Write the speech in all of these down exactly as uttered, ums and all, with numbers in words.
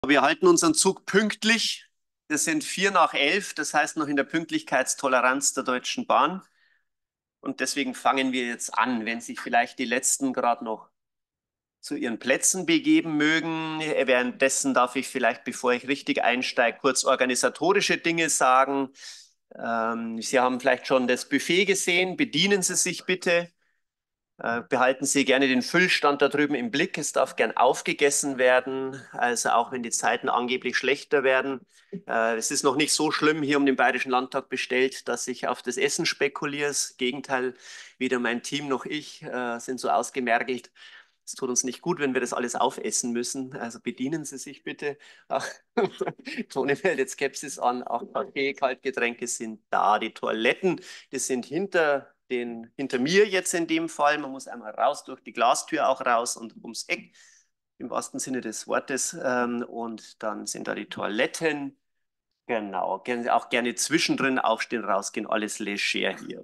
Wir halten unseren Zug pünktlich. Das sind vier nach elf, das heißt noch in der Pünktlichkeitstoleranz der Deutschen Bahn. Und deswegen fangen wir jetzt an, wenn sich vielleicht die Letzten gerade noch zu ihren Plätzen begeben mögen. Währenddessen darf ich vielleicht, bevor ich richtig einsteige, kurz organisatorische Dinge sagen. Ähm, Sie haben vielleicht schon das Buffet gesehen. Bedienen Sie sich bitte. Äh, Behalten Sie gerne den Füllstand da drüben im Blick. Es darf gern aufgegessen werden, also auch wenn die Zeiten angeblich schlechter werden. Äh, Es ist noch nicht so schlimm hier um den Bayerischen Landtag bestellt, dass ich auf das Essen spekuliere. Das Gegenteil, weder mein Team noch ich äh, sind so ausgemergelt. Es tut uns nicht gut, wenn wir das alles aufessen müssen. Also bedienen Sie sich bitte. Ach, Toni meldet Skepsis an. Auch Kaffee, Kaltgetränke sind da. Die Toiletten, die sind hinter den, hinter mir jetzt in dem Fall. Man muss einmal raus durch die Glastür auch raus und ums Eck, im wahrsten Sinne des Wortes. Ähm, Und dann sind da die Toiletten. Genau, auch gerne zwischendrin aufstehen, rausgehen, alles leger hier.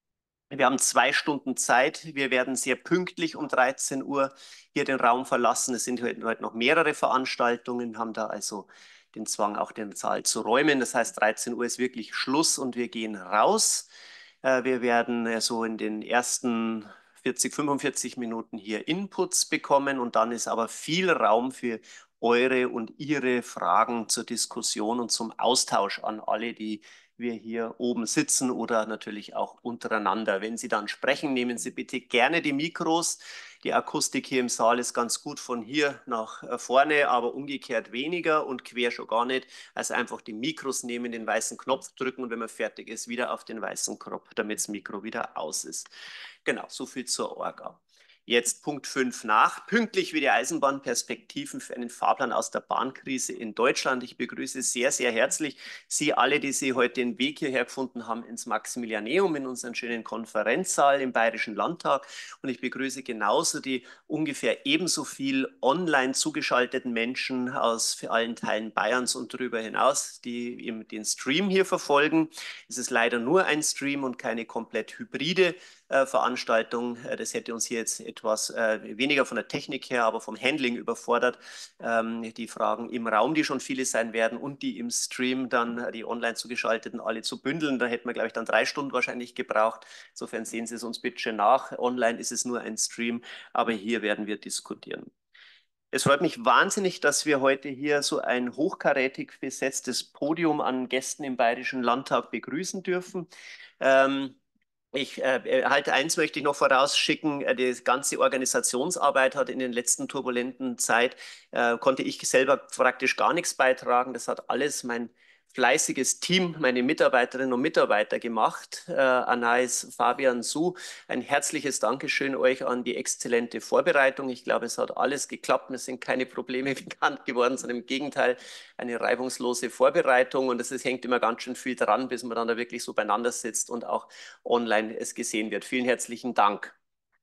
Wir haben zwei Stunden Zeit. Wir werden sehr pünktlich um dreizehn Uhr hier den Raum verlassen. Es sind heute noch mehrere Veranstaltungen, haben da also den Zwang, auch den Saal zu räumen. Das heißt, dreizehn Uhr ist wirklich Schluss und wir gehen raus. Äh, Wir werden äh, so in den ersten vierzig, fünfundvierzig Minuten hier Inputs bekommen und dann ist aber viel Raum für eure und ihre Fragen zur Diskussion und zum Austausch an alle, die wir hier oben sitzen oder natürlich auch untereinander. Wenn Sie dann sprechen, nehmen Sie bitte gerne die Mikros. Die Akustik hier im Saal ist ganz gut von hier nach äh, vorne, aber umgekehrt weniger und quer schon gar nicht. Also einfach die Mikros nehmen, den weißen Knopf drücken und wenn man fertig ist, wieder auf den weißen Knopf, damit das Mikro wieder aus ist. Genau, so viel zur Orga. Jetzt Punkt fünf nach. Pünktlich wie die Eisenbahn, Perspektiven für einen Fahrplan aus der Bahnkrise in Deutschland. Ich begrüße sehr, sehr herzlich Sie alle, die Sie heute den Weg hierher gefunden haben ins Maximilianeum, in unseren schönen Konferenzsaal im Bayerischen Landtag. Und ich begrüße genauso die ungefähr ebenso viel online zugeschalteten Menschen aus allen Teilen Bayerns und darüber hinaus, die den Stream hier verfolgen. Es ist leider nur ein Stream und keine komplett hybride äh, Veranstaltung. Äh, Das hätte uns hier jetzt etwas äh, weniger von der Technik her, aber vom Handling überfordert. Ähm, die Fragen im Raum, die schon viele sein werden und die im Stream dann, äh, die online zugeschalteten, alle zu bündeln. Da hätten wir, glaube ich, dann drei Stunden wahrscheinlich gebraucht. Insofern sehen Sie es uns bitte nach. Online ist es nur ein Stream, aber hier werden wir diskutieren. Es freut mich wahnsinnig, dass wir heute hier so ein hochkarätig besetztes Podium an Gästen im Bayerischen Landtag begrüßen dürfen. Ähm, ich äh, halt eins möchte ich noch vorausschicken, äh, die ganze Organisationsarbeit hat in den letzten turbulenten Zeit, äh, konnte ich selber praktisch gar nichts beitragen. Das hat alles mein fleißiges Team, meine Mitarbeiterinnen und Mitarbeiter gemacht. Äh, Anais, Fabian, Su, ein herzliches Dankeschön euch an die exzellente Vorbereitung. Ich glaube, es hat alles geklappt. Mir sind keine Probleme bekannt geworden, sondern im Gegenteil eine reibungslose Vorbereitung. Und es hängt immer ganz schön viel dran, bis man dann da wirklich so beieinander sitzt und auch online es gesehen wird. Vielen herzlichen Dank.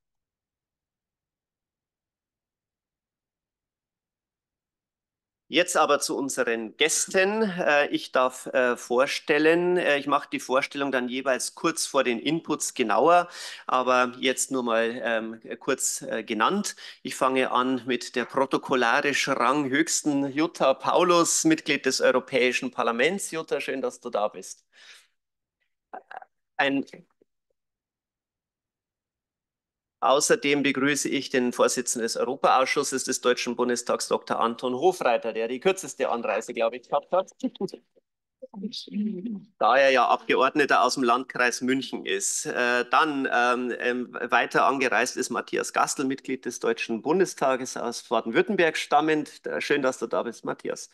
Jetzt aber zu unseren Gästen. Äh, Ich darf äh, vorstellen, äh, ich mache die Vorstellung dann jeweils kurz vor den Inputs genauer, aber jetzt nur mal ähm, kurz äh, genannt. Ich fange an mit der protokollarisch ranghöchsten Jutta Paulus, Mitglied des Europäischen Parlaments. Jutta, schön, dass du da bist. Ein Außerdem begrüße ich den Vorsitzenden des Europaausschusses des Deutschen Bundestags, Doktor Anton Hofreiter, der die kürzeste Anreise, glaube ich, gehabt hat, da er ja Abgeordneter aus dem Landkreis München ist. Äh, dann ähm, ähm, weiter angereist ist Matthias Gastl, Mitglied des Deutschen Bundestages aus Baden-Württemberg stammend. Äh, Schön, dass du da bist, Matthias.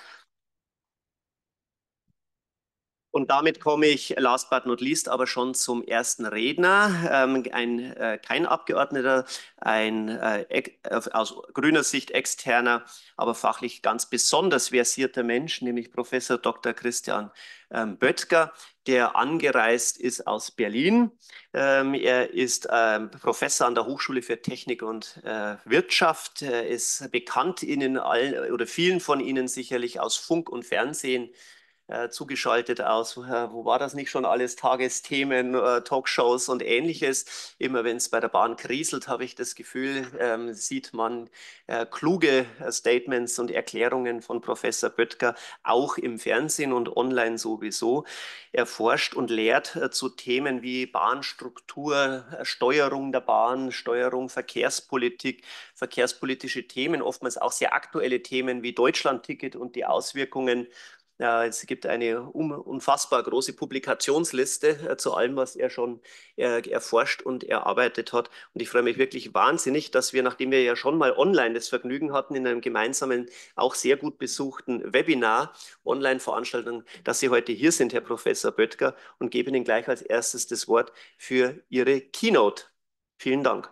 Und damit komme ich last but not least aber schon zum ersten Redner. Ähm, ein, äh, kein Abgeordneter, ein äh, aus grüner Sicht externer, aber fachlich ganz besonders versierter Mensch, nämlich Professor Doktor Christian ähm, Böttger, der angereist ist aus Berlin. Ähm, er ist ähm, Professor an der Hochschule für Technik und äh, Wirtschaft. Er ist bekannt Ihnen allen oder vielen von Ihnen sicherlich aus Funk und Fernsehen äh, zugeschaltet aus. Äh, wo war das nicht schon alles? Tagesthemen, äh, Talkshows und Ähnliches. Immer wenn es bei der Bahn kriselt, habe ich das Gefühl, ähm, sieht man äh, kluge äh, Statements und Erklärungen von Professor Böttger auch im Fernsehen und online sowieso. Er forscht und lehrt äh, zu Themen wie Bahnstruktur, äh, Steuerung der Bahn, Steuerung, Verkehrspolitik, verkehrspolitische Themen, oftmals auch sehr aktuelle Themen wie Deutschlandticket und die Auswirkungen. Ja, es gibt eine unfassbar große Publikationsliste äh, zu allem, was er schon äh, erforscht und erarbeitet hat. Und ich freue mich wirklich wahnsinnig, dass wir, nachdem wir ja schon mal online das Vergnügen hatten, in einem gemeinsamen, auch sehr gut besuchten Webinar, Online-Veranstaltung, dass Sie heute hier sind, Herr Professor Böttger, und gebe Ihnen gleich als erstes das Wort für Ihre Keynote. Vielen Dank.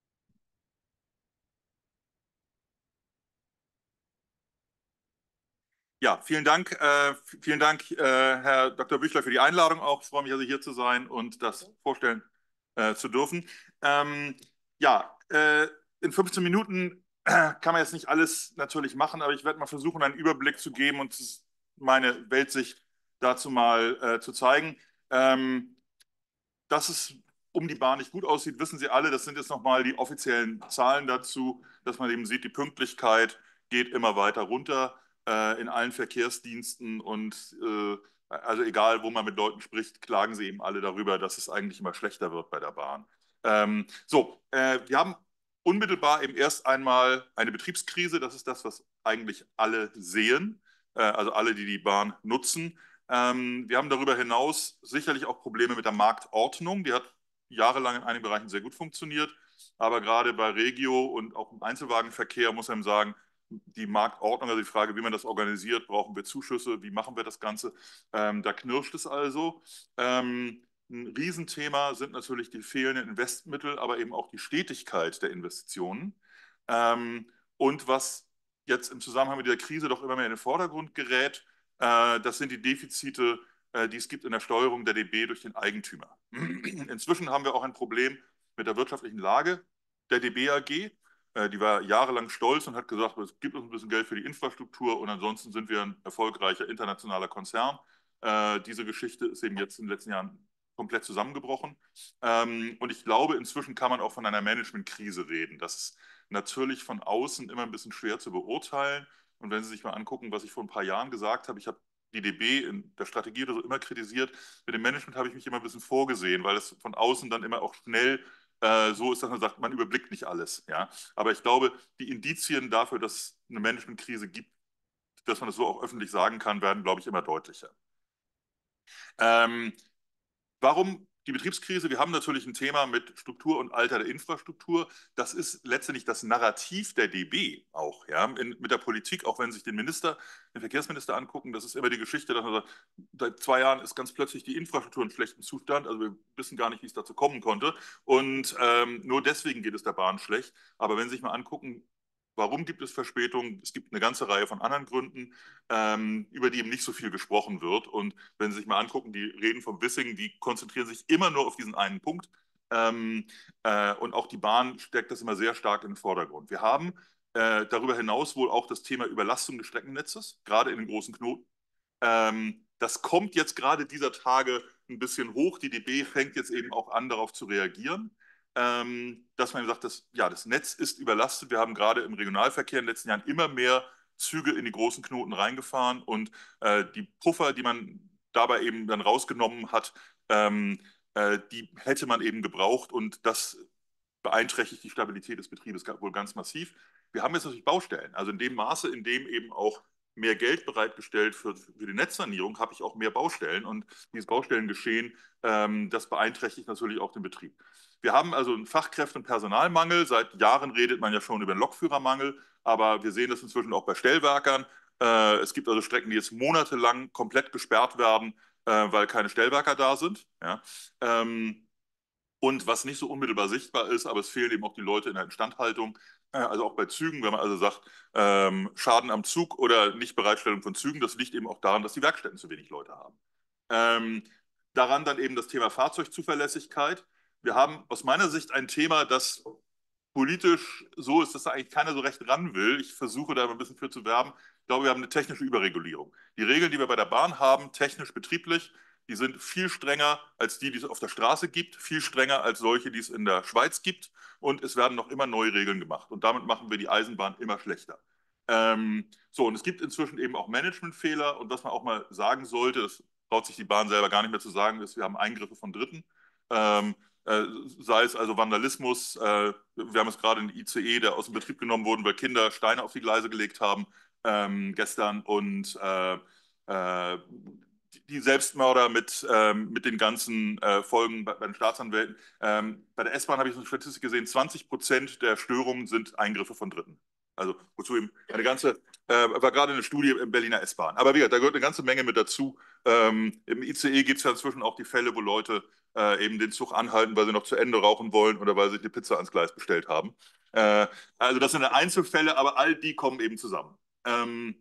Ja, vielen Dank, äh, vielen Dank, äh, Herr Doktor Büchler, für die Einladung auch. Ich freue mich also hier zu sein und das vorstellen äh, zu dürfen. Ähm, ja, äh, in fünfzehn Minuten äh, kann man jetzt nicht alles natürlich machen, aber ich werde mal versuchen, einen Überblick zu geben und meine Weltsicht dazu mal äh, zu zeigen. Ähm, dass es um die Bahn nicht gut aussieht, wissen Sie alle. Das sind jetzt nochmal die offiziellen Zahlen dazu, dass man eben sieht, die Pünktlichkeit geht immer weiter runter äh, in allen Verkehrsdiensten und äh, also egal, wo man mit Leuten spricht, klagen sie eben alle darüber, dass es eigentlich immer schlechter wird bei der Bahn. Ähm, so, äh, wir haben unmittelbar eben erst einmal eine Betriebskrise. Das ist das, was eigentlich alle sehen, äh, also alle, die die Bahn nutzen. Ähm, wir haben darüber hinaus sicherlich auch Probleme mit der Marktordnung. Die hat jahrelang in einigen Bereichen sehr gut funktioniert, aber gerade bei Regio und auch im Einzelwagenverkehr muss man sagen, die Marktordnung, also die Frage, wie man das organisiert, brauchen wir Zuschüsse, wie machen wir das Ganze, ähm, da knirscht es also. Ähm, ein Riesenthema sind natürlich die fehlenden Investmittel, aber eben auch die Stetigkeit der Investitionen. Ähm, und was jetzt im Zusammenhang mit der Krise doch immer mehr in den Vordergrund gerät, äh, das sind die Defizite, äh, die es gibt in der Steuerung der D B durch den Eigentümer. Inzwischen haben wir auch ein Problem mit der wirtschaftlichen Lage der D B A G. Äh, die war jahrelang stolz und hat gesagt, es gibt uns ein bisschen Geld für die Infrastruktur und ansonsten sind wir ein erfolgreicher internationaler Konzern. Äh, diese Geschichte ist eben jetzt in den letzten Jahren komplett zusammengebrochen. Ähm, und ich glaube, inzwischen kann man auch von einer Managementkrise reden. Das ist natürlich von außen immer ein bisschen schwer zu beurteilen. Und wenn Sie sich mal angucken, was ich vor ein paar Jahren gesagt habe, ich habe die D B in der Strategie oder so immer kritisiert. Mit dem Management habe ich mich immer ein bisschen vorgesehen, weil es von außen dann immer auch schnell äh, so ist, dass man sagt, man überblickt nicht alles. Ja? Aber ich glaube, die Indizien dafür, dass es eine Managementkrise gibt, dass man das so auch öffentlich sagen kann, werden, glaube ich, immer deutlicher. Ähm, Warum die Betriebskrise? Wir haben natürlich ein Thema mit Struktur und Alter der Infrastruktur. Das ist letztendlich das Narrativ der D B auch, ja, in, mit der Politik, auch wenn Sie sich den Minister, den Verkehrsminister angucken, das ist immer die Geschichte, dass man sagt, seit zwei Jahren ist ganz plötzlich die Infrastruktur in schlechtem Zustand, also wir wissen gar nicht, wie es dazu kommen konnte und ähm, nur deswegen geht es der Bahn schlecht. Aber wenn Sie sich mal angucken, warum gibt es Verspätungen? Es gibt eine ganze Reihe von anderen Gründen, ähm, über die eben nicht so viel gesprochen wird. Und wenn Sie sich mal angucken, die reden vom Wissing, die konzentrieren sich immer nur auf diesen einen Punkt. Ähm, äh, und auch die Bahn steckt das immer sehr stark in den Vordergrund. Wir haben äh, darüber hinaus wohl auch das Thema Überlastung des Streckennetzes, gerade in den großen Knoten. Ähm, das kommt jetzt gerade dieser Tage ein bisschen hoch. Die D B fängt jetzt eben auch an, darauf zu reagieren, ähm, dass man sagt, dass, ja, das Netz ist überlastet. Wir haben gerade im Regionalverkehr in den letzten Jahren immer mehr Züge in die großen Knoten reingefahren und äh, die Puffer, die man dabei eben dann rausgenommen hat, ähm, äh, die hätte man eben gebraucht und das beeinträchtigt die Stabilität des Betriebes wohl ganz massiv. Wir haben jetzt natürlich Baustellen. Also in dem Maße, in dem eben auch mehr Geld bereitgestellt für, für die Netzsanierung, habe ich auch mehr Baustellen. Und dieses Baustellengeschehen, ähm, das beeinträchtigt natürlich auch den Betrieb. Wir haben also einen Fachkräfte- und Personalmangel. Seit Jahren redet man ja schon über einen Lokführermangel, aber wir sehen das inzwischen auch bei Stellwerkern. Äh, es gibt also Strecken, die jetzt monatelang komplett gesperrt werden, äh, weil keine Stellwerker da sind. Ja? Ähm, und was nicht so unmittelbar sichtbar ist, aber es fehlen eben auch die Leute in der Instandhaltung. Äh, Also auch bei Zügen, wenn man also sagt, ähm, Schaden am Zug oder Nichtbereitstellung von Zügen, das liegt eben auch daran, dass die Werkstätten zu wenig Leute haben. Ähm, daran dann eben das Thema Fahrzeugzuverlässigkeit. Wir haben aus meiner Sicht ein Thema, das politisch so ist, dass da eigentlich keiner so recht ran will. Ich versuche da ein bisschen für zu werben, glaube, wir haben eine technische Überregulierung. Die Regeln, die wir bei der Bahn haben, technisch betrieblich, die sind viel strenger als die, die es auf der Straße gibt, viel strenger als solche, die es in der Schweiz gibt. Und es werden noch immer neue Regeln gemacht. Und damit machen wir die Eisenbahn immer schlechter. Ähm, so, und es gibt inzwischen eben auch Managementfehler. Und was man auch mal sagen sollte, das traut sich die Bahn selber gar nicht mehr zu sagen, ist, wir haben Eingriffe von Dritten. Ähm, äh, sei es also Vandalismus, äh, wir haben es gerade in I C E, der aus dem Betrieb genommen wurde, weil Kinder Steine auf die Gleise gelegt haben ähm, gestern und äh, äh, die Selbstmörder mit, ähm, mit den ganzen äh, Folgen bei, bei den Staatsanwälten. Ähm, bei der S-Bahn habe ich so eine Statistik gesehen, zwanzig Prozent der Störungen sind Eingriffe von Dritten. Also wozu eben eine ganze, äh, war gerade eine Studie im Berliner S-Bahn. Aber wie gesagt, da gehört eine ganze Menge mit dazu. Ähm, Im I C E gibt es ja inzwischen auch die Fälle, wo Leute äh, eben den Zug anhalten, weil sie noch zu Ende rauchen wollen oder weil sie sich eine Pizza ans Gleis bestellt haben. Äh, also das sind Einzelfälle, aber all die kommen eben zusammen. Ähm,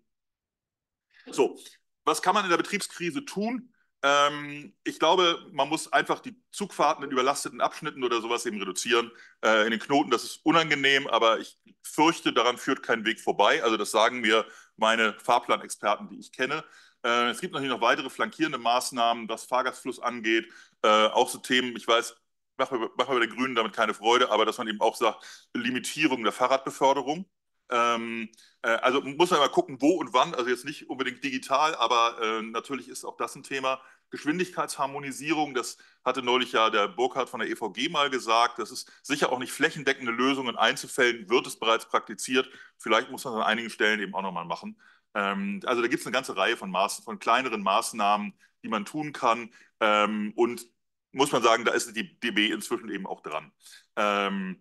so, was kann man in der Betriebskrise tun? Ähm, ich glaube, man muss einfach die Zugfahrten in überlasteten Abschnitten oder sowas eben reduzieren. Äh, in den Knoten, das ist unangenehm, aber ich fürchte, daran führt kein Weg vorbei. Also das sagen mir meine Fahrplanexperten, die ich kenne. Äh, es gibt natürlich noch weitere flankierende Maßnahmen, was Fahrgastfluss angeht. Äh, auch so Themen, ich weiß, machen wir, machen wir bei den Grünen damit keine Freude, aber dass man eben auch sagt, Limitierung der Fahrradbeförderung. Ähm, äh, also muss man mal gucken, wo und wann, also jetzt nicht unbedingt digital, aber äh, natürlich ist auch das ein Thema. Geschwindigkeitsharmonisierung, das hatte neulich ja der Burkhardt von der E V G mal gesagt, das ist sicher auch nicht flächendeckende Lösung, in Einzelfällen wird es bereits praktiziert, vielleicht muss man es an einigen Stellen eben auch nochmal machen. Ähm, also da gibt es eine ganze Reihe von, Maß, von kleineren Maßnahmen, die man tun kann ähm, und muss man sagen, da ist die D B inzwischen eben auch dran. Ähm,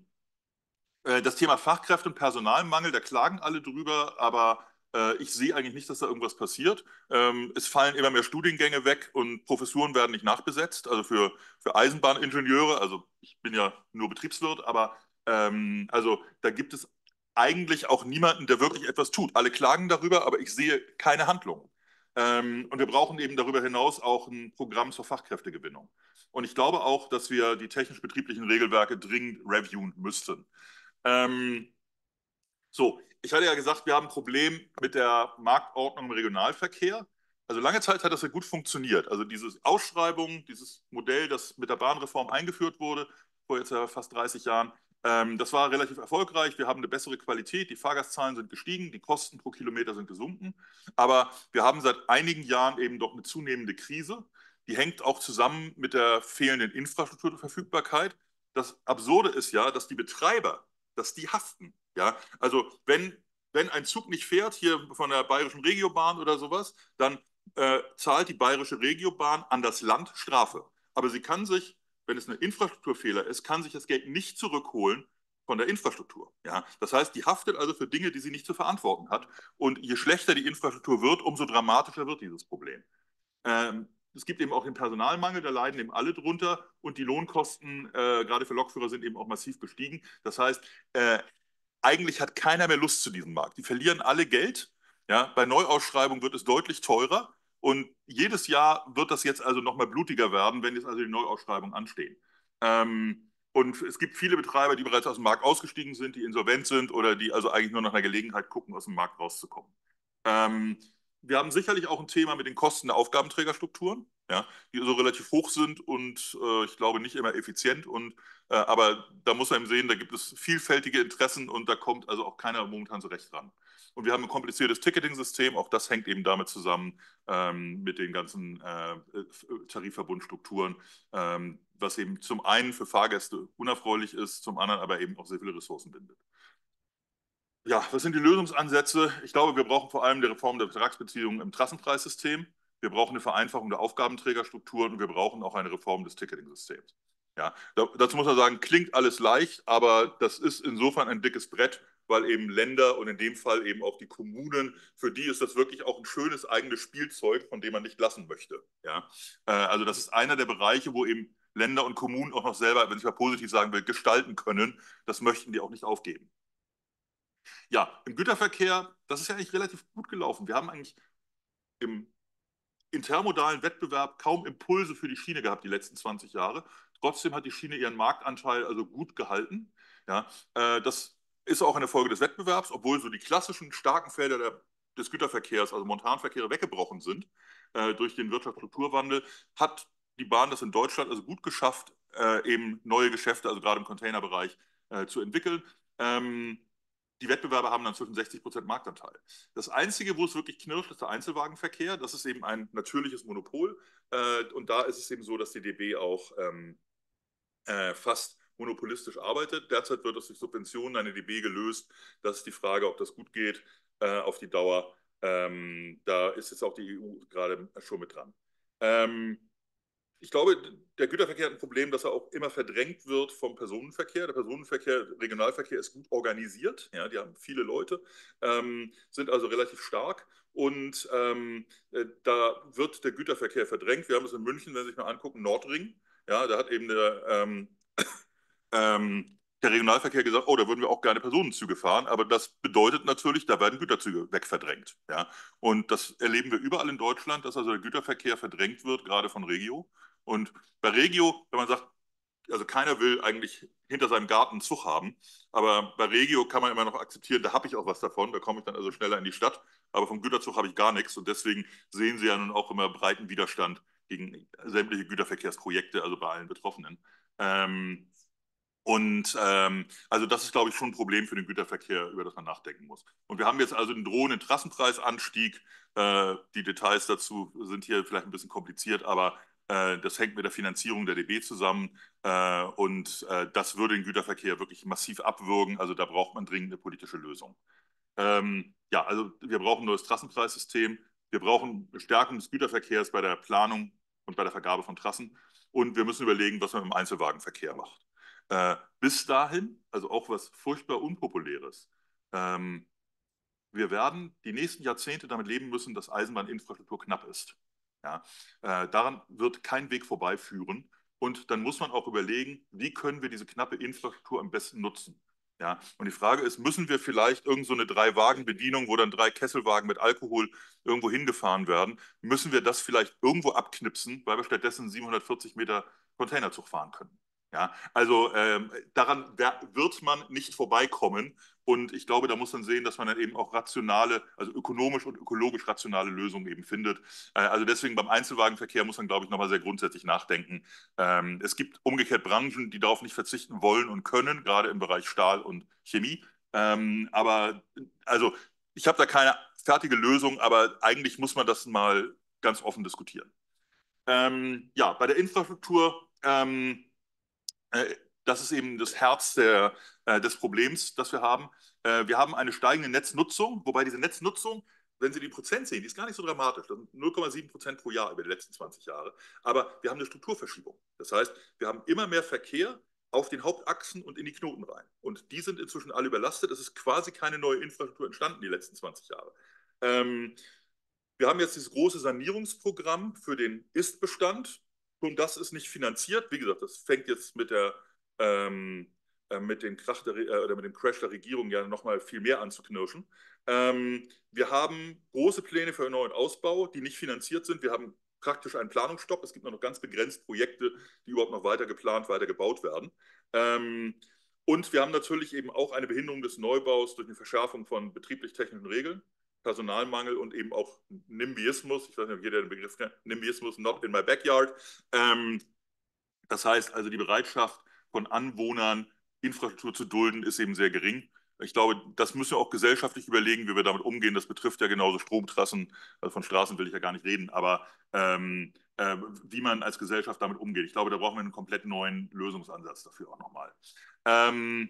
das Thema Fachkräfte und Personalmangel, da klagen alle drüber, aber äh, ich sehe eigentlich nicht, dass da irgendwas passiert. Ähm, es fallen immer mehr Studiengänge weg und Professuren werden nicht nachbesetzt, also für, für Eisenbahningenieure, also ich bin ja nur Betriebswirt, aber ähm, also da gibt es eigentlich auch niemanden, der wirklich etwas tut. Alle klagen darüber, aber ich sehe keine Handlung. Ähm, und wir brauchen eben darüber hinaus auch ein Programm zur Fachkräftegewinnung. Und ich glaube auch, dass wir die technisch-betrieblichen Regelwerke dringend reviewen müssten. Ähm, so, ich hatte ja gesagt, wir haben ein Problem mit der Marktordnung im Regionalverkehr. Also lange Zeit hat das ja gut funktioniert. Also diese Ausschreibung, dieses Modell, das mit der Bahnreform eingeführt wurde, vor jetzt ja fast dreißig Jahren, ähm, das war relativ erfolgreich. Wir haben eine bessere Qualität, die Fahrgastzahlen sind gestiegen, die Kosten pro Kilometer sind gesunken. Aber wir haben seit einigen Jahren eben doch eine zunehmende Krise. Die hängt auch zusammen mit der fehlenden Infrastrukturverfügbarkeit. Das Absurde ist ja, dass die Betreiber, dass die haften. Ja, also wenn, wenn ein Zug nicht fährt, hier von der Bayerischen Regiobahn oder sowas, dann äh, zahlt die Bayerische Regiobahn an das Land Strafe. Aber sie kann sich, wenn es ein Infrastrukturfehler ist, kann sich das Geld nicht zurückholen von der Infrastruktur. Ja, das heißt, die haftet also für Dinge, die sie nicht zu verantworten hat. Und je schlechter die Infrastruktur wird, umso dramatischer wird dieses Problem. Ähm, es gibt eben auch den Personalmangel, da leiden eben alle drunter und die Lohnkosten, äh, gerade für Lokführer, sind eben auch massiv gestiegen. Das heißt, äh, eigentlich hat keiner mehr Lust zu diesem Markt. Die verlieren alle Geld. Ja, bei Neuausschreibung wird es deutlich teurer und jedes Jahr wird das jetzt also noch mal blutiger werden, wenn jetzt also die Neuausschreibungen anstehen. Ähm, und es gibt viele Betreiber, die bereits aus dem Markt ausgestiegen sind, die insolvent sind oder die also eigentlich nur nach einer Gelegenheit gucken, aus dem Markt rauszukommen. Ähm, wir haben sicherlich auch ein Thema mit den Kosten der Aufgabenträgerstrukturen, ja, die so relativ hoch sind und äh, ich glaube nicht immer effizient. Und, äh, aber da muss man eben sehen, da gibt es vielfältige Interessen und da kommt also auch keiner momentan so recht ran. Und wir haben ein kompliziertes Ticketing-System, auch das hängt eben damit zusammen ähm, mit den ganzen äh, Tarifverbundstrukturen, ähm, was eben zum einen für Fahrgäste unerfreulich ist, zum anderen aber eben auch sehr viele Ressourcen bindet. Ja, was sind die Lösungsansätze? Ich glaube, wir brauchen vor allem die Reform der Vertragsbeziehungen im Trassenpreissystem. Wir brauchen eine Vereinfachung der Aufgabenträgerstrukturen und wir brauchen auch eine Reform des Ticketing-Systems. Ja, dazu muss man sagen, klingt alles leicht, aber das ist insofern ein dickes Brett, weil eben Länder und in dem Fall eben auch die Kommunen, für die ist das wirklich auch ein schönes eigenes Spielzeug, von dem man nicht lassen möchte. Ja, also das ist einer der Bereiche, wo eben Länder und Kommunen auch noch selber, wenn ich mal positiv sagen will, gestalten können. Das möchten die auch nicht aufgeben. Ja, im Güterverkehr, das ist ja eigentlich relativ gut gelaufen. Wir haben eigentlich im intermodalen Wettbewerb kaum Impulse für die Schiene gehabt die letzten zwanzig Jahre. Trotzdem hat die Schiene ihren Marktanteil also gut gehalten. Ja, äh, das ist auch eine Folge des Wettbewerbs, obwohl so die klassischen starken Felder der des Güterverkehrs, also Montanverkehre, weggebrochen sind äh, durch den Wirtschaftsstrukturwandel, hat die Bahn das in Deutschland also gut geschafft, äh, eben neue Geschäfte, also gerade im Containerbereich, äh, zu entwickeln. Ähm, die Wettbewerber haben dann zwischen sechzig Prozent Marktanteil. Das Einzige, wo es wirklich knirscht, ist der Einzelwagenverkehr. Das ist eben ein natürliches Monopol. Äh, und da ist es eben so, dass die D B auch ähm, äh, fast monopolistisch arbeitet. Derzeit wird das durch Subventionen an die D B gelöst. Das ist die Frage, ob das gut geht äh, auf die Dauer. Ähm, da ist jetzt auch die E U gerade schon mit dran. Ähm, ich glaube, der Güterverkehr hat ein Problem, dass er auch immer verdrängt wird vom Personenverkehr. Der Personenverkehr, Regionalverkehr ist gut organisiert. Ja, die haben viele Leute, ähm, sind also relativ stark. Und ähm, äh, da wird der Güterverkehr verdrängt. Wir haben es in München, wenn Sie sich mal angucken, Nordring. Ja, da hat eben der, ähm, ähm, der Regionalverkehr gesagt, oh, da würden wir auch gerne Personenzüge fahren, aber das bedeutet natürlich, da werden Güterzüge wegverdrängt. Ja? Und das erleben wir überall in Deutschland, dass also der Güterverkehr verdrängt wird, gerade von Regio. Und bei Regio, wenn man sagt, also keiner will eigentlich hinter seinem Garten einen Zug haben, aber bei Regio kann man immer noch akzeptieren, da habe ich auch was davon, da komme ich dann also schneller in die Stadt, aber vom Güterzug habe ich gar nichts und deswegen sehen Sie ja nun auch immer breiten Widerstand gegen sämtliche Güterverkehrsprojekte, also bei allen Betroffenen. Ähm, und ähm, also das ist, glaube ich, schon ein Problem für den Güterverkehr, über das man nachdenken muss. Und wir haben jetzt also einen drohenden Trassenpreisanstieg. Äh, die Details dazu sind hier vielleicht ein bisschen kompliziert, aber äh, das hängt mit der Finanzierung der D B zusammen. Äh, und äh, das würde den Güterverkehr wirklich massiv abwürgen. Also da braucht man dringend eine politische Lösung. Ähm, ja, also wir brauchen ein neues Trassenpreissystem. Wir brauchen Stärkung des Güterverkehrs bei der Planung und bei der Vergabe von Trassen. Und wir müssen überlegen, was man im Einzelwagenverkehr macht. Äh, bis dahin, also auch was furchtbar Unpopuläres, ähm, wir werden die nächsten Jahrzehnte damit leben müssen, dass Eisenbahninfrastruktur knapp ist. Ja, äh, daran wird kein Weg vorbeiführen. Und dann muss man auch überlegen, wie können wir diese knappe Infrastruktur am besten nutzen. Ja, und die Frage ist, müssen wir vielleicht irgend so eine Drei-Wagen-Bedienung, wo dann drei Kesselwagen mit Alkohol irgendwo hingefahren werden, müssen wir das vielleicht irgendwo abknipsen, weil wir stattdessen siebenhundertvierzig Meter Containerzug fahren können. Ja, also ähm, daran wird man nicht vorbeikommen. Und ich glaube, da muss man sehen, dass man dann eben auch rationale, also ökonomisch und ökologisch rationale Lösungen eben findet. Äh, also deswegen beim Einzelwagenverkehr muss man, glaube ich, nochmal sehr grundsätzlich nachdenken. Ähm, es gibt umgekehrt Branchen, die darauf nicht verzichten wollen und können, gerade im Bereich Stahl und Chemie. Ähm, aber also ich habe da keine fertige Lösung, aber eigentlich muss man das mal ganz offen diskutieren. Ähm, ja, bei der Infrastruktur ähm, äh, das ist eben das Herz der, äh, des Problems, das wir haben. Äh, wir haben eine steigende Netznutzung, wobei diese Netznutzung, wenn Sie die Prozent sehen, die ist gar nicht so dramatisch. Das sind null Komma sieben Prozent pro Jahr über die letzten zwanzig Jahre. Aber wir haben eine Strukturverschiebung. Das heißt, wir haben immer mehr Verkehr auf den Hauptachsen und in die Knoten rein. Und die sind inzwischen alle überlastet. Es ist quasi keine neue Infrastruktur entstanden die letzten zwanzig Jahre. Ähm, wir haben jetzt dieses große Sanierungsprogramm für den Ist-Bestand. Und das ist nicht finanziert. Wie gesagt, das fängt jetzt mit der ähm, äh, mit dem Krach der, äh, oder mit dem Crash der Regierung ja nochmal viel mehr anzuknirschen. Ähm, wir haben große Pläne für einen neuen Ausbau, die nicht finanziert sind. Wir haben praktisch einen Planungsstopp. Es gibt nur noch ganz begrenzt Projekte, die überhaupt noch weiter geplant, weiter gebaut werden. Ähm, und wir haben natürlich eben auch eine Behinderung des Neubaus durch eine Verschärfung von betrieblich-technischen Regeln. Personalmangel und eben auch NIMBYismus. Ich weiß nicht, ob jeder den Begriff kennt. NIMBYismus, not in my backyard. Ähm, das heißt also, die Bereitschaft von Anwohnern, Infrastruktur zu dulden, ist eben sehr gering. Ich glaube, das müssen wir auch gesellschaftlich überlegen, wie wir damit umgehen. Das betrifft ja genauso Stromtrassen. Also von Straßen will ich ja gar nicht reden, aber ähm, äh, wie man als Gesellschaft damit umgeht. Ich glaube, da brauchen wir einen komplett neuen Lösungsansatz dafür auch nochmal. Ähm,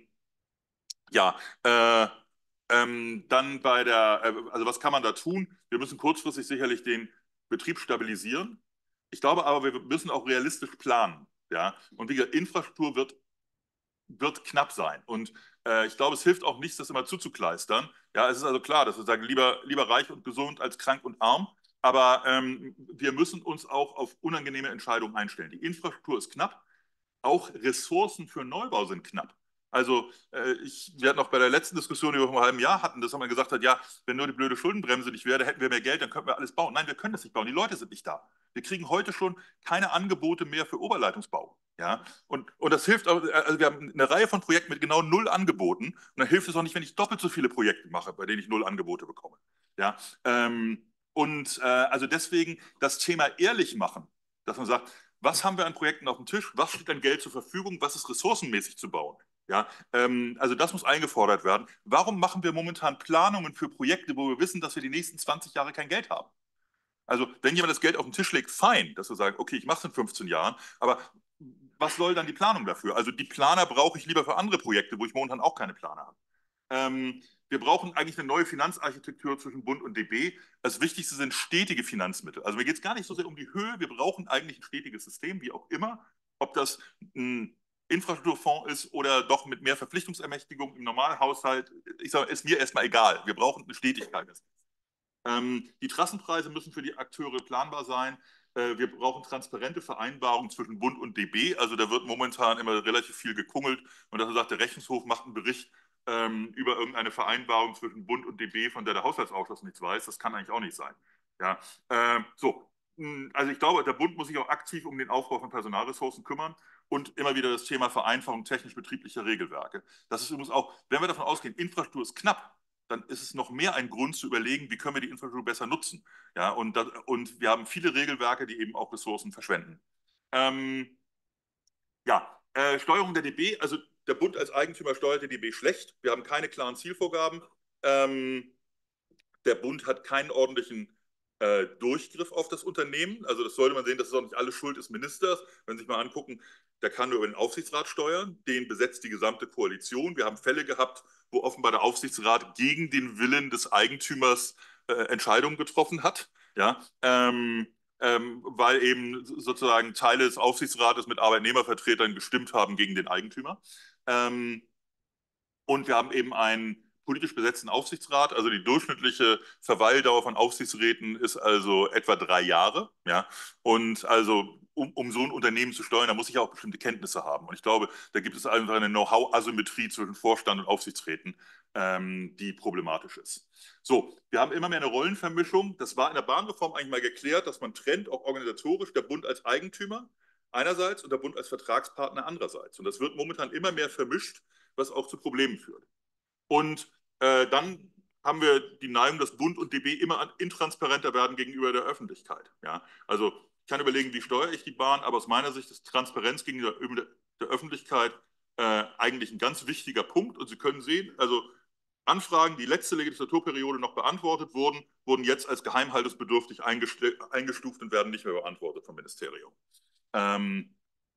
ja, äh, ähm, dann bei der, äh, also was kann man da tun? Wir müssen kurzfristig sicherlich den Betrieb stabilisieren. Ich glaube aber, wir müssen auch realistisch planen. Ja? Und wie gesagt, Infrastruktur wird, wird knapp sein. Und äh, ich glaube, es hilft auch nichts, das immer zuzukleistern. Ja, es ist also klar, dass wir sagen, lieber, lieber reich und gesund als krank und arm. Aber ähm, wir müssen uns auch auf unangenehme Entscheidungen einstellen. Die Infrastruktur ist knapp. Auch Ressourcen für Neubau sind knapp. Also äh, ich, wir hatten auch bei der letzten Diskussion, die wir vor einem halben Jahr hatten, dass man gesagt hat, ja, wenn nur die blöde Schuldenbremse nicht wäre, hätten wir mehr Geld, dann könnten wir alles bauen. Nein, wir können das nicht bauen. Die Leute sind nicht da. Wir kriegen heute schon keine Angebote mehr für Oberleitungsbau. Ja, und, und das hilft auch, also wir haben eine Reihe von Projekten mit genau null Angeboten und dann hilft es auch nicht, wenn ich doppelt so viele Projekte mache, bei denen ich null Angebote bekomme. Ja, ähm, und äh, also deswegen das Thema ehrlich machen, dass man sagt, was haben wir an Projekten auf dem Tisch, was steht an Geld zur Verfügung, was ist ressourcenmäßig zu bauen. Ja, ähm, also das muss eingefordert werden. Warum machen wir momentan Planungen für Projekte, wo wir wissen, dass wir die nächsten zwanzig Jahre kein Geld haben? Also wenn jemand das Geld auf den Tisch legt, fein, dass wir sagen, okay, ich mache es in fünfzehn Jahren, aber was soll dann die Planung dafür? Also die Planer brauche ich lieber für andere Projekte, wo ich momentan auch keine Planer habe. Ähm, wir brauchen eigentlich eine neue Finanzarchitektur zwischen Bund und D B. Das Wichtigste sind stetige Finanzmittel. Also mir geht es gar nicht so sehr um die Höhe, wir brauchen eigentlich ein stetiges System, wie auch immer, ob das ein Infrastrukturfonds ist oder doch mit mehr Verpflichtungsermächtigung im Normalhaushalt. Ich sage, ist mir erstmal egal. Wir brauchen eine Stetigkeit. Ähm, die Trassenpreise müssen für die Akteure planbar sein. Äh, wir brauchen transparente Vereinbarungen zwischen Bund und D B. Also da wird momentan immer relativ viel gekungelt. Und dass er sagt, der Rechnungshof macht einen Bericht ähm, über irgendeine Vereinbarung zwischen Bund und D B, von der der Haushaltsausschuss nichts weiß. Das kann eigentlich auch nicht sein. Ja, äh, so. Also ich glaube, der Bund muss sich auch aktiv um den Aufbau von Personalressourcen kümmern und immer wieder das Thema Vereinfachung technisch-betrieblicher Regelwerke. Das ist übrigens auch, wenn wir davon ausgehen, Infrastruktur ist knapp, dann ist es noch mehr ein Grund zu überlegen, wie können wir die Infrastruktur besser nutzen. Ja, und, das, und wir haben viele Regelwerke, die eben auch Ressourcen verschwenden. Ähm, ja, äh, Steuerung der D B, also der Bund als Eigentümer steuert die D B schlecht. Wir haben keine klaren Zielvorgaben. Ähm, der Bund hat keinen ordentlichen äh, Durchgriff auf das Unternehmen. Also das sollte man sehen, dass es auch nicht alles Schuld des Ministers. Wenn Sie sich mal angucken, der kann nur über den Aufsichtsrat steuern, den besetzt die gesamte Koalition. Wir haben Fälle gehabt, wo offenbar der Aufsichtsrat gegen den Willen des Eigentümers äh, Entscheidungen getroffen hat. Ja, ähm, ähm, weil eben sozusagen Teile des Aufsichtsrates mit Arbeitnehmervertretern gestimmt haben gegen den Eigentümer. Ähm, und wir haben eben einen politisch besetzten Aufsichtsrat. Also die durchschnittliche Verweildauer von Aufsichtsräten ist also etwa drei Jahre. Ja? Und also um, um so ein Unternehmen zu steuern, da muss ich auch bestimmte Kenntnisse haben. Und ich glaube, da gibt es einfach eine Know-how-Asymmetrie zwischen Vorstand und Aufsichtsräten, ähm, die problematisch ist. So, wir haben immer mehr eine Rollenvermischung. Das war in der Bahnreform eigentlich mal geklärt, dass man trennt, auch organisatorisch, der Bund als Eigentümer einerseits und der Bund als Vertragspartner andererseits. Und das wird momentan immer mehr vermischt, was auch zu Problemen führt. Und äh, dann haben wir die Neigung, dass Bund und D B immer intransparenter werden gegenüber der Öffentlichkeit. Ja? Also ich kann überlegen, wie steuere ich die Bahn, aber aus meiner Sicht ist Transparenz gegenüber der Öffentlichkeit äh, eigentlich ein ganz wichtiger Punkt. Und Sie können sehen, also Anfragen, die letzte Legislaturperiode noch beantwortet wurden, wurden jetzt als geheimhaltungsbedürftig eingestuft und werden nicht mehr beantwortet vom Ministerium. Ähm,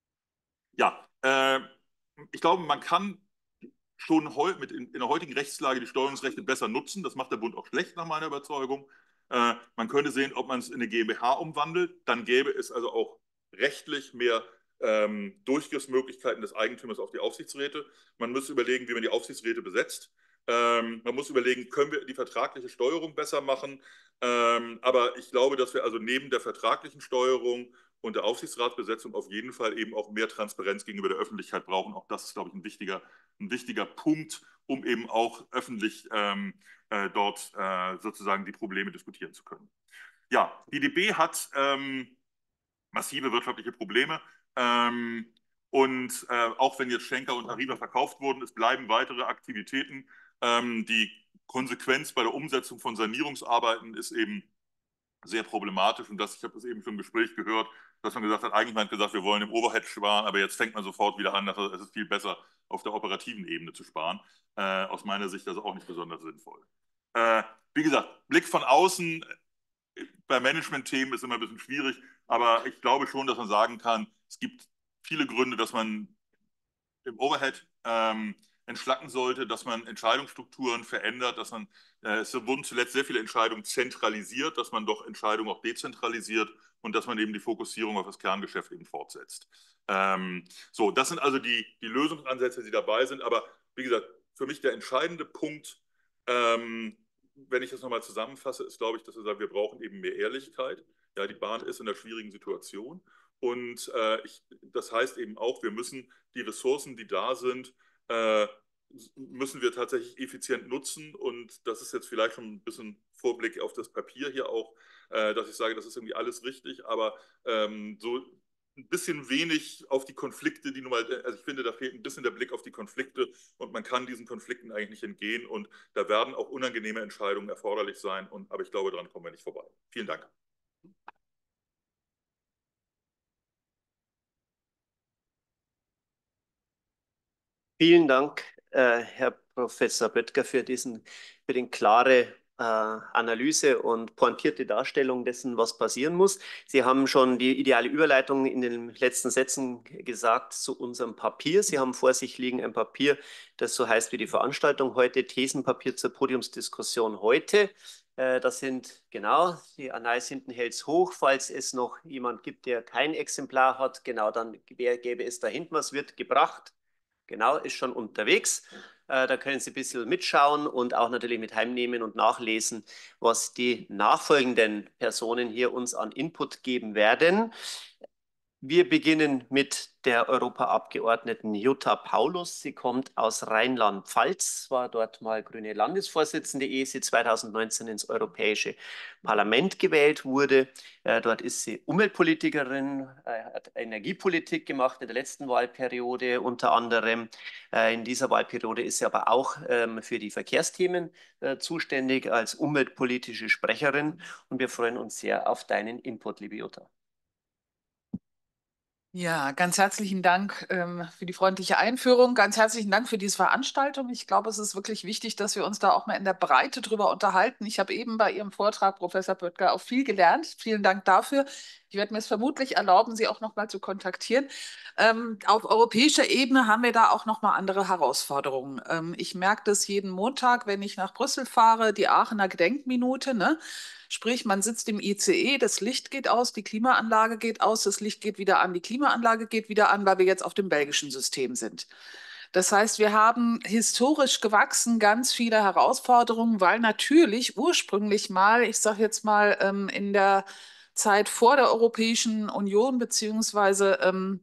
ja, äh, ich glaube, man kann schon mit in, in der heutigen Rechtslage die Steuerungsrechte besser nutzen. Das macht der Bund auch schlecht, nach meiner Überzeugung. Äh, man könnte sehen, ob man es in eine GmbH umwandelt. Dann gäbe es also auch rechtlich mehr ähm, Durchgriffsmöglichkeiten des Eigentümers auf die Aufsichtsräte. Man muss überlegen, wie man die Aufsichtsräte besetzt. Ähm, man muss überlegen, können wir die vertragliche Steuerung besser machen. Ähm, aber ich glaube, dass wir also neben der vertraglichen Steuerung und der Aufsichtsratsbesetzung auf jeden Fall eben auch mehr Transparenz gegenüber der Öffentlichkeit brauchen. Auch das ist, glaube ich, ein wichtiger, ein wichtiger Punkt, um eben auch öffentlich ähm, äh, dort äh, sozusagen die Probleme diskutieren zu können. Ja, die D B hat ähm, massive wirtschaftliche Probleme. Ähm, und äh, auch wenn jetzt Schenker und Arriva verkauft wurden, es bleiben weitere Aktivitäten. Ähm, die Konsequenz bei der Umsetzung von Sanierungsarbeiten ist eben sehr problematisch. Und das, ich habe das eben schon im Gespräch gehört, dass man gesagt hat, eigentlich hat man gesagt, wir wollen im Overhead sparen, aber jetzt fängt man sofort wieder an, dass es ist viel besser, auf der operativen Ebene zu sparen. Äh, aus meiner Sicht das auch nicht besonders sinnvoll. Äh, wie gesagt, Blick von außen bei Management-Themen ist immer ein bisschen schwierig, aber ich glaube schon, dass man sagen kann, es gibt viele Gründe, dass man im Overhead ähm, entschlacken sollte, dass man Entscheidungsstrukturen verändert, dass man, äh, es wurden zuletzt sehr viele Entscheidungen zentralisiert, dass man doch Entscheidungen auch dezentralisiert und dass man eben die Fokussierung auf das Kerngeschäft eben fortsetzt. Ähm, so, das sind also die, die Lösungsansätze, die dabei sind, aber wie gesagt, für mich der entscheidende Punkt, ähm, wenn ich das nochmal zusammenfasse, ist, glaube ich, dass wir sagen, wir brauchen eben mehr Ehrlichkeit. Ja, die Bahn ist in einer schwierigen Situation. Und äh, ich, das heißt eben auch, wir müssen die Ressourcen, die da sind, äh, müssen wir tatsächlich effizient nutzen. Und das ist jetzt vielleicht schon ein bisschen Vorblick auf das Papier hier auch, äh, dass ich sage, das ist irgendwie alles richtig. Aber ähm, so ein bisschen wenig auf die Konflikte, die nun mal, also ich finde, da fehlt ein bisschen der Blick auf die Konflikte und man kann diesen Konflikten eigentlich nicht entgehen und da werden auch unangenehme Entscheidungen erforderlich sein, und, aber ich glaube, daran kommen wir nicht vorbei. Vielen Dank. Vielen Dank, äh, Herr Professor Böttger, für diesen, für den klare äh, Analyse und pointierte Darstellung dessen, was passieren muss. Sie haben schon die ideale Überleitung in den letzten Sätzen gesagt zu unserem Papier. Sie haben vor sich liegen ein Papier, das so heißt wie die Veranstaltung heute, Thesenpapier zur Podiumsdiskussion heute. Äh, das sind, genau, die Anais hinten hält es hoch, falls es noch jemand gibt, der kein Exemplar hat, genau, dann gäbe es da hinten was, wird gebracht. Genau, ist schon unterwegs. Äh, da können Sie ein bisschen mitschauen und auch natürlich mit heimnehmen und nachlesen, was die nachfolgenden Personen hier uns an Input geben werden. Wir beginnen mit der Europaabgeordneten Jutta Paulus. Sie kommt aus Rheinland-Pfalz, war dort mal grüne Landesvorsitzende, ehe sie zweitausendneunzehn ins Europäische Parlament gewählt wurde. Äh, dort ist sie Umweltpolitikerin, äh, hat Energiepolitik gemacht in der letzten Wahlperiode unter anderem. Äh, in dieser Wahlperiode ist sie aber auch ähm, für die Verkehrsthemen äh, zuständig als umweltpolitische Sprecherin. Und wir freuen uns sehr auf deinen Input, liebe Jutta. Ja, ganz herzlichen Dank ähm, für die freundliche Einführung. Ganz herzlichen Dank für diese Veranstaltung. Ich glaube, es ist wirklich wichtig, dass wir uns da auch mal in der Breite drüber unterhalten. Ich habe eben bei Ihrem Vortrag, Professor Böttger, auch viel gelernt. Vielen Dank dafür. Ich werde mir es vermutlich erlauben, Sie auch noch mal zu kontaktieren. Ähm, auf europäischer Ebene haben wir da auch noch mal andere Herausforderungen. Ähm, ich merke das jeden Montag, wenn ich nach Brüssel fahre, die Aachener Gedenkminute, ne? Sprich, man sitzt im I C E, das Licht geht aus, die Klimaanlage geht aus, das Licht geht wieder an, die Klimaanlage geht wieder an, weil wir jetzt auf dem belgischen System sind. Das heißt, wir haben historisch gewachsen ganz viele Herausforderungen, weil natürlich ursprünglich mal, ich sage jetzt mal, ähm, in der Zeit vor der Europäischen Union, beziehungsweise ähm,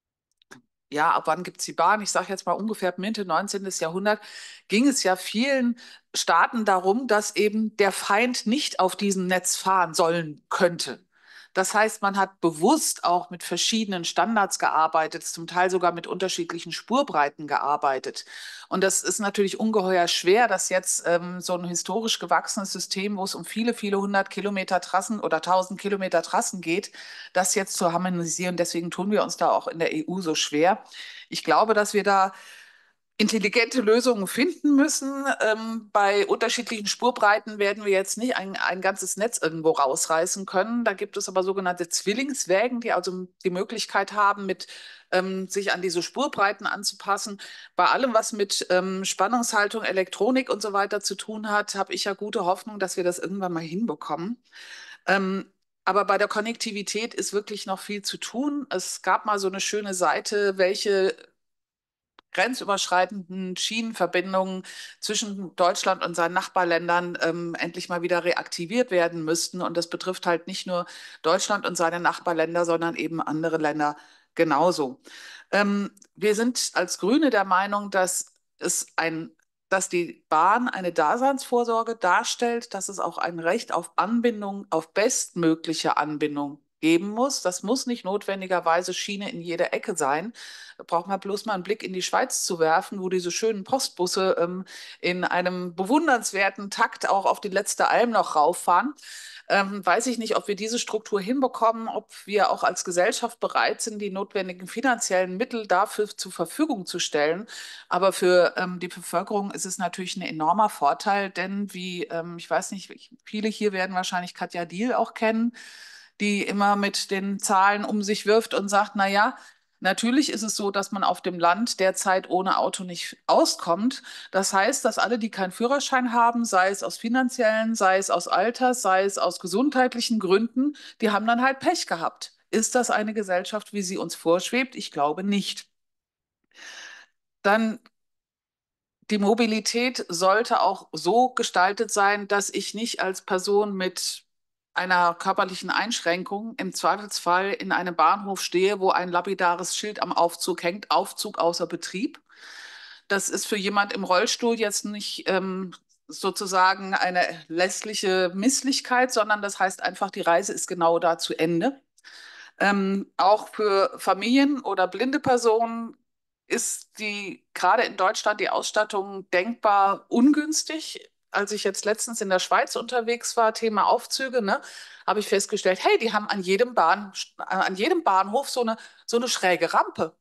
ja, ab wann gibt es die Bahn? Ich sage jetzt mal ungefähr Mitte neunzehnten. Jahrhundert, ging es ja vielen Staaten darum, dass eben der Feind nicht auf diesem Netz fahren sollen könnte. Das heißt, man hat bewusst auch mit verschiedenen Standards gearbeitet, zum Teil sogar mit unterschiedlichen Spurbreiten gearbeitet. Und das ist natürlich ungeheuer schwer, dass jetzt ähm, so ein historisch gewachsenes System, wo es um viele, viele hundert Kilometer Trassen oder tausend Kilometer Trassen geht, das jetzt zu harmonisieren. Deswegen tun wir uns da auch in der E U so schwer. Ich glaube, dass wir da intelligente Lösungen finden müssen. Ähm, bei unterschiedlichen Spurbreiten werden wir jetzt nicht ein, ein ganzes Netz irgendwo rausreißen können. Da gibt es aber sogenannte Zwillingswägen, die also die Möglichkeit haben, mit ähm, sich an diese Spurbreiten anzupassen. Bei allem, was mit ähm, Spannungshaltung, Elektronik und so weiter zu tun hat, habe ich ja gute Hoffnung, dass wir das irgendwann mal hinbekommen. Ähm, aber bei der Konnektivität ist wirklich noch viel zu tun. Es gab mal so eine schöne Seite, welche grenzüberschreitenden Schienenverbindungen zwischen Deutschland und seinen Nachbarländern ähm, endlich mal wieder reaktiviert werden müssten. Und das betrifft halt nicht nur Deutschland und seine Nachbarländer, sondern eben andere Länder genauso. Ähm, wir sind als Grüne der Meinung, dass es ein dass die Bahn eine Daseinsvorsorge darstellt, dass es auch ein Recht auf Anbindung, auf bestmögliche Anbindung geben muss. Das muss nicht notwendigerweise Schiene in jeder Ecke sein. Da braucht man bloß mal einen Blick in die Schweiz zu werfen, wo diese schönen Postbusse ähm, in einem bewundernswerten Takt auch auf die letzte Alm noch rauffahren. Ähm, weiß ich nicht, ob wir diese Struktur hinbekommen, ob wir auch als Gesellschaft bereit sind, die notwendigen finanziellen Mittel dafür zur Verfügung zu stellen. Aber für ähm, die Bevölkerung ist es natürlich ein enormer Vorteil, denn wie, ähm, ich weiß nicht, viele hier werden wahrscheinlich Katja Diehl auch kennen, die immer mit den Zahlen um sich wirft und sagt, na ja, natürlich ist es so, dass man auf dem Land derzeit ohne Auto nicht auskommt. Das heißt, dass alle, die keinen Führerschein haben, sei es aus finanziellen, sei es aus Alters, sei es aus gesundheitlichen Gründen, die haben dann halt Pech gehabt. Ist das eine Gesellschaft, wie sie uns vorschwebt? Ich glaube nicht. Dann die Mobilität sollte auch so gestaltet sein, dass ich nicht als Person mit einer körperlichen Einschränkung im Zweifelsfall in einem Bahnhof stehe, wo ein lapidares Schild am Aufzug hängt, Aufzug außer Betrieb. Das ist für jemand im Rollstuhl jetzt nicht ähm, sozusagen eine lässliche Misslichkeit, sondern das heißt einfach, die Reise ist genau da zu Ende. Ähm, auch für Familien oder blinde Personen ist die gerade in Deutschland die Ausstattung denkbar ungünstig. Als ich jetzt letztens in der Schweiz unterwegs war, Thema Aufzüge, ne, habe ich festgestellt, hey, die haben an jedem Bahn, an jedem Bahnhof so eine, so eine schräge Rampe.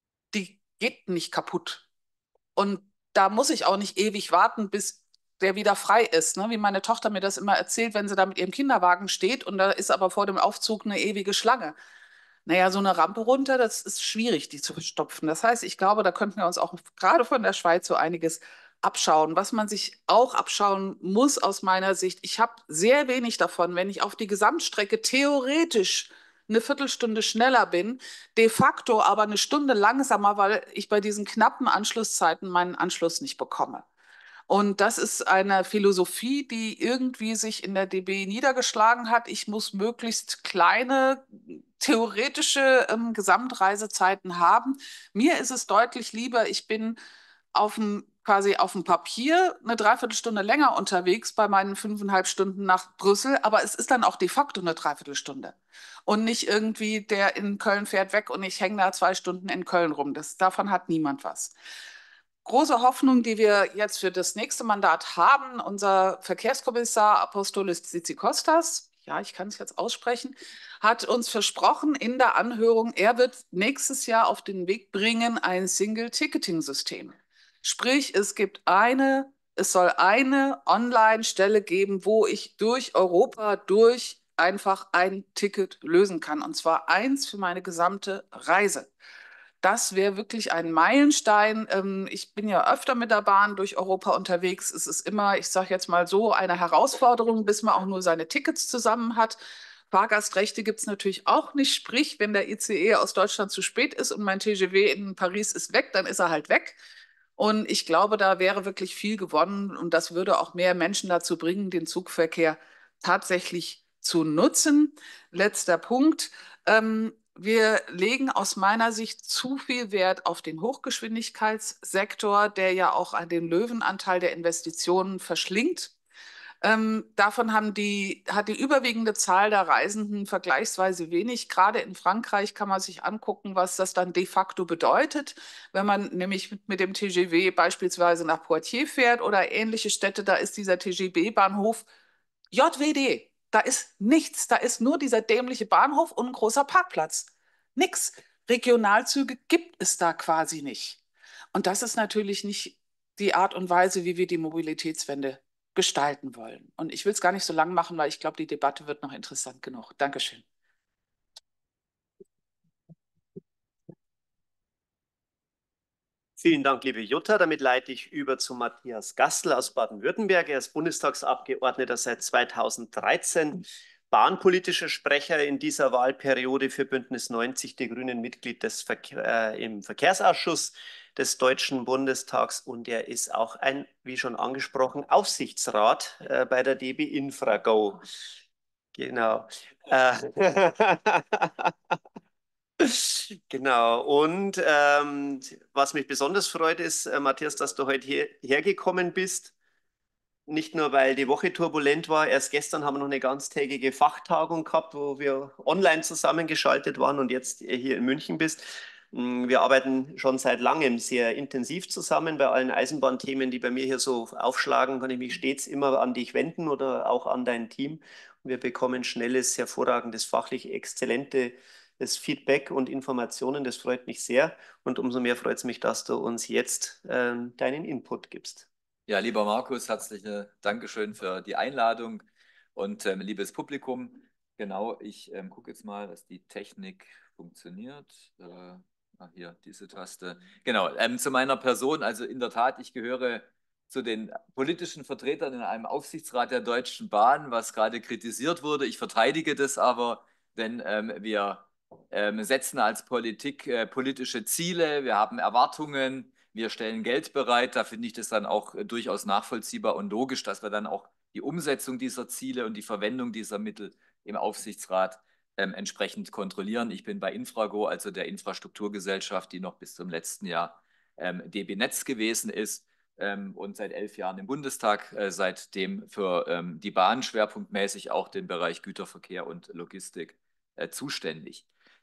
Die geht nicht kaputt. Und da muss ich auch nicht ewig warten, bis der wieder frei ist. Ne? Wie meine Tochter mir das immer erzählt, wenn sie da mit ihrem Kinderwagen steht und da ist aber vor dem Aufzug eine ewige Schlange. Naja, so eine Rampe runter, das ist schwierig, die zu verstopfen. Das heißt, ich glaube, da könnten wir uns auch gerade von der Schweiz so einiges abschauen. Was man sich auch abschauen muss aus meiner Sicht, ich habe sehr wenig davon, wenn ich auf die Gesamtstrecke theoretisch eine Viertelstunde schneller bin, de facto aber eine Stunde langsamer, weil ich bei diesen knappen Anschlusszeiten meinen Anschluss nicht bekomme. Und das ist eine Philosophie, die irgendwie sich in der D B niedergeschlagen hat. Ich muss möglichst kleine theoretische ähm, Gesamtreisezeiten haben. Mir ist es deutlich lieber, ich bin auf dem, quasi auf dem Papier eine Dreiviertelstunde länger unterwegs bei meinen fünfeinhalb Stunden nach Brüssel, aber es ist dann auch de facto eine Dreiviertelstunde. Und nicht irgendwie, der in Köln fährt weg und ich hänge da zwei Stunden in Köln rum. Das, davon hat niemand was. Große Hoffnung, die wir jetzt für das nächste Mandat haben, unser Verkehrskommissar Apostolos Tzitzikostas, ja, ich kann es jetzt aussprechen, hat uns versprochen in der Anhörung, er wird nächstes Jahr auf den Weg bringen ein Single-Ticketing-System. Sprich, es gibt eine, es soll eine Online-Stelle geben, wo ich durch Europa durch einfach ein Ticket lösen kann. Und zwar eins für meine gesamte Reise. Das wäre wirklich ein Meilenstein. Ähm, ich bin ja öfter mit der Bahn durch Europa unterwegs. Es ist immer, ich sage jetzt mal so, eine Herausforderung, bis man auch nur seine Tickets zusammen hat. Fahrgastrechte gibt es natürlich auch nicht. Sprich, wenn der I C E aus Deutschland zu spät ist und mein T G V in Paris ist weg, dann ist er halt weg. Und ich glaube, da wäre wirklich viel gewonnen und das würde auch mehr Menschen dazu bringen, den Zugverkehr tatsächlich zu nutzen. Letzter Punkt. Ähm, wir legen aus meiner Sicht zu viel Wert auf den Hochgeschwindigkeitssektor, der ja auch den Löwenanteil der Investitionen verschlingt. Ähm, davon haben die, hat die überwiegende Zahl der Reisenden vergleichsweise wenig. Gerade in Frankreich kann man sich angucken, was das dann de facto bedeutet, wenn man nämlich mit, mit dem T G V beispielsweise nach Poitiers fährt oder ähnliche Städte, da ist dieser T G V-Bahnhof J W D. Da ist nichts, da ist nur dieser dämliche Bahnhof und ein großer Parkplatz. Nix. Regionalzüge gibt es da quasi nicht. Und das ist natürlich nicht die Art und Weise, wie wir die Mobilitätswende gestalten wollen. Und ich will es gar nicht so lang machen, weil ich glaube, die Debatte wird noch interessant genug. Dankeschön. Vielen Dank, liebe Jutta. Damit leite ich über zu Matthias Gastl aus Baden-Württemberg. Er ist Bundestagsabgeordneter seit zweitausenddreizehn, bahnpolitischer Sprecher in dieser Wahlperiode für Bündnis neunzig Die Grünen, Mitglied des Verkehr, äh, im Verkehrsausschuss des Deutschen Bundestags und er ist auch ein, wie schon angesprochen, Aufsichtsrat äh, bei der D B Infrago. Genau. Äh, Genau, und ähm, was mich besonders freut, ist, äh, Matthias, dass du heute hier, hergekommen bist. Nicht nur, weil die Woche turbulent war. Erst gestern haben wir noch eine ganztägige Fachtagung gehabt, wo wir online zusammengeschaltet waren und jetzt hier in München bist. Wir arbeiten schon seit langem sehr intensiv zusammen. Bei allen Eisenbahnthemen, die bei mir hier so aufschlagen, kann ich mich stets immer an dich wenden oder auch an dein Team. Wir bekommen schnelles, hervorragendes, fachlich exzellente das Feedback und Informationen. Das freut mich sehr. Und umso mehr freut es mich, dass du uns jetzt ähm, deinen Input gibst. Ja, lieber Markus, herzliche Dankeschön für die Einladung und ähm, liebes Publikum. Genau, ich ähm, gucke jetzt mal, dass die Technik funktioniert. Äh, ah, hier, diese Taste. Genau, ähm, zu meiner Person. Also in der Tat, ich gehöre zu den politischen Vertretern in einem Aufsichtsrat der Deutschen Bahn, was gerade kritisiert wurde. Ich verteidige das aber, denn ähm, wir ähm, setzen als Politik äh, politische Ziele, wir haben Erwartungen, wir stellen Geld bereit. Da finde ich das dann auch äh, durchaus nachvollziehbar und logisch, dass wir dann auch die Umsetzung dieser Ziele und die Verwendung dieser Mittel im Aufsichtsrat ähm, entsprechend kontrollieren. Ich bin bei Infrago, also der Infrastrukturgesellschaft, die noch bis zum letzten Jahr ähm, D B Netz gewesen ist ähm, und seit elf Jahren im Bundestag, äh, seitdem für ähm, die Bahn schwerpunktmäßig auch den Bereich Güterverkehr und Logistik äh, zuständig.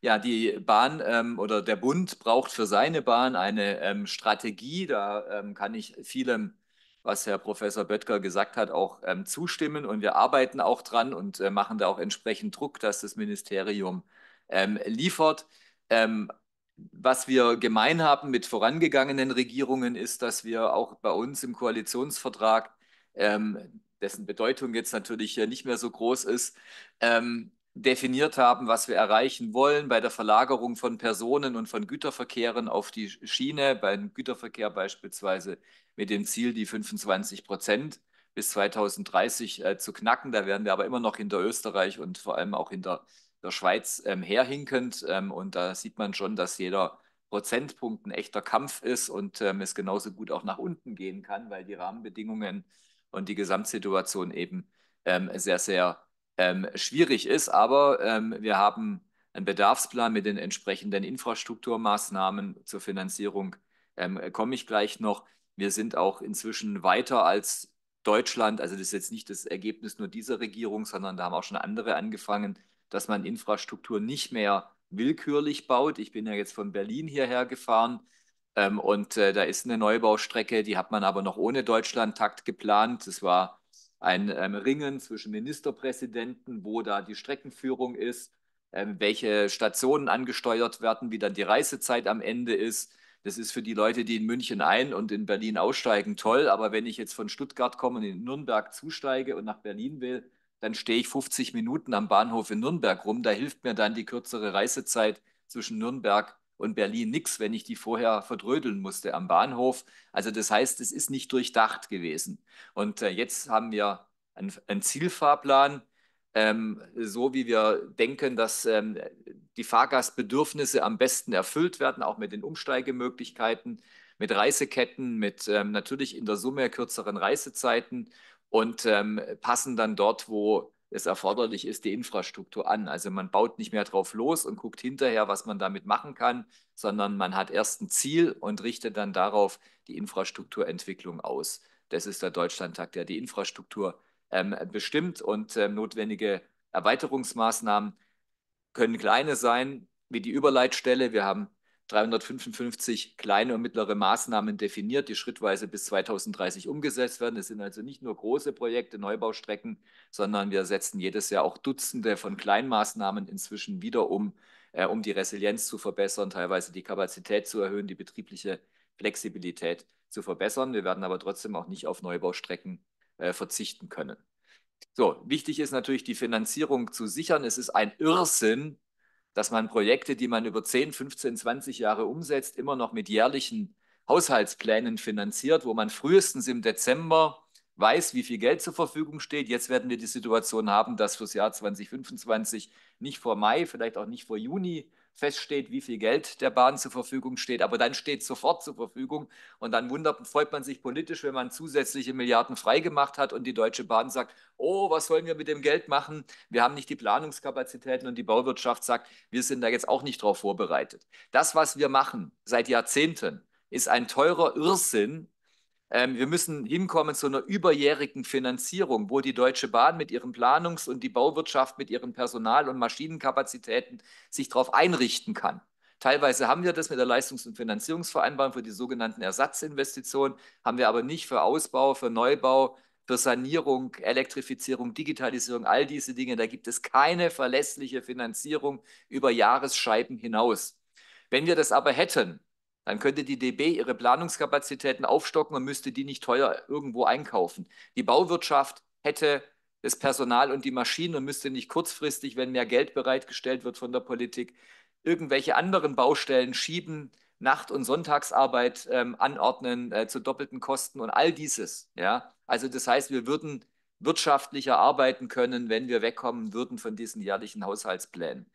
Ja, die Bahn ähm, oder der Bund braucht für seine Bahn eine ähm, Strategie. Da ähm, kann ich vielem, was Herr Professor Böttger gesagt hat, auch ähm, zustimmen. Und wir arbeiten auch dran und äh, machen da auch entsprechend Druck, dass das Ministerium ähm, liefert. Ähm, was wir gemein haben mit vorangegangenen Regierungen ist, dass wir auch bei uns im Koalitionsvertrag, ähm, dessen Bedeutung jetzt natürlich nicht mehr so groß ist, ähm, definiert haben, was wir erreichen wollen bei der Verlagerung von Personen und von Güterverkehren auf die Schiene, beim Güterverkehr beispielsweise mit dem Ziel, die fünfundzwanzig Prozent bis zweitausenddreißig äh, zu knacken. Da werden wir aber immer noch hinter Österreich und vor allem auch hinter der Schweiz ähm, herhinkend. Ähm, und da sieht man schon, dass jeder Prozentpunkt ein echter Kampf ist und ähm, es genauso gut auch nach unten gehen kann, weil die Rahmenbedingungen und die Gesamtsituation eben ähm, sehr, sehr ähm, schwierig ist. Aber ähm, wir haben einen Bedarfsplan mit den entsprechenden Infrastrukturmaßnahmen zur Finanzierung. Ähm, komme ich gleich noch. Wir sind auch inzwischen weiter als Deutschland. Also das ist jetzt nicht das Ergebnis nur dieser Regierung, sondern da haben auch schon andere angefangen, dass man Infrastruktur nicht mehr willkürlich baut. Ich bin ja jetzt von Berlin hierher gefahren. Ähm, und äh, da ist eine Neubaustrecke, die hat man aber noch ohne Deutschlandtakt geplant. Das war ein ähm, Ringen zwischen Ministerpräsidenten, wo da die Streckenführung ist, ähm, welche Stationen angesteuert werden, wie dann die Reisezeit am Ende ist. Das ist für die Leute, die in München ein- und in Berlin aussteigen, toll. Aber wenn ich jetzt von Stuttgart komme und in Nürnberg zusteige und nach Berlin will, dann stehe ich fünfzig Minuten am Bahnhof in Nürnberg rum. Da hilft mir dann die kürzere Reisezeit zwischen Nürnberg und Berlin nichts, wenn ich die vorher verdrödeln musste am Bahnhof. Also das heißt, es ist nicht durchdacht gewesen. Und äh, jetzt haben wir einen, einen Zielfahrplan, ähm, so wie wir denken, dass ähm, die Fahrgastbedürfnisse am besten erfüllt werden, auch mit den Umsteigemöglichkeiten, mit Reiseketten, mit ähm, natürlich in der Summe kürzeren Reisezeiten und ähm, passen dann dort, wo es erforderlich ist, die Infrastruktur an. Also man baut nicht mehr drauf los und guckt hinterher, was man damit machen kann, sondern man hat erst ein Ziel und richtet dann darauf die Infrastrukturentwicklung aus. Das ist der Deutschlandtakt, der die Infrastruktur ähm, bestimmt und ähm, notwendige Erweiterungsmaßnahmen können kleine sein, wie die Überleitstelle. Wir haben dreihundertfünfundfünfzig kleine und mittlere Maßnahmen definiert, die schrittweise bis zweitausenddreißig umgesetzt werden. Es sind also nicht nur große Projekte, Neubaustrecken, sondern wir setzen jedes Jahr auch Dutzende von Kleinmaßnahmen inzwischen wieder um, äh, um die Resilienz zu verbessern, teilweise die Kapazität zu erhöhen, die betriebliche Flexibilität zu verbessern. Wir werden aber trotzdem auch nicht auf Neubaustrecken äh, verzichten können. So, wichtig ist natürlich, die Finanzierung zu sichern. Es ist ein Irrsinn, dass man Projekte, die man über zehn, fünfzehn, zwanzig Jahre umsetzt, immer noch mit jährlichen Haushaltsplänen finanziert, wo man frühestens im Dezember weiß, wie viel Geld zur Verfügung steht. Jetzt werden wir die Situation haben, dass fürs Jahr zweitausendfünfundzwanzig nicht vor Mai, vielleicht auch nicht vor Juni feststeht, wie viel Geld der Bahn zur Verfügung steht, aber dann steht es sofort zur Verfügung und dann wundert, freut man sich politisch, wenn man zusätzliche Milliarden freigemacht hat und die Deutsche Bahn sagt, oh, was sollen wir mit dem Geld machen? Wir haben nicht die Planungskapazitäten und die Bauwirtschaft sagt, wir sind da jetzt auch nicht drauf vorbereitet. Das, was wir machen seit Jahrzehnten, ist ein teurer Irrsinn. Ähm, wir müssen hinkommen zu einer überjährigen Finanzierung, wo die Deutsche Bahn mit ihren Planungs- und die Bauwirtschaft mit ihren Personal- und Maschinenkapazitäten sich darauf einrichten kann. Teilweise haben wir das mit der Leistungs- und Finanzierungsvereinbarung für die sogenannten Ersatzinvestitionen, haben wir aber nicht für Ausbau, für Neubau, für Sanierung, Elektrifizierung, Digitalisierung, all diese Dinge. Da gibt es keine verlässliche Finanzierung über Jahresscheiben hinaus. Wenn wir das aber hätten, dann könnte die D B ihre Planungskapazitäten aufstocken und müsste die nicht teuer irgendwo einkaufen. Die Bauwirtschaft hätte das Personal und die Maschinen und müsste nicht kurzfristig, wenn mehr Geld bereitgestellt wird von der Politik, irgendwelche anderen Baustellen schieben, Nacht- und Sonntagsarbeit ähm, anordnen äh, zu doppelten Kosten und all dieses. Ja? Also das heißt, wir würden wirtschaftlicher arbeiten können, wenn wir wegkommen würden von diesen jährlichen Haushaltsplänen.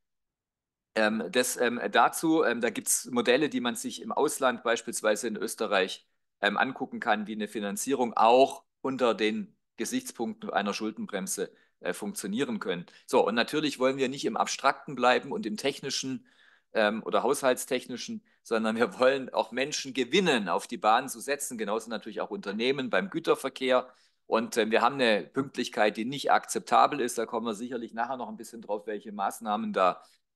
Ähm, das, ähm, dazu, ähm, da gibt es Modelle, die man sich im Ausland, beispielsweise in Österreich, ähm, angucken kann, wie eine Finanzierung auch unter den Gesichtspunkten einer Schuldenbremse äh, funktionieren können. So, und natürlich wollen wir nicht im Abstrakten bleiben und im Technischen ähm, oder Haushaltstechnischen, sondern wir wollen auch Menschen gewinnen, auf die Bahn zu setzen, genauso natürlich auch Unternehmen beim Güterverkehr. Und äh, wir haben eine Pünktlichkeit, die nicht akzeptabel ist. Da kommen wir sicherlich nachher noch ein bisschen drauf, welche Maßnahmen da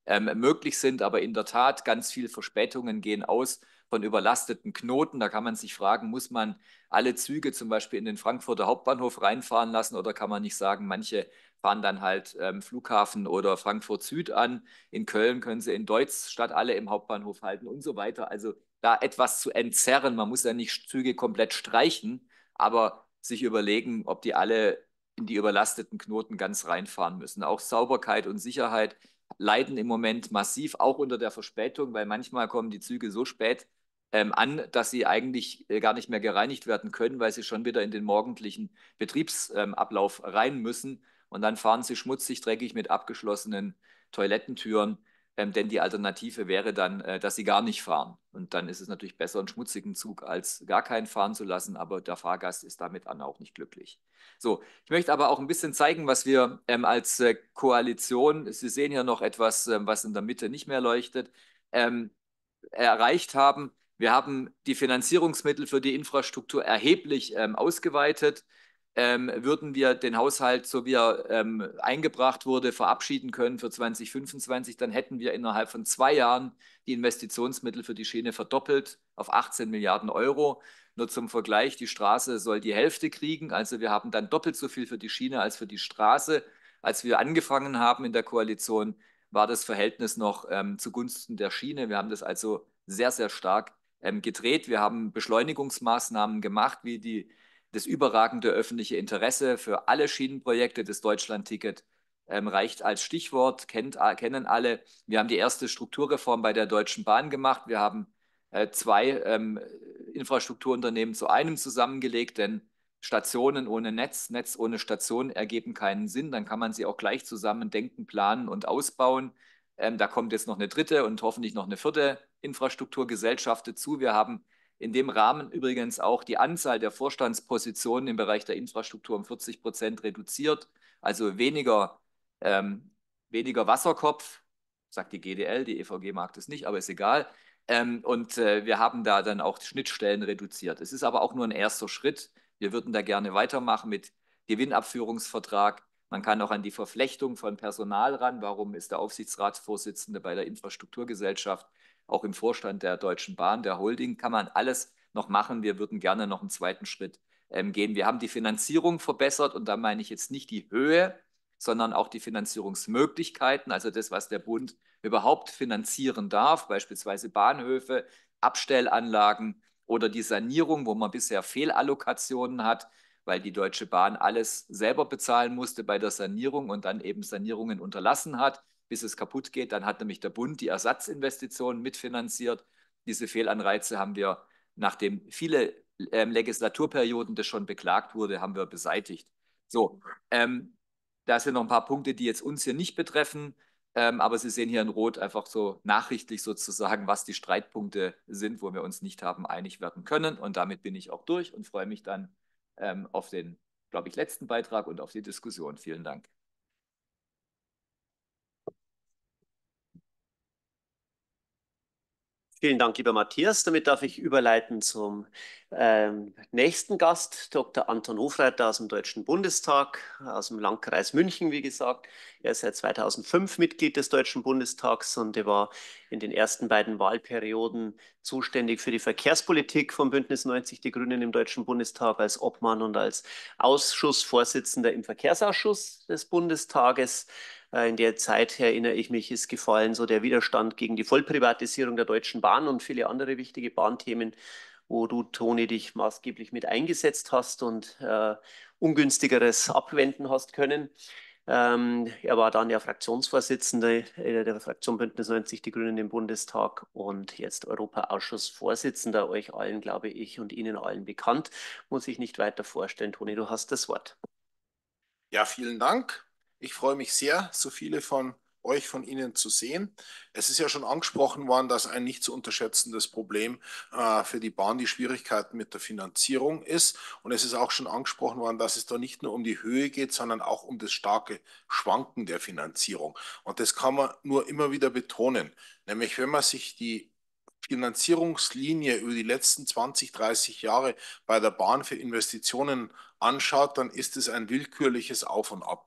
ähm, möglich sind. Aber in der Tat, ganz viele Verspätungen gehen aus von überlasteten Knoten. Da kann man sich fragen, muss man alle Züge zum Beispiel in den Frankfurter Hauptbahnhof reinfahren lassen oder kann man nicht sagen, manche fahren dann halt ähm, Flughafen oder Frankfurt Süd an. In Köln können sie in Deutz statt alle im Hauptbahnhof halten und so weiter. Also da etwas zu entzerren. Man muss ja nicht Züge komplett streichen, aber sich überlegen, ob die alle in die überlasteten Knoten ganz reinfahren müssen. Auch Sauberkeit und Sicherheit leiden im Moment massiv, auch unter der Verspätung, weil manchmal kommen die Züge so spät ähm, an, dass sie eigentlich äh, gar nicht mehr gereinigt werden können, weil sie schon wieder in den morgendlichen Betriebsablauf ähm, rein müssen. Und dann fahren sie schmutzig, dreckig mit abgeschlossenen Toilettentüren. Ähm, denn die Alternative wäre dann, äh, dass sie gar nicht fahren. Und dann ist es natürlich besser, einen schmutzigen Zug als gar keinen fahren zu lassen, aber der Fahrgast ist damit dann auch nicht glücklich. So, ich möchte aber auch ein bisschen zeigen, was wir ähm, als äh, Koalition, Sie sehen hier noch etwas, ähm, was in der Mitte nicht mehr leuchtet, ähm, erreicht haben. Wir haben die Finanzierungsmittel für die Infrastruktur erheblich ähm, ausgeweitet. Ähm, würden wir den Haushalt, so wie er ähm, eingebracht wurde, verabschieden können für zwanzig fünfundzwanzig, dann hätten wir innerhalb von zwei Jahren die Investitionsmittel für die Schiene verdoppelt auf achtzehn Milliarden Euro. Nur zum Vergleich, die Straße soll die Hälfte kriegen. Also wir haben dann doppelt so viel für die Schiene als für die Straße. Als wir angefangen haben in der Koalition, war das Verhältnis noch ähm, zugunsten der Schiene. Wir haben das also sehr, sehr stark ähm, gedreht. Wir haben Beschleunigungsmaßnahmen gemacht, wie die, das überragende öffentliche Interesse für alle Schienenprojekte. Das Deutschlandticket ähm, reicht als Stichwort, kennt, kennen alle. Wir haben die erste Strukturreform bei der Deutschen Bahn gemacht. Wir haben äh, zwei ähm, Infrastrukturunternehmen zu einem zusammengelegt, denn Stationen ohne Netz, Netz ohne Station ergeben keinen Sinn. Dann kann man sie auch gleich zusammen denken, planen und ausbauen. Ähm, da kommt jetzt noch eine dritte und hoffentlich noch eine vierte Infrastrukturgesellschaft dazu. Wir haben in dem Rahmen übrigens auch die Anzahl der Vorstandspositionen im Bereich der Infrastruktur um vierzig Prozent reduziert. Also weniger, ähm, weniger Wasserkopf, sagt die G D L, die E V G mag das nicht, aber ist egal. Ähm, und äh, wir haben da dann auch Schnittstellen reduziert. Es ist aber auch nur ein erster Schritt. Wir würden da gerne weitermachen mit Gewinnabführungsvertrag. Man kann auch an die Verflechtung von Personal ran. Warum ist der Aufsichtsratsvorsitzende bei der Infrastrukturgesellschaft, auch im Vorstand der Deutschen Bahn, der Holding? Kann man alles noch machen. Wir würden gerne noch einen zweiten Schritt ähm, gehen. Wir haben die Finanzierung verbessert und da meine ich jetzt nicht die Höhe, sondern auch die Finanzierungsmöglichkeiten, also das, was der Bund überhaupt finanzieren darf, beispielsweise Bahnhöfe, Abstellanlagen oder die Sanierung, wo man bisher Fehlallokationen hat, weil die Deutsche Bahn alles selber bezahlen musste bei der Sanierung und dann eben Sanierungen unterlassen hat, bis es kaputt geht. Dann hat nämlich der Bund die Ersatzinvestitionen mitfinanziert. Diese Fehlanreize haben wir, nachdem viele ähm, Legislaturperioden das schon beklagt wurde, haben wir beseitigt. So, ähm, da sind noch ein paar Punkte, die jetzt uns hier nicht betreffen. Ähm, aber Sie sehen hier in Rot einfach so nachrichtlich sozusagen, was die Streitpunkte sind, wo wir uns nicht haben einig werden können. Und damit bin ich auch durch und freue mich dann ähm, auf den, glaube ich, letzten Beitrag und auf die Diskussion. Vielen Dank. Vielen Dank, lieber Matthias. Damit darf ich überleiten zum ähm, nächsten Gast, Doktor Anton Hofreiter aus dem Deutschen Bundestag, aus dem Landkreis München, wie gesagt. Er ist seit zweitausendfünf Mitglied des Deutschen Bundestags und er war in den ersten beiden Wahlperioden zuständig für die Verkehrspolitik vom Bündnis neunzig Die Grünen im Deutschen Bundestag als Obmann und als Ausschussvorsitzender im Verkehrsausschuss des Bundestages. In der Zeit, erinnere ich mich, ist gefallen so der Widerstand gegen die Vollprivatisierung der Deutschen Bahn und viele andere wichtige Bahnthemen, wo du, Toni, dich maßgeblich mit eingesetzt hast und äh, Ungünstigeres abwenden hast können. Ähm, er war dann ja Fraktionsvorsitzender der Fraktion Bündnis neunzig Die Grünen im Bundestag und jetzt Europaausschussvorsitzender. Euch allen, glaube ich, und Ihnen allen bekannt. Muss ich nicht weiter vorstellen. Toni, du hast das Wort. Ja, vielen Dank. Ich freue mich sehr, so viele von euch, von Ihnen zu sehen. Es ist ja schon angesprochen worden, dass ein nicht zu unterschätzendes Problem äh, für die Bahn die Schwierigkeiten mit der Finanzierung ist. Und es ist auch schon angesprochen worden, dass es da nicht nur um die Höhe geht, sondern auch um das starke Schwanken der Finanzierung. Und das kann man nur immer wieder betonen. Nämlich, wenn man sich die Finanzierungslinie über die letzten zwanzig, dreißig Jahre bei der Bahn für Investitionen anschaut, dann ist es ein willkürliches Auf und Ab.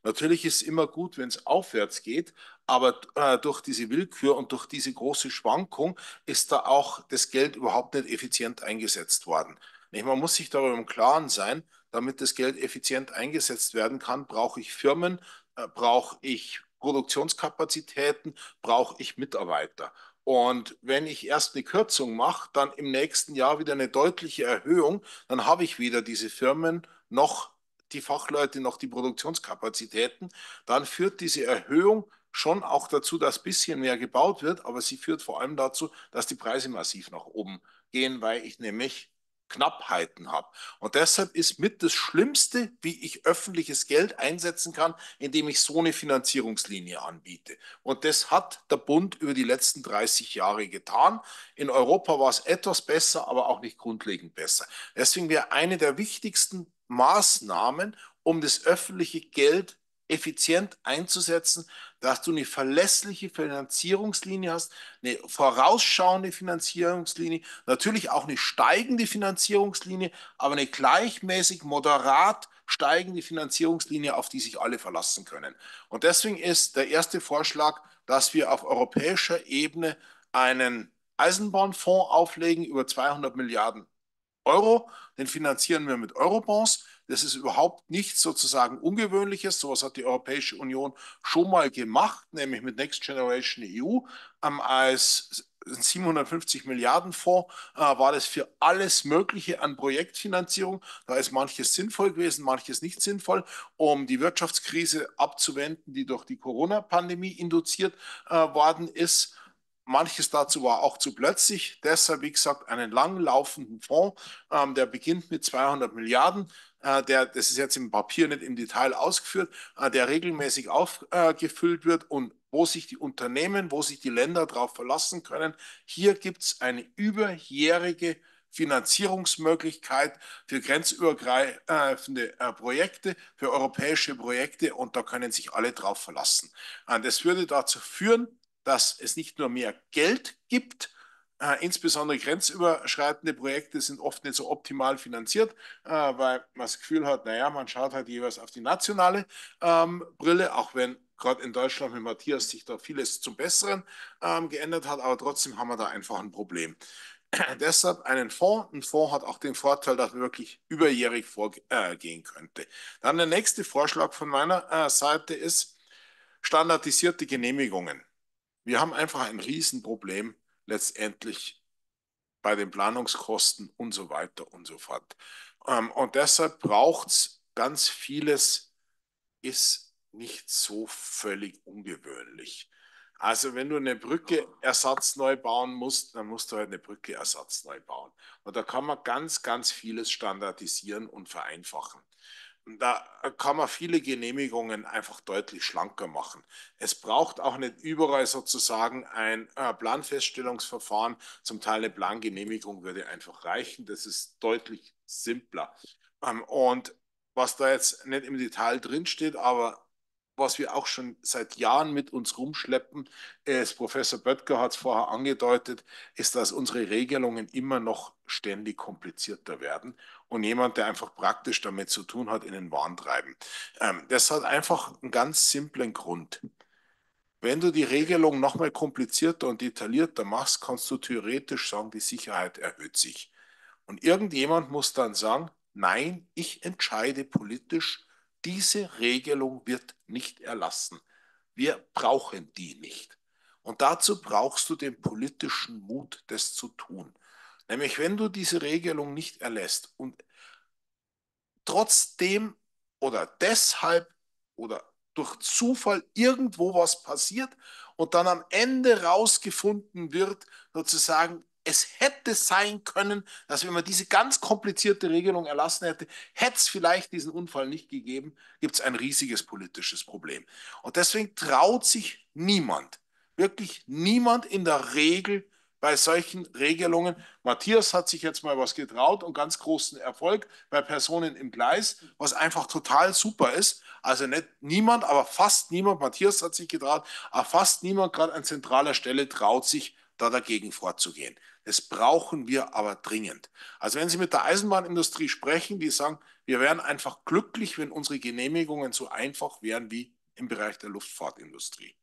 Natürlich ist es immer gut, wenn es aufwärts geht, aber äh, durch diese Willkür und durch diese große Schwankung ist da auch das Geld überhaupt nicht effizient eingesetzt worden. Man muss sich darüber im Klaren sein, damit das Geld effizient eingesetzt werden kann, brauche ich Firmen, äh, brauche ich Produktionskapazitäten, brauche ich Mitarbeiter. Und wenn ich erst eine Kürzung mache, dann im nächsten Jahr wieder eine deutliche Erhöhung, dann habe ich weder diese Firmen noch die Fachleute noch die Produktionskapazitäten. Dann führt diese Erhöhung schon auch dazu, dass ein bisschen mehr gebaut wird, aber sie führt vor allem dazu, dass die Preise massiv nach oben gehen, weil ich nämlich Knappheiten habe. Und deshalb ist mit das Schlimmste, wie ich öffentliches Geld einsetzen kann, indem ich so eine Finanzierungslinie anbiete. Und das hat der Bund über die letzten dreißig Jahre getan. In Europa war es etwas besser, aber auch nicht grundlegend besser. Deswegen wäre eine der wichtigsten Maßnahmen, um das öffentliche Geld effizient einzusetzen, dass du eine verlässliche Finanzierungslinie hast, eine vorausschauende Finanzierungslinie, natürlich auch eine steigende Finanzierungslinie, aber eine gleichmäßig moderat steigende Finanzierungslinie, auf die sich alle verlassen können. Und deswegen ist der erste Vorschlag, dass wir auf europäischer Ebene einen Eisenbahnfonds auflegen über zweihundert Milliarden Euro. Den finanzieren wir mit Eurobonds. Das ist überhaupt nichts sozusagen Ungewöhnliches. Sowas hat die Europäische Union schon mal gemacht, nämlich mit Next Generation E U. Ähm, als siebenhundertfünfzig Milliarden Fonds äh, war das für alles Mögliche an Projektfinanzierung. Da ist manches sinnvoll gewesen, manches nicht sinnvoll, um die Wirtschaftskrise abzuwenden, die durch die Corona-Pandemie induziert äh, worden ist. Manches dazu war auch zu plötzlich. Deshalb, wie gesagt, einen langlaufenden Fonds, ähm, der beginnt mit zweihundert Milliarden. Äh, der, das ist jetzt im Papier nicht im Detail ausgeführt, äh, der regelmäßig aufgefüllt äh, wird und wo sich die Unternehmen, wo sich die Länder darauf verlassen können. Hier gibt es eine überjährige Finanzierungsmöglichkeit für grenzübergreifende äh, Projekte, für europäische Projekte und da können sich alle drauf verlassen. Äh, das würde dazu führen, dass es nicht nur mehr Geld gibt, äh, insbesondere grenzüberschreitende Projekte sind oft nicht so optimal finanziert, äh, weil man das Gefühl hat, naja, man schaut halt jeweils auf die nationale ähm, Brille, auch wenn gerade in Deutschland mit Matthias sich da vieles zum Besseren ähm, geändert hat, aber trotzdem haben wir da einfach ein Problem. Deshalb einen Fonds. Ein Fonds hat auch den Vorteil, dass man wirklich überjährig vorgehen könnte. Dann der nächste Vorschlag von meiner äh, Seite ist standardisierte Genehmigungen. Wir haben einfach ein Riesenproblem letztendlich bei den Planungskosten und so weiter und so fort. Und deshalb braucht es ganz vieles, ist nicht so völlig ungewöhnlich. Also wenn du eine Brücke ersatzneu bauen musst, dann musst du halt eine Brücke ersatzneu bauen. Und da kann man ganz, ganz vieles standardisieren und vereinfachen. Da kann man viele Genehmigungen einfach deutlich schlanker machen. Es braucht auch nicht überall sozusagen ein äh, Planfeststellungsverfahren. Zum Teil eine Plangenehmigung würde einfach reichen. Das ist deutlich simpler. Ähm, und was da jetzt nicht im Detail drinsteht, aber was wir auch schon seit Jahren mit uns rumschleppen, ist, Professor Böttger hat es vorher angedeutet, ist, dass unsere Regelungen immer noch ständig komplizierter werden und jemand, der einfach praktisch damit zu tun hat, in den Wahn treiben. Ähm, das hat einfach einen ganz simplen Grund. Wenn du die Regelung nochmal komplizierter und detaillierter machst, kannst du theoretisch sagen, die Sicherheit erhöht sich. Und irgendjemand muss dann sagen, nein, ich entscheide politisch, diese Regelung wird nicht erlassen. Wir brauchen die nicht. Und dazu brauchst du den politischen Mut, das zu tun. Nämlich, wenn du diese Regelung nicht erlässt und trotzdem oder deshalb oder durch Zufall irgendwo was passiert und dann am Ende rausgefunden wird, sozusagen, es hätte sein können, dass wenn man diese ganz komplizierte Regelung erlassen hätte, hätte es vielleicht diesen Unfall nicht gegeben, gibt es ein riesiges politisches Problem. Und deswegen traut sich niemand, wirklich niemand in der Regel bei solchen Regelungen. Matthias hat sich jetzt mal was getraut und ganz großen Erfolg bei Personen im Gleis, was einfach total super ist. Also nicht niemand, aber fast niemand, Matthias hat sich getraut, aber fast niemand gerade an zentraler Stelle traut sich, da dagegen vorzugehen. Das brauchen wir aber dringend. Also wenn Sie mit der Eisenbahnindustrie sprechen, die sagen, wir wären einfach glücklich, wenn unsere Genehmigungen so einfach wären wie im Bereich der Luftfahrtindustrie.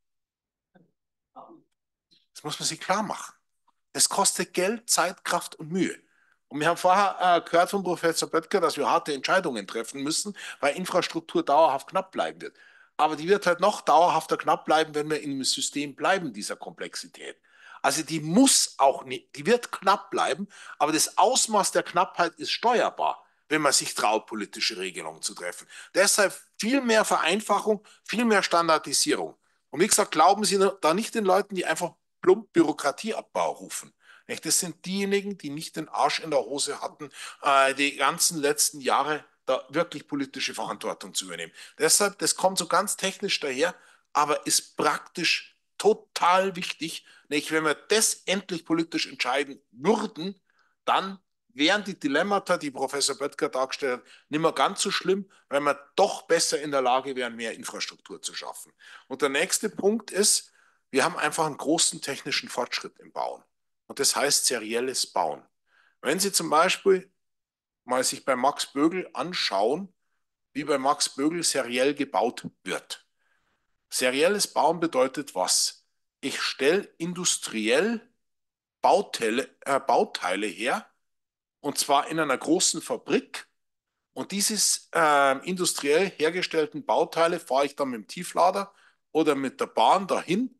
Das muss man sich klar machen. Das kostet Geld, Zeit, Kraft und Mühe. Und wir haben vorher äh, gehört von Professor Böttger, dass wir harte Entscheidungen treffen müssen, weil Infrastruktur dauerhaft knapp bleiben wird. Aber die wird halt noch dauerhafter knapp bleiben, wenn wir in einem System bleiben dieser Komplexität. Also die muss auch nicht, die wird knapp bleiben, aber das Ausmaß der Knappheit ist steuerbar, wenn man sich traut, politische Regelungen zu treffen. Deshalb viel mehr Vereinfachung, viel mehr Standardisierung. Und wie gesagt, glauben Sie da nicht den Leuten, die einfach plump Bürokratieabbau rufen. Das sind diejenigen, die nicht den Arsch in der Hose hatten, die ganzen letzten Jahre da wirklich politische Verantwortung zu übernehmen. Deshalb, das kommt so ganz technisch daher, aber ist praktisch total wichtig. Wenn wir das endlich politisch entscheiden würden, dann wären die Dilemmata, die Professor Böttger dargestellt hat, nicht mehr ganz so schlimm, weil wir doch besser in der Lage wären, mehr Infrastruktur zu schaffen. Und der nächste Punkt ist, wir haben einfach einen großen technischen Fortschritt im Bauen. Und das heißt serielles Bauen. Wenn Sie zum Beispiel mal sich bei Max Bögl anschauen, wie bei Max Bögl seriell gebaut wird. Serielles Bauen bedeutet was? Ich stelle industriell Bauteile, äh, Bauteile her, und zwar in einer großen Fabrik. Und diese äh, industriell hergestellten Bauteile fahre ich dann mit dem Tieflader oder mit der Bahn dahin,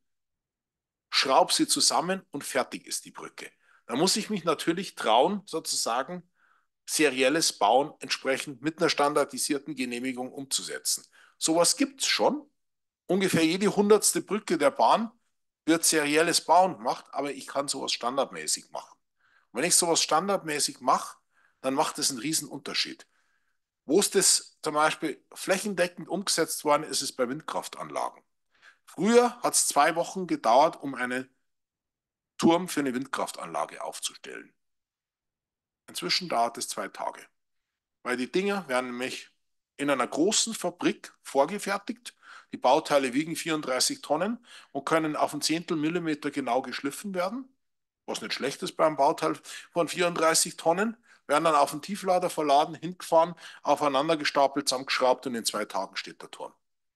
schraube sie zusammen und fertig ist die Brücke. Da muss ich mich natürlich trauen, sozusagen serielles Bauen entsprechend mit einer standardisierten Genehmigung umzusetzen. Sowas gibt es schon. Ungefähr jede hundertste Brücke der Bahn wird serielles Bauen gemacht, aber ich kann sowas standardmäßig machen. Und wenn ich sowas standardmäßig mache, dann macht es einen riesen Unterschied. Wo ist das zum Beispiel flächendeckend umgesetzt worden, ist es bei Windkraftanlagen. Früher hat es zwei Wochen gedauert, um einen Turm für eine Windkraftanlage aufzustellen. Inzwischen dauert es zwei Tage, weil die Dinger werden nämlich in einer großen Fabrik vorgefertigt. Die Bauteile wiegen vierunddreißig Tonnen und können auf ein Zehntel Millimeter genau geschliffen werden, was nicht schlecht ist beim Bauteil von vierunddreißig Tonnen, werden dann auf den Tieflader verladen, hingefahren, aufeinander gestapelt, zusammengeschraubt und in zwei Tagen steht der Turm.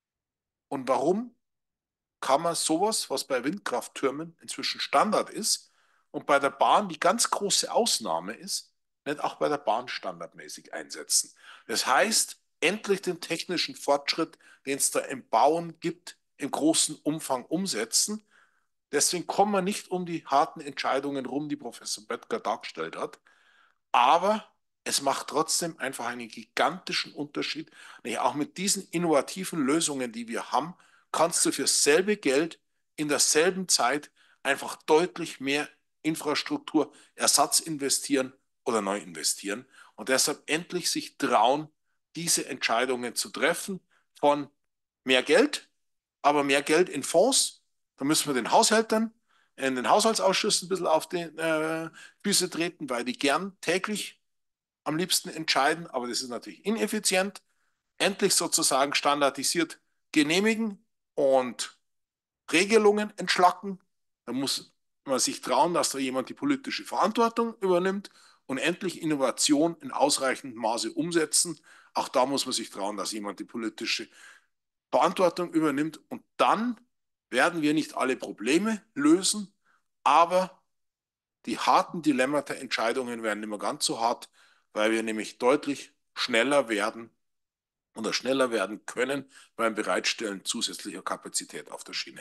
Und warum kann man sowas, was bei Windkrafttürmen inzwischen Standard ist und bei der Bahn die ganz große Ausnahme ist, nicht auch bei der Bahn standardmäßig einsetzen? Das heißt, endlich den technischen Fortschritt, den es da im Bauen gibt, im großen Umfang umsetzen. Deswegen kommen wir nicht um die harten Entscheidungen rum, die Professor Böttger dargestellt hat. Aber es macht trotzdem einfach einen gigantischen Unterschied. Auch mit diesen innovativen Lösungen, die wir haben, kannst du für selbe Geld in derselben Zeit einfach deutlich mehr Infrastruktur, Ersatz investieren oder neu investieren. Und deshalb endlich sich trauen, diese Entscheidungen zu treffen von mehr Geld, aber mehr Geld in Fonds. Da müssen wir den Haushältern, in den Haushaltsausschüssen ein bisschen auf die äh, Füße treten, weil die gern täglich am liebsten entscheiden, aber das ist natürlich ineffizient. Endlich sozusagen standardisiert genehmigen und Regelungen entschlacken. Da muss man sich trauen, dass da jemand die politische Verantwortung übernimmt und endlich Innovation in ausreichendem Maße umsetzen. Auch da muss man sich trauen, dass jemand die politische Verantwortung übernimmt. Und dann werden wir nicht alle Probleme lösen, aber die harten Dilemmata, Entscheidungen werden nicht mehr ganz so hart, weil wir nämlich deutlich schneller werden oder schneller werden können beim Bereitstellen zusätzlicher Kapazität auf der Schiene.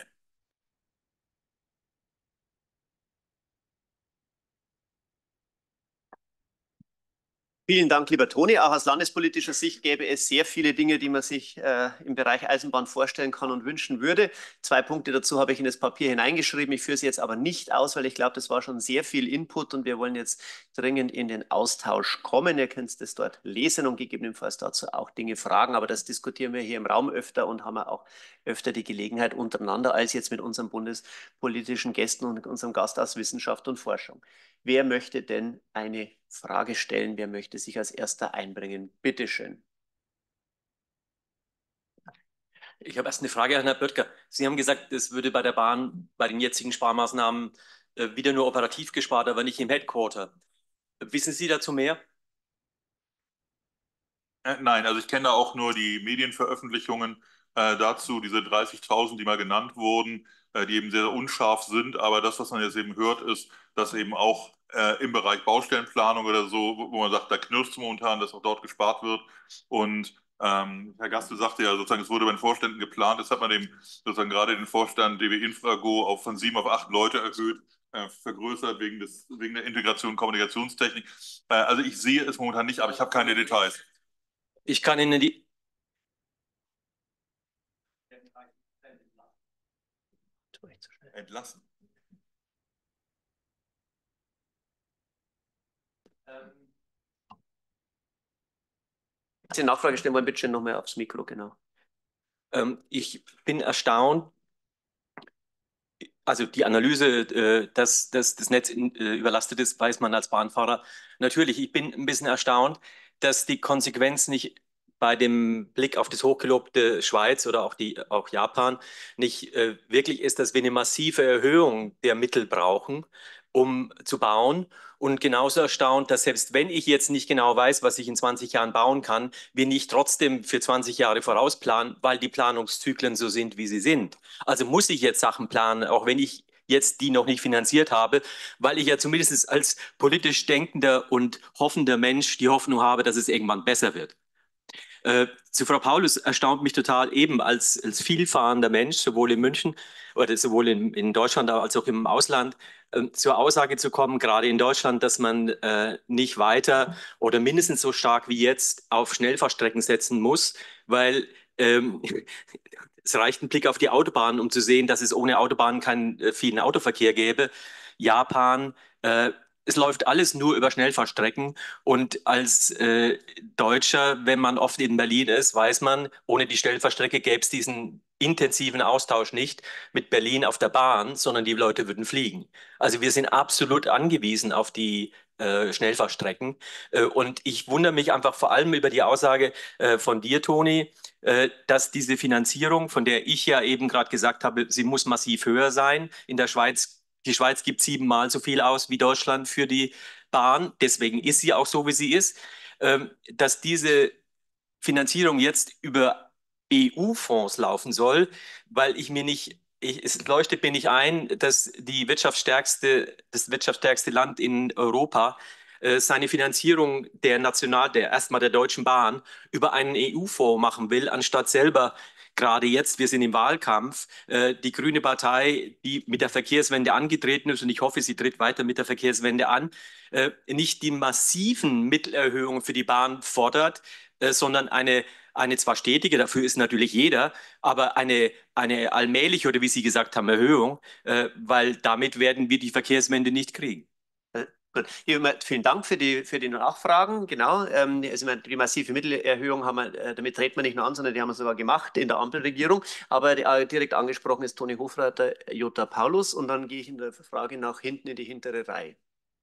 Vielen Dank, lieber Toni. Auch aus landespolitischer Sicht gäbe es sehr viele Dinge, die man sich äh, im Bereich Eisenbahn vorstellen kann und wünschen würde. Zwei Punkte dazu habe ich in das Papier hineingeschrieben. Ich führe sie jetzt aber nicht aus, weil ich glaube, das war schon sehr viel Input und wir wollen jetzt dringend in den Austausch kommen. Ihr könnt es dort lesen und gegebenenfalls dazu auch Dinge fragen, aber das diskutieren wir hier im Raum öfter und haben auch öfter die Gelegenheit untereinander als jetzt mit unseren bundespolitischen Gästen und unserem Gast aus Wissenschaft und Forschung. Wer möchte denn eine Frage stellen? Wer möchte sich als Erster einbringen? Bitte schön. Ich habe erst eine Frage an Herrn Böttger. Sie haben gesagt, es würde bei der Bahn bei den jetzigen Sparmaßnahmen äh, wieder nur operativ gespart, aber nicht im Headquarter. Wissen Sie dazu mehr? Äh, nein, also ich kenne da auch nur die Medienveröffentlichungen äh, dazu, diese dreißigtausend, die mal genannt wurden, äh, die eben sehr, sehr unscharf sind. Aber das, was man jetzt eben hört, ist, dass eben auch äh, im Bereich Baustellenplanung oder so, wo, wo man sagt, da knirscht es momentan, dass auch dort gespart wird. Und ähm, Herr Gaste sagte ja sozusagen, es wurde bei den Vorständen geplant. Jetzt hat man dem sozusagen gerade den Vorstand D B Infrago auf von sieben auf acht Leute erhöht, äh, vergrößert wegen des wegen der Integration Kommunikationstechnik. Äh, also ich sehe es momentan nicht, aber ich habe keine Details. Ich kann Ihnen die... Entlassen. Die Nachfrage stellen wollen, bitte schön nochmal aufs Mikro, genau. Ähm, ich bin erstaunt, also die Analyse, äh, dass, dass das Netz in, äh, überlastet ist, weiß man als Bahnfahrer. Natürlich, ich bin ein bisschen erstaunt, dass die Konsequenz nicht bei dem Blick auf das hochgelobte Schweiz oder auch, die, auch Japan nicht äh, wirklich ist, dass wir eine massive Erhöhung der Mittel brauchen, um zu bauen. Und genauso erstaunt, dass selbst wenn ich jetzt nicht genau weiß, was ich in zwanzig Jahren bauen kann, wir nicht trotzdem für zwanzig Jahre vorausplanen, weil die Planungszyklen so sind, wie sie sind. Also muss ich jetzt Sachen planen, auch wenn ich jetzt die noch nicht finanziert habe, weil ich ja zumindest als politisch denkender und hoffender Mensch die Hoffnung habe, dass es irgendwann besser wird. Äh, zu Frau Paulus erstaunt mich total eben als, als vielfahrender Mensch, sowohl in München oder sowohl in, in Deutschland als auch im Ausland, äh, zur Aussage zu kommen, gerade in Deutschland, dass man äh, nicht weiter oder mindestens so stark wie jetzt auf Schnellfahrstrecken setzen muss, weil ähm, es reicht ein Blick auf die Autobahn, um zu sehen, dass es ohne Autobahn keinen äh, vielen Autoverkehr gäbe. Japan, äh, es läuft alles nur über Schnellfahrstrecken. Und als äh, Deutscher, wenn man oft in Berlin ist, weiß man, ohne die Schnellfahrstrecke gäbe es diesen intensiven Austausch nicht mit Berlin auf der Bahn, sondern die Leute würden fliegen. Also wir sind absolut angewiesen auf die äh, Schnellfahrstrecken. Äh, und ich wundere mich einfach vor allem über die Aussage äh, von dir, Toni, äh, dass diese Finanzierung, von der ich ja eben gerade gesagt habe, sie muss massiv höher sein. In der Schweiz, die Schweiz gibt siebenmal so viel aus wie Deutschland für die Bahn. Deswegen ist sie auch so, wie sie ist. Ähm, dass diese Finanzierung jetzt über E U-Fonds laufen soll, weil ich mir nicht, ich, es leuchtet mir nicht ein, dass die wirtschaftsstärkste, das wirtschaftsstärkste Land in Europa äh, seine Finanzierung der National, der erstmal der Deutschen Bahn über einen E U-Fonds machen will, anstatt selber gerade jetzt, wir sind im Wahlkampf, äh, die Grüne Partei, die mit der Verkehrswende angetreten ist, und ich hoffe, sie tritt weiter mit der Verkehrswende an, äh, nicht die massiven Mittelerhöhungen für die Bahn fordert, äh, sondern eine, eine zwar stetige, dafür ist natürlich jeder, aber eine, eine allmähliche oder wie Sie gesagt haben, Erhöhung, äh, weil damit werden wir die Verkehrswende nicht kriegen. Gut. Vielen Dank für die, für die Nachfragen. Genau. Ähm, also die massive Mittelerhöhung haben wir, äh, damit treten wir nicht nur an, sondern die haben wir sogar gemacht in der Ampelregierung. Aber äh, direkt angesprochen ist Toni Hofreiter, Jutta Paulus. Und dann gehe ich in der Frage nach hinten in die hintere Reihe.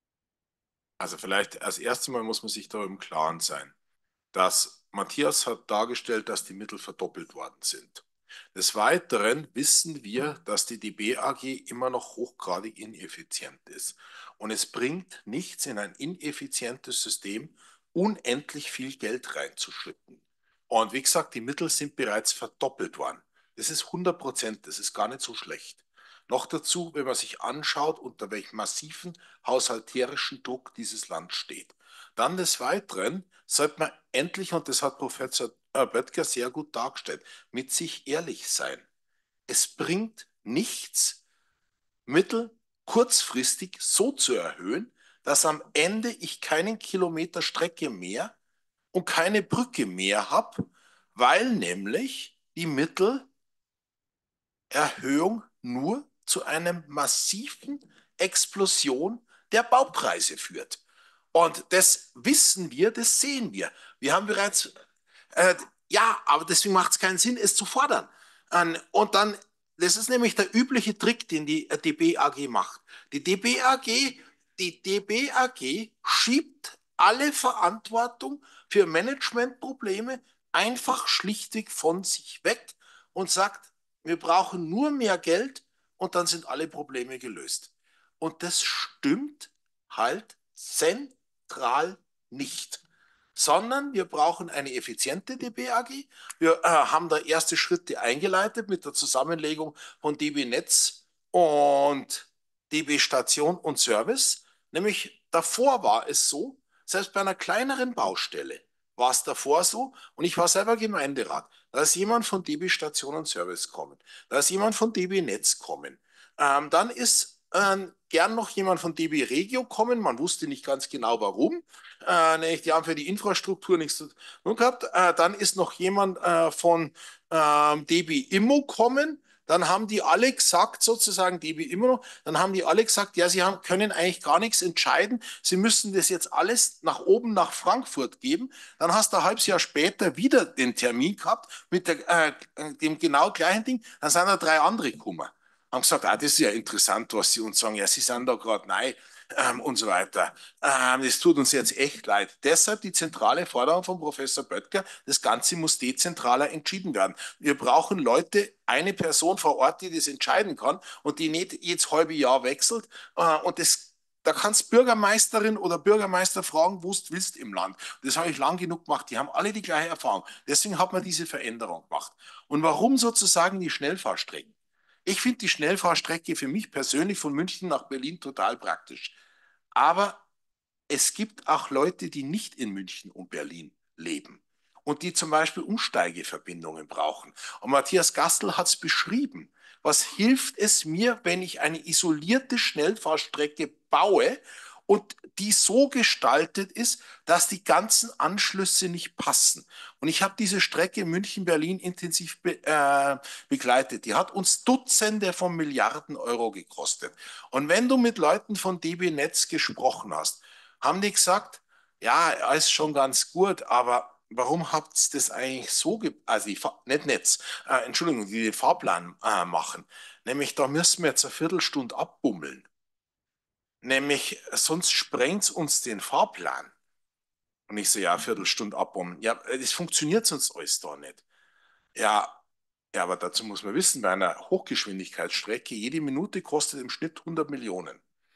Also vielleicht als erstes Mal muss man sich da im Klaren sein, dass Matthias hat dargestellt, dass die Mittel verdoppelt worden sind. Des Weiteren wissen wir, dass die D B A G immer noch hochgradig ineffizient ist. Und es bringt nichts, in ein ineffizientes System unendlich viel Geld reinzuschütten. Und wie gesagt, die Mittel sind bereits verdoppelt worden. Das ist hundert Prozent, das ist gar nicht so schlecht. Noch dazu, wenn man sich anschaut, unter welchem massiven haushalterischen Druck dieses Land steht. Dann des Weiteren sollte man endlich, und das hat Professor Böttger sehr gut dargestellt, mit sich ehrlich sein. Es bringt nichts, Mittel kurzfristig so zu erhöhen, dass am Ende ich keinen Kilometer Strecke mehr und keine Brücke mehr habe, weil nämlich die Mittelerhöhung nur zu einer massiven Explosion der Baupreise führt. Und das wissen wir, das sehen wir. Wir haben bereits, äh, ja, aber deswegen macht es keinen Sinn, es zu fordern. Und dann, das ist nämlich der übliche Trick, den die D B A G macht. Die D B A G, die D B A G schiebt alle Verantwortung für Managementprobleme einfach schlichtweg von sich weg und sagt, wir brauchen nur mehr Geld und dann sind alle Probleme gelöst. Und das stimmt halt zentral nicht. Sondern wir brauchen eine effiziente D B A G. Wir äh, haben da erste Schritte eingeleitet mit der Zusammenlegung von D B Netz und D B Station und Service. Nämlich davor war es so, selbst bei einer kleineren Baustelle war es davor so, und ich war selber Gemeinderat, da ist jemand von D B Station und Service kommen, da ist jemand von D B Netz kommen, ähm, dann ist ähm, gern noch jemand von D B Regio kommen, man wusste nicht ganz genau warum, äh, die haben für die Infrastruktur nichts zu tun gehabt, äh, dann ist noch jemand äh, von äh, D B Immo kommen, dann haben die alle gesagt, sozusagen D B Immo, dann haben die alle gesagt, ja, sie haben, können eigentlich gar nichts entscheiden, sie müssen das jetzt alles nach oben nach Frankfurt geben. Dann hast du ein halbes Jahr später wieder den Termin gehabt mit der, äh, dem genau gleichen Ding, dann sind da drei andere gekommen. Haben gesagt, ah, das ist ja interessant, was sie uns sagen, ja, sie sind da gerade neu ähm, und so weiter. Ähm, das tut uns jetzt echt leid. Deshalb die zentrale Forderung von Professor Böttger, das Ganze muss dezentraler entschieden werden. Wir brauchen Leute, eine Person vor Ort, die das entscheiden kann und die nicht jedes halbe Jahr wechselt. Äh, und das, da kannst Bürgermeisterin oder Bürgermeister fragen, wo du willst im Land. Das habe ich lang genug gemacht. Die haben alle die gleiche Erfahrung. Deswegen hat man diese Veränderung gemacht. Und warum sozusagen die Schnellfahrstrecken? Ich finde die Schnellfahrstrecke für mich persönlich von München nach Berlin total praktisch. Aber es gibt auch Leute, die nicht in München und Berlin leben und die zum Beispiel Umsteigeverbindungen brauchen. Und Matthias Gastl hat es beschrieben. Was hilft es mir, wenn ich eine isolierte Schnellfahrstrecke baue und die so gestaltet ist, dass die ganzen Anschlüsse nicht passen? Und ich habe diese Strecke München-Berlin intensiv be äh, begleitet. Die hat uns Dutzende von Milliarden Euro gekostet. Und wenn du mit Leuten von D B Netz gesprochen hast, haben die gesagt, ja, ist schon ganz gut, aber warum habt ihr das eigentlich so, also die nicht Netz, äh, Entschuldigung, die den Fahrplan äh, machen? Nämlich, da müssen wir jetzt eine Viertelstunde abbummeln. Nämlich, sonst sprengt uns den Fahrplan. Und ich so, ja, eine Viertelstunde abbummeln. Ja, das funktioniert sonst alles da nicht. Ja, ja, aber dazu muss man wissen, bei einer Hochgeschwindigkeitsstrecke, jede Minute kostet im Schnitt hundert Millionen.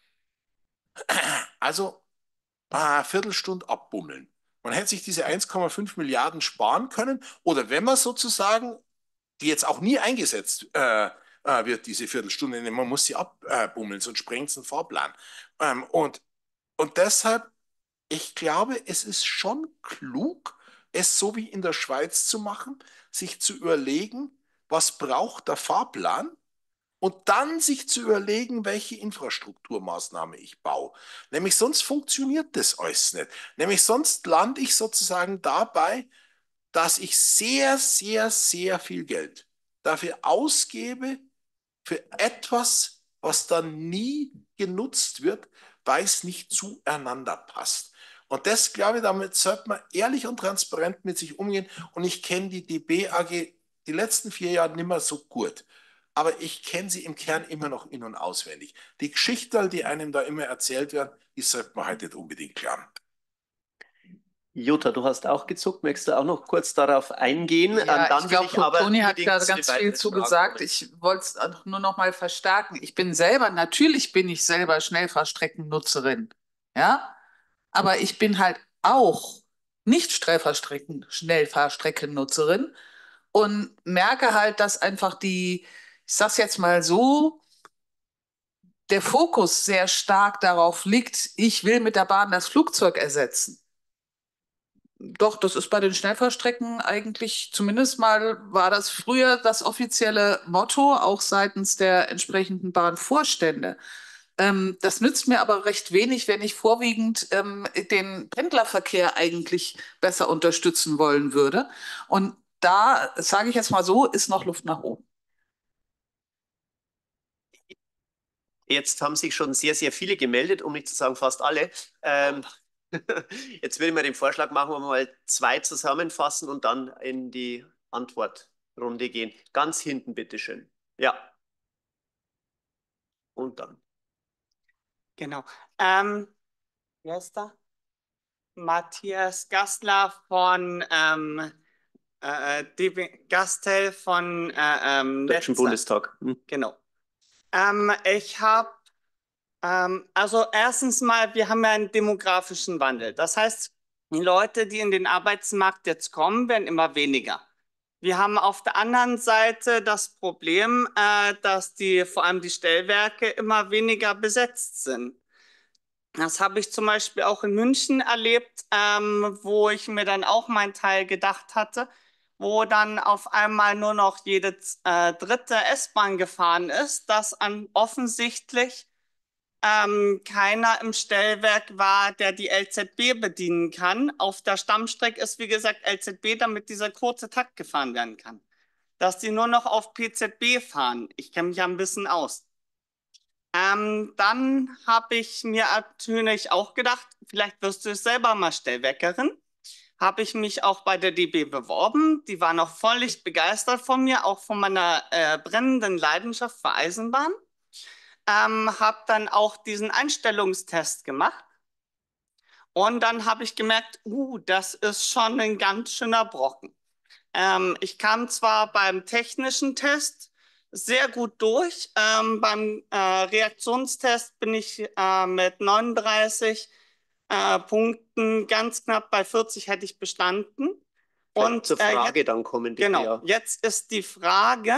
Also, eine Viertelstunde abbummeln. Man hätte sich diese eins Komma fünf Milliarden sparen können, oder wenn man sozusagen, die jetzt auch nie eingesetzt äh, wird, diese Viertelstunde, man muss sie abbummeln, sonst sprengt es einen Fahrplan. Ähm, und, und deshalb, ich glaube, es ist schon klug, es so wie in der Schweiz zu machen, sich zu überlegen, was braucht der Fahrplan, und dann sich zu überlegen, welche Infrastrukturmaßnahme ich baue. Nämlich sonst funktioniert das alles nicht. Nämlich sonst lande ich sozusagen dabei, dass ich sehr, sehr, sehr viel Geld dafür ausgebe, für etwas, was dann nie genutzt wird, weil es nicht zueinander passt. Und das, glaube ich, damit sollte man ehrlich und transparent mit sich umgehen. Und ich kenne die D B A G die letzten vier Jahre nicht mehr so gut. Aber ich kenne sie im Kern immer noch in- und auswendig. Die Geschichten, die einem da immer erzählt werden, die sollte man halt nicht unbedingt glauben. Jutta, du hast auch gezuckt. Möchtest du auch noch kurz darauf eingehen? Ja, ähm, dann ich glaube, aber Toni hat da unbedingt ganz eine viel weitere zu Frage gesagt. kommen. Ich wollte es nur noch mal verstärken. Ich bin selber, natürlich bin ich selber Schnellfahrstreckennutzerin. Ja, aber ich bin halt auch nicht Schnellfahrstrecken, Schnellfahrstreckennutzerin und merke halt, dass einfach die, ich sag's jetzt mal so, der Fokus sehr stark darauf liegt, ich will mit der Bahn das Flugzeug ersetzen. Doch, das ist bei den Schnellfahrstrecken eigentlich, zumindest mal war das früher das offizielle Motto, auch seitens der entsprechenden Bahnvorstände. Ähm, das nützt mir aber recht wenig, wenn ich vorwiegend ähm, den Pendlerverkehr eigentlich besser unterstützen wollen würde. Und da, sage ich jetzt mal so, ist noch Luft nach oben. Jetzt haben sich schon sehr, sehr viele gemeldet, um nicht zu sagen fast alle. Ähm, jetzt würde ich mal den Vorschlag machen, wir mal zwei zusammenfassen und dann in die Antwortrunde gehen. Ganz hinten, bitteschön. Ja. Und dann. Genau. Ähm, wer ist da? Matthias Gastler von ähm, äh, D B Gastel von äh, ähm, Deutschen Netz- Bundestag. Hm. Genau. Ähm, ich habe Ähm, also erstens mal, wir haben ja einen demografischen Wandel. Das heißt, die Leute, die in den Arbeitsmarkt jetzt kommen, werden immer weniger. Wir haben auf der anderen Seite das Problem, äh, dass die, vor allem die Stellwerke immer weniger besetzt sind. Das habe ich zum Beispiel auch in München erlebt, ähm, wo ich mir dann auch meinen Teil gedacht hatte, wo dann auf einmal nur noch jede äh, dritte S-Bahn gefahren ist, dass an offensichtlich ähm, keiner im Stellwerk war, der die L Z B bedienen kann. Auf der Stammstrecke ist, wie gesagt, L Z B, damit dieser kurze Takt gefahren werden kann. Dass die nur noch auf P Z B fahren. Ich kenne mich ja ein bisschen aus. Ähm, dann habe ich mir natürlich auch gedacht, vielleicht wirst du es selber mal Stellwerkerin. Habe ich mich auch bei der D B beworben. Die war noch völlig begeistert von mir, auch von meiner äh, brennenden Leidenschaft für Eisenbahn. Ähm, habe dann auch diesen Einstellungstest gemacht. Und dann habe ich gemerkt, uh, das ist schon ein ganz schöner Brocken. Ähm, ich kam zwar beim technischen Test sehr gut durch. Ähm, beim äh, Reaktionstest bin ich äh, mit neununddreißig äh, Punkten ganz knapp bei vierzig hätte ich bestanden. Und zur äh, Frage jetzt, dann kommen, bitte. genau, Ja. jetzt ist die Frage,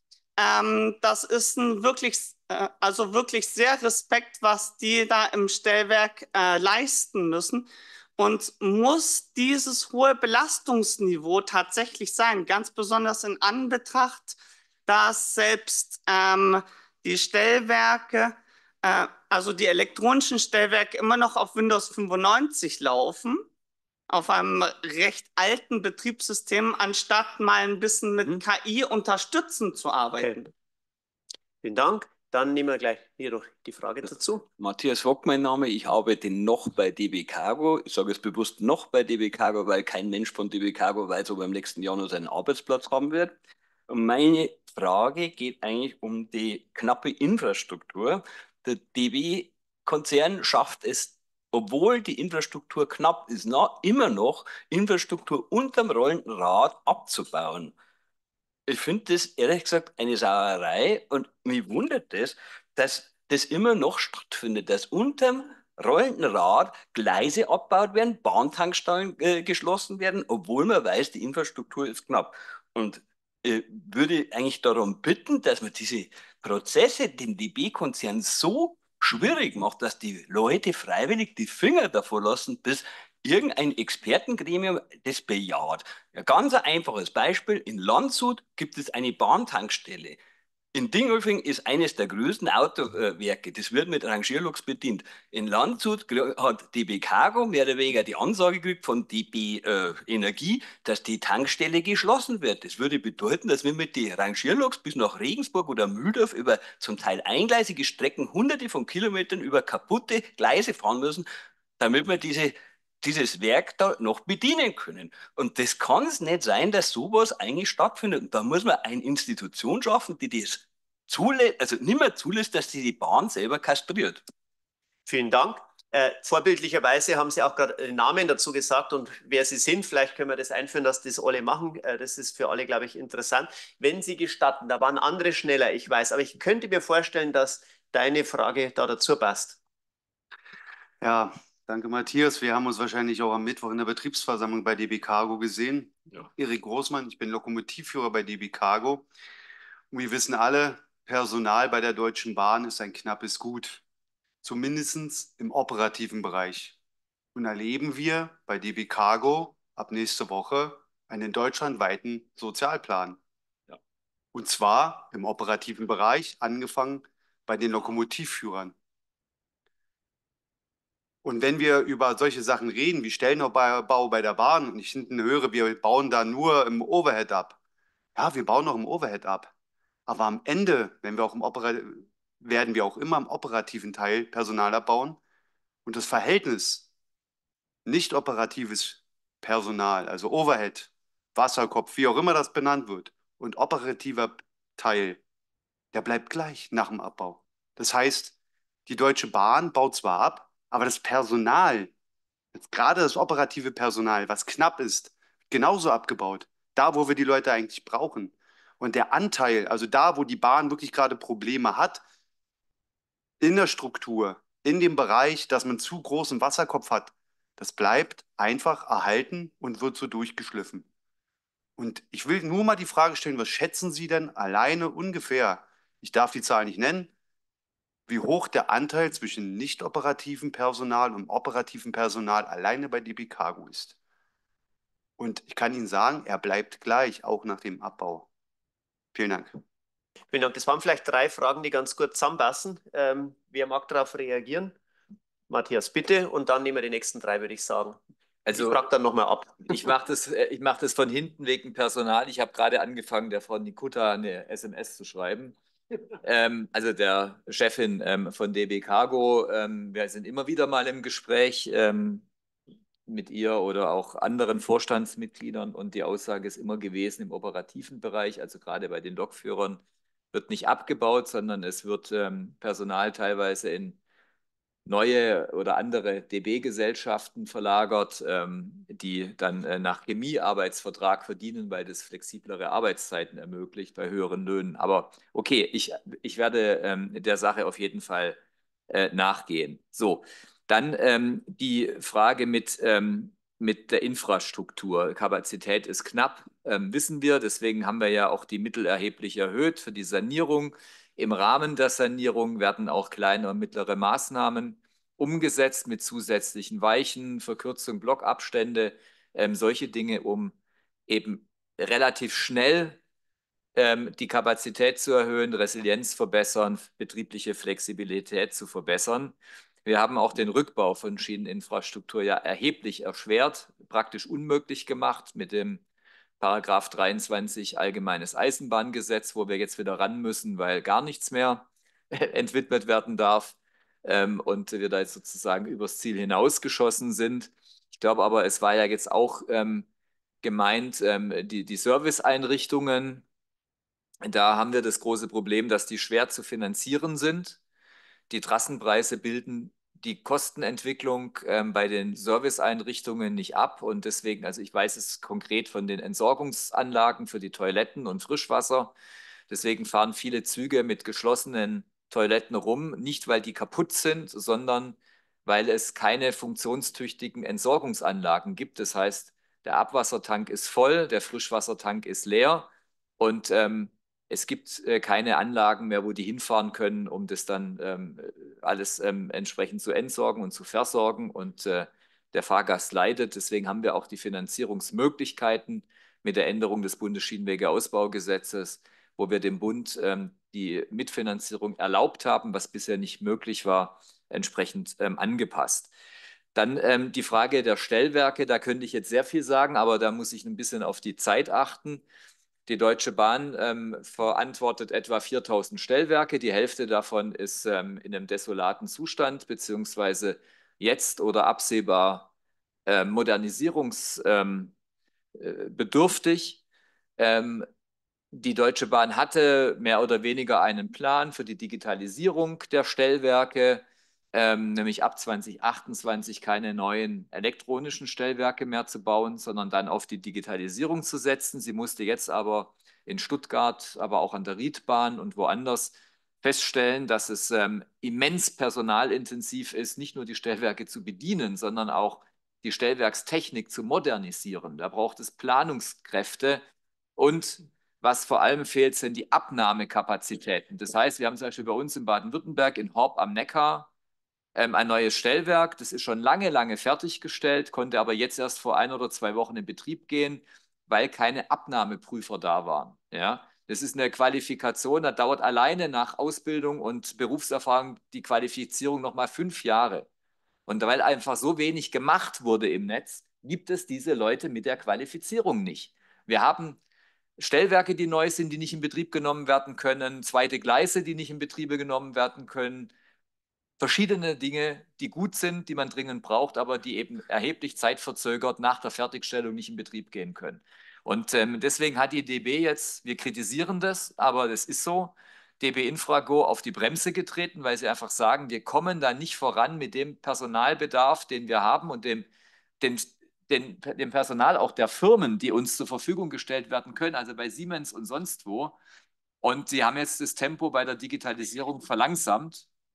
ähm, das ist ein wirklich, äh, also wirklich sehr Respekt, was die da im Stellwerk äh, leisten müssen. Und muss dieses hohe Belastungsniveau tatsächlich sein, ganz besonders in Anbetracht, dass selbst ähm, die Stellwerke, äh, also die elektronischen Stellwerke immer noch auf Windows fünfundneunzig laufen, auf einem recht alten Betriebssystem, anstatt mal ein bisschen mit Mhm. K I unterstützend zu arbeiten. Okay. Vielen Dank. Dann nehmen wir gleich hier noch die Frage dazu. Matthias Hock, mein Name. Ich arbeite noch bei D B Cargo. Ich sage es bewusst noch bei D B Cargo, weil kein Mensch von D B Cargo weiß, ob er im nächsten Jahr noch seinen Arbeitsplatz haben wird. Und meine Frage geht eigentlich um die knappe Infrastruktur. Der D B-Konzern schafft es, obwohl die Infrastruktur knapp ist, na, immer noch Infrastruktur unterm rollenden Rad abzubauen. Ich finde das ehrlich gesagt eine Sauerei und mich wundert das, dass das immer noch stattfindet, dass unterm rollenden Rad Gleise abgebaut werden, Bahntankstellen äh, geschlossen werden, obwohl man weiß, die Infrastruktur ist knapp. Und äh, würde eigentlich darum bitten, dass man diese Prozesse, den D B-Konzern so schwierig macht, dass die Leute freiwillig die Finger davor lassen, bis irgendein Expertengremium das bejaht. Ein ganz einfaches Beispiel. In Landshut gibt es eine Bahntankstelle. In Dingolfing ist eines der größten Autowerke. Das wird mit Rangierloks bedient. In Landshut hat D B Cargo mehr oder weniger die Ansage gekriegt von D B äh, Energie, dass die Tankstelle geschlossen wird. Das würde bedeuten, dass wir mit den Rangierloks bis nach Regensburg oder Mühldorf über zum Teil eingleisige Strecken, hunderte von Kilometern über kaputte Gleise fahren müssen, damit wir diese dieses Werk da noch bedienen können. Und das kann es nicht sein, dass sowas eigentlich stattfindet. Und da muss man eine Institution schaffen, die das zulässt, also nicht mehr zulässt, dass sie die Bahn selber kastriert. Vielen Dank. Äh, vorbildlicherweise haben Sie auch gerade den Namen dazu gesagt und wer Sie sind. Vielleicht können wir das einführen, dass das alle machen. Äh, das ist für alle, glaube ich, interessant. Wenn Sie gestatten, da waren andere schneller, ich weiß, aber ich könnte mir vorstellen, dass deine Frage da dazu passt. Ja, danke Matthias. Wir haben uns wahrscheinlich auch am Mittwoch in der Betriebsversammlung bei D B Cargo gesehen. Ja. Erik Großmann, ich bin Lokomotivführer bei D B Cargo. Und wir wissen alle, Personal bei der Deutschen Bahn ist ein knappes Gut, zumindest im operativen Bereich. Und erleben wir bei D B Cargo ab nächste Woche einen deutschlandweiten Sozialplan. Ja. Und zwar im operativen Bereich, angefangen bei den Lokomotivführern. Und wenn wir über solche Sachen reden, wie Stellenabbau bei der Bahn, und ich hinten höre, wir bauen da nur im Overhead ab. Ja, wir bauen noch im Overhead ab. Aber am Ende, wenn wir auch im Opera werden wir auch immer im operativen Teil Personal abbauen. Und das Verhältnis nicht operatives Personal, also Overhead, Wasserkopf, wie auch immer das benannt wird, und operativer Teil, der bleibt gleich nach dem Abbau. Das heißt, die Deutsche Bahn baut zwar ab, aber das Personal, jetzt gerade das operative Personal, was knapp ist, genauso abgebaut. Da, wo wir die Leute eigentlich brauchen. Und der Anteil, also da, wo die Bahn wirklich gerade Probleme hat, in der Struktur, in dem Bereich, dass man zu großen Wasserkopf hat, das bleibt einfach erhalten und wird so durchgeschliffen. Und ich will nur mal die Frage stellen, was schätzen Sie denn alleine ungefähr, ich darf die Zahl nicht nennen, wie hoch der Anteil zwischen nicht operativem Personal und operativem Personal alleine bei D B Cargo ist? Und ich kann Ihnen sagen, er bleibt gleich, auch nach dem Abbau. Vielen Dank. Vielen Dank. Das waren vielleicht drei Fragen, die ganz gut zusammenpassen. Ähm, wer mag darauf reagieren? Matthias, bitte. Und dann nehmen wir die nächsten drei, würde ich sagen. Also, ich frage dann nochmal ab. Ich mache das, ich mach das von hinten wegen Personal. Ich habe gerade angefangen, der Frau Nikutta eine S M S zu schreiben. Ähm, also der Chefin ähm, von D B Cargo. Ähm, wir sind immer wieder mal im Gespräch ähm, mit ihr oder auch anderen Vorstandsmitgliedern und die Aussage ist immer gewesen, im operativen Bereich, also gerade bei den Lokführern, wird nicht abgebaut, sondern es wird ähm, Personal teilweise in neue oder andere D B-Gesellschaften verlagert, ähm, die dann äh, nach Chemiearbeitsvertrag verdienen, weil das flexiblere Arbeitszeiten ermöglicht bei höheren Löhnen. Aber okay, ich, ich werde ähm, der Sache auf jeden Fall äh, nachgehen. So, dann ähm, die Frage mit, ähm, mit der Infrastruktur. Kapazität ist knapp, ähm, wissen wir. Deswegen haben wir ja auch die Mittel erheblich erhöht für die Sanierung. Im Rahmen der Sanierung werden auch kleine und mittlere Maßnahmen umgesetzt mit zusätzlichen Weichen, Verkürzung Blockabstände, ähm, solche Dinge, um eben relativ schnell ähm, die Kapazität zu erhöhen, Resilienz verbessern, betriebliche Flexibilität zu verbessern. Wir haben auch den Rückbau von Schieneninfrastruktur ja erheblich erschwert, praktisch unmöglich gemacht mit dem Paragraph dreiundzwanzig Allgemeines Eisenbahngesetz, wo wir jetzt wieder ran müssen, weil gar nichts mehr entwidmet werden darf ähm, und wir da jetzt sozusagen übers Ziel hinausgeschossen sind. Ich glaube aber, es war ja jetzt auch ähm, gemeint, ähm, die, die Serviceeinrichtungen, da haben wir das große Problem, dass die schwer zu finanzieren sind. Die Trassenpreise bilden die Kostenentwicklung ähm, bei den Serviceeinrichtungen nicht ab und deswegen, also ich weiß es konkret von den Entsorgungsanlagen für die Toiletten und Frischwasser. Deswegen fahren viele Züge mit geschlossenen Toiletten rum, nicht weil die kaputt sind, sondern weil es keine funktionstüchtigen Entsorgungsanlagen gibt. Das heißt, der Abwassertank ist voll, der Frischwassertank ist leer und ähm, es gibt äh, keine Anlagen mehr, wo die hinfahren können, um das dann ähm, alles ähm, entsprechend zu entsorgen und zu versorgen. Und äh, der Fahrgast leidet. Deswegen haben wir auch die Finanzierungsmöglichkeiten mit der Änderung des Bundesschienenwegeausbaugesetzes, wo wir dem Bund ähm, die Mitfinanzierung erlaubt haben, was bisher nicht möglich war, entsprechend ähm, angepasst. Dann ähm, die Frage der Stellwerke, da könnte ich jetzt sehr viel sagen, aber da muss ich ein bisschen auf die Zeit achten. Die Deutsche Bahn ähm, verantwortet etwa viertausend Stellwerke. Die Hälfte davon ist ähm, in einem desolaten Zustand, beziehungsweise jetzt oder absehbar äh, modernisierungsbedürftig. Ähm, die Deutsche Bahn hatte mehr oder weniger einen Plan für die Digitalisierung der Stellwerke, ähm, nämlich ab zwanzig achtundzwanzig keine neuen elektronischen Stellwerke mehr zu bauen, sondern dann auf die Digitalisierung zu setzen. Sie musste jetzt aber in Stuttgart, aber auch an der Riedbahn und woanders feststellen, dass es ähm, immens personalintensiv ist, nicht nur die Stellwerke zu bedienen, sondern auch die Stellwerkstechnik zu modernisieren. Da braucht es Planungskräfte und was vor allem fehlt, sind die Abnahmekapazitäten. Das heißt, wir haben zum Beispiel bei uns in Baden-Württemberg in Horb am Neckar ähm, ein neues Stellwerk. Das ist schon lange, lange fertiggestellt, konnte aber jetzt erst vor ein oder zwei Wochen in Betrieb gehen, weil keine Abnahmeprüfer da waren. Ja? Das ist eine Qualifikation, da dauert alleine nach Ausbildung und Berufserfahrung die Qualifizierung nochmal fünf Jahre. Und weil einfach so wenig gemacht wurde im Netz, gibt es diese Leute mit der Qualifizierung nicht. Wir haben Stellwerke, die neu sind, die nicht in Betrieb genommen werden können, zweite Gleise, die nicht in Betrieb genommen werden können, verschiedene Dinge, die gut sind, die man dringend braucht, aber die eben erheblich zeitverzögert nach der Fertigstellung nicht in Betrieb gehen können. Und ähm, deswegen hat die D B jetzt, wir kritisieren das, aber das ist so, D B Infrago auf die Bremse getreten, weil sie einfach sagen, wir kommen da nicht voran mit dem Personalbedarf, den wir haben und dem, den, den, dem Personal auch der Firmen, die uns zur Verfügung gestellt werden können, also bei Siemens und sonst wo. Und sie haben jetzt das Tempo bei der Digitalisierung verlangsamt.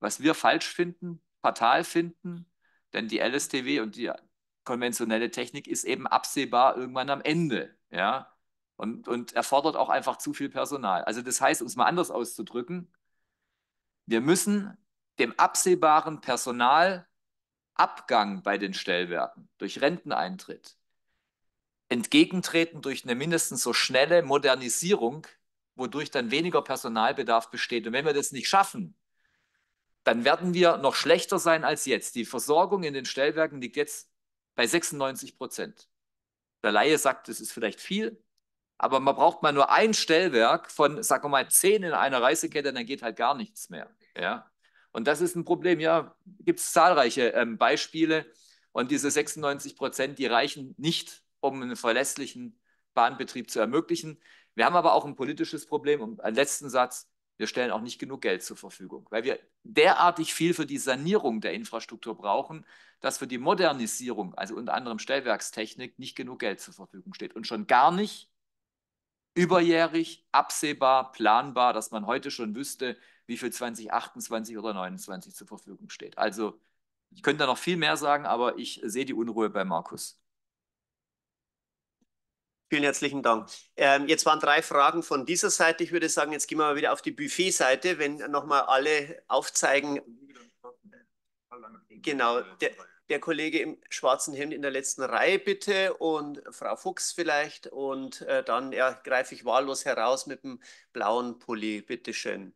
was wir falsch finden, fatal finden, denn die L S T W und die konventionelle Technik ist eben absehbar irgendwann am Ende, ja, und, und erfordert auch einfach zu viel Personal. Also das heißt, um es mal anders auszudrücken, wir müssen dem absehbaren Personalabgang bei den Stellwerken durch Renteneintritt entgegentreten durch eine mindestens so schnelle Modernisierung, wodurch dann weniger Personalbedarf besteht. Und wenn wir das nicht schaffen, dann werden wir noch schlechter sein als jetzt. Die Versorgung in den Stellwerken liegt jetzt bei sechsundneunzig Prozent. Der Laie sagt, das ist vielleicht viel, aber man braucht mal nur ein Stellwerk von, sagen wir mal, zehn in einer Reisekette, dann geht halt gar nichts mehr. Ja? Und das ist ein Problem. Ja, gibt es zahlreiche ähm, Beispiele. Und diese sechsundneunzig Prozent, die reichen nicht, um einen verlässlichen Bahnbetrieb zu ermöglichen. Wir haben aber auch ein politisches Problem. Und einen letzten Satz: Wir stellen auch nicht genug Geld zur Verfügung, weil wir derartig viel für die Sanierung der Infrastruktur brauchen, dass für die Modernisierung, also unter anderem Stellwerkstechnik, nicht genug Geld zur Verfügung steht. Und schon gar nicht überjährig, absehbar, planbar, dass man heute schon wüsste, wie viel zwanzig achtundzwanzig oder neunundzwanzig zur Verfügung steht. Also ich könnte da noch viel mehr sagen, aber ich sehe die Unruhe bei Markus. Vielen herzlichen Dank. Ähm, jetzt waren drei Fragen von dieser Seite. Ich würde sagen, jetzt gehen wir mal wieder auf die Buffet-Seite, wenn nochmal alle aufzeigen. Genau, der, der Kollege im schwarzen Hemd in der letzten Reihe bitte und Frau Fuchs vielleicht. Und äh, dann ja, greife ich wahllos heraus mit dem blauen Pulli. Bitteschön.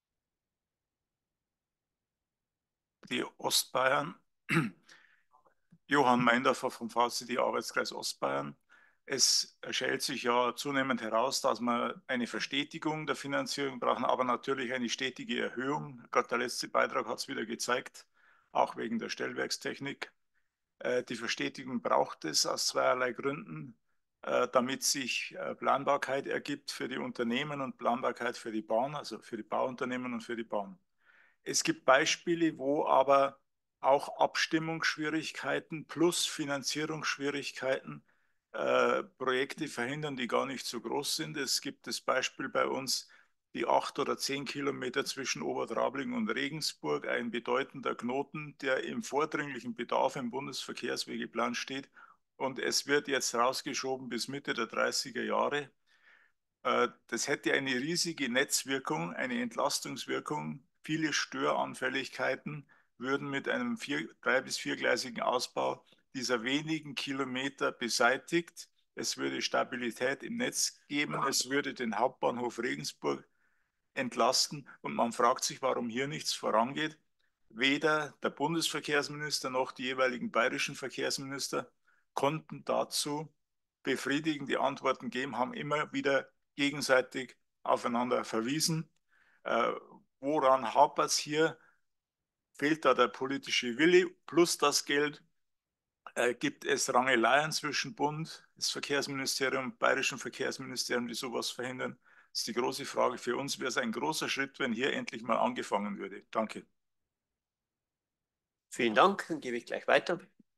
Die Ostbayern. Johann Meindorfer vom V C D Arbeitskreis Ostbayern. Es stellt sich ja zunehmend heraus, dass wir eine Verstetigung der Finanzierung brauchen, aber natürlich eine stetige Erhöhung. Gerade der letzte Beitrag hat es wieder gezeigt, auch wegen der Stellwerkstechnik. Die Verstetigung braucht es aus zweierlei Gründen, damit sich Planbarkeit ergibt für die Unternehmen und Planbarkeit für die Bahn, also für die Bauunternehmen und für die Bahn. Es gibt Beispiele, wo aber auch Abstimmungsschwierigkeiten plus Finanzierungsschwierigkeiten äh, Projekte verhindern, die gar nicht so groß sind. Es gibt das Beispiel bei uns, die acht oder zehn Kilometer zwischen Obertrablingen und Regensburg, ein bedeutender Knoten, der im vordringlichen Bedarf im Bundesverkehrswegeplan steht. Und es wird jetzt rausgeschoben bis Mitte der dreißiger Jahre. Äh, das hätte eine riesige Netzwirkung, eine Entlastungswirkung. Viele Störanfälligkeiten würden mit einem vier, drei- bis viergleisigen Ausbau dieser wenigen Kilometer beseitigt. Es würde Stabilität im Netz geben. Es würde den Hauptbahnhof Regensburg entlasten. Und man fragt sich, warum hier nichts vorangeht. Weder der Bundesverkehrsminister noch die jeweiligen bayerischen Verkehrsminister konnten dazu befriedigende Antworten geben, haben immer wieder gegenseitig aufeinander verwiesen. Äh, woran hapert es hier? Fehlt da der politische Wille plus das Geld? Äh, gibt es Rangeleien zwischen Bund, das Verkehrsministerium, Bayerischen Verkehrsministerium, die sowas verhindern? Das ist die große Frage. Für uns wäre es ein großer Schritt, wenn hier endlich mal angefangen würde. Danke. Vielen Dank, dann gebe ich gleich weiter.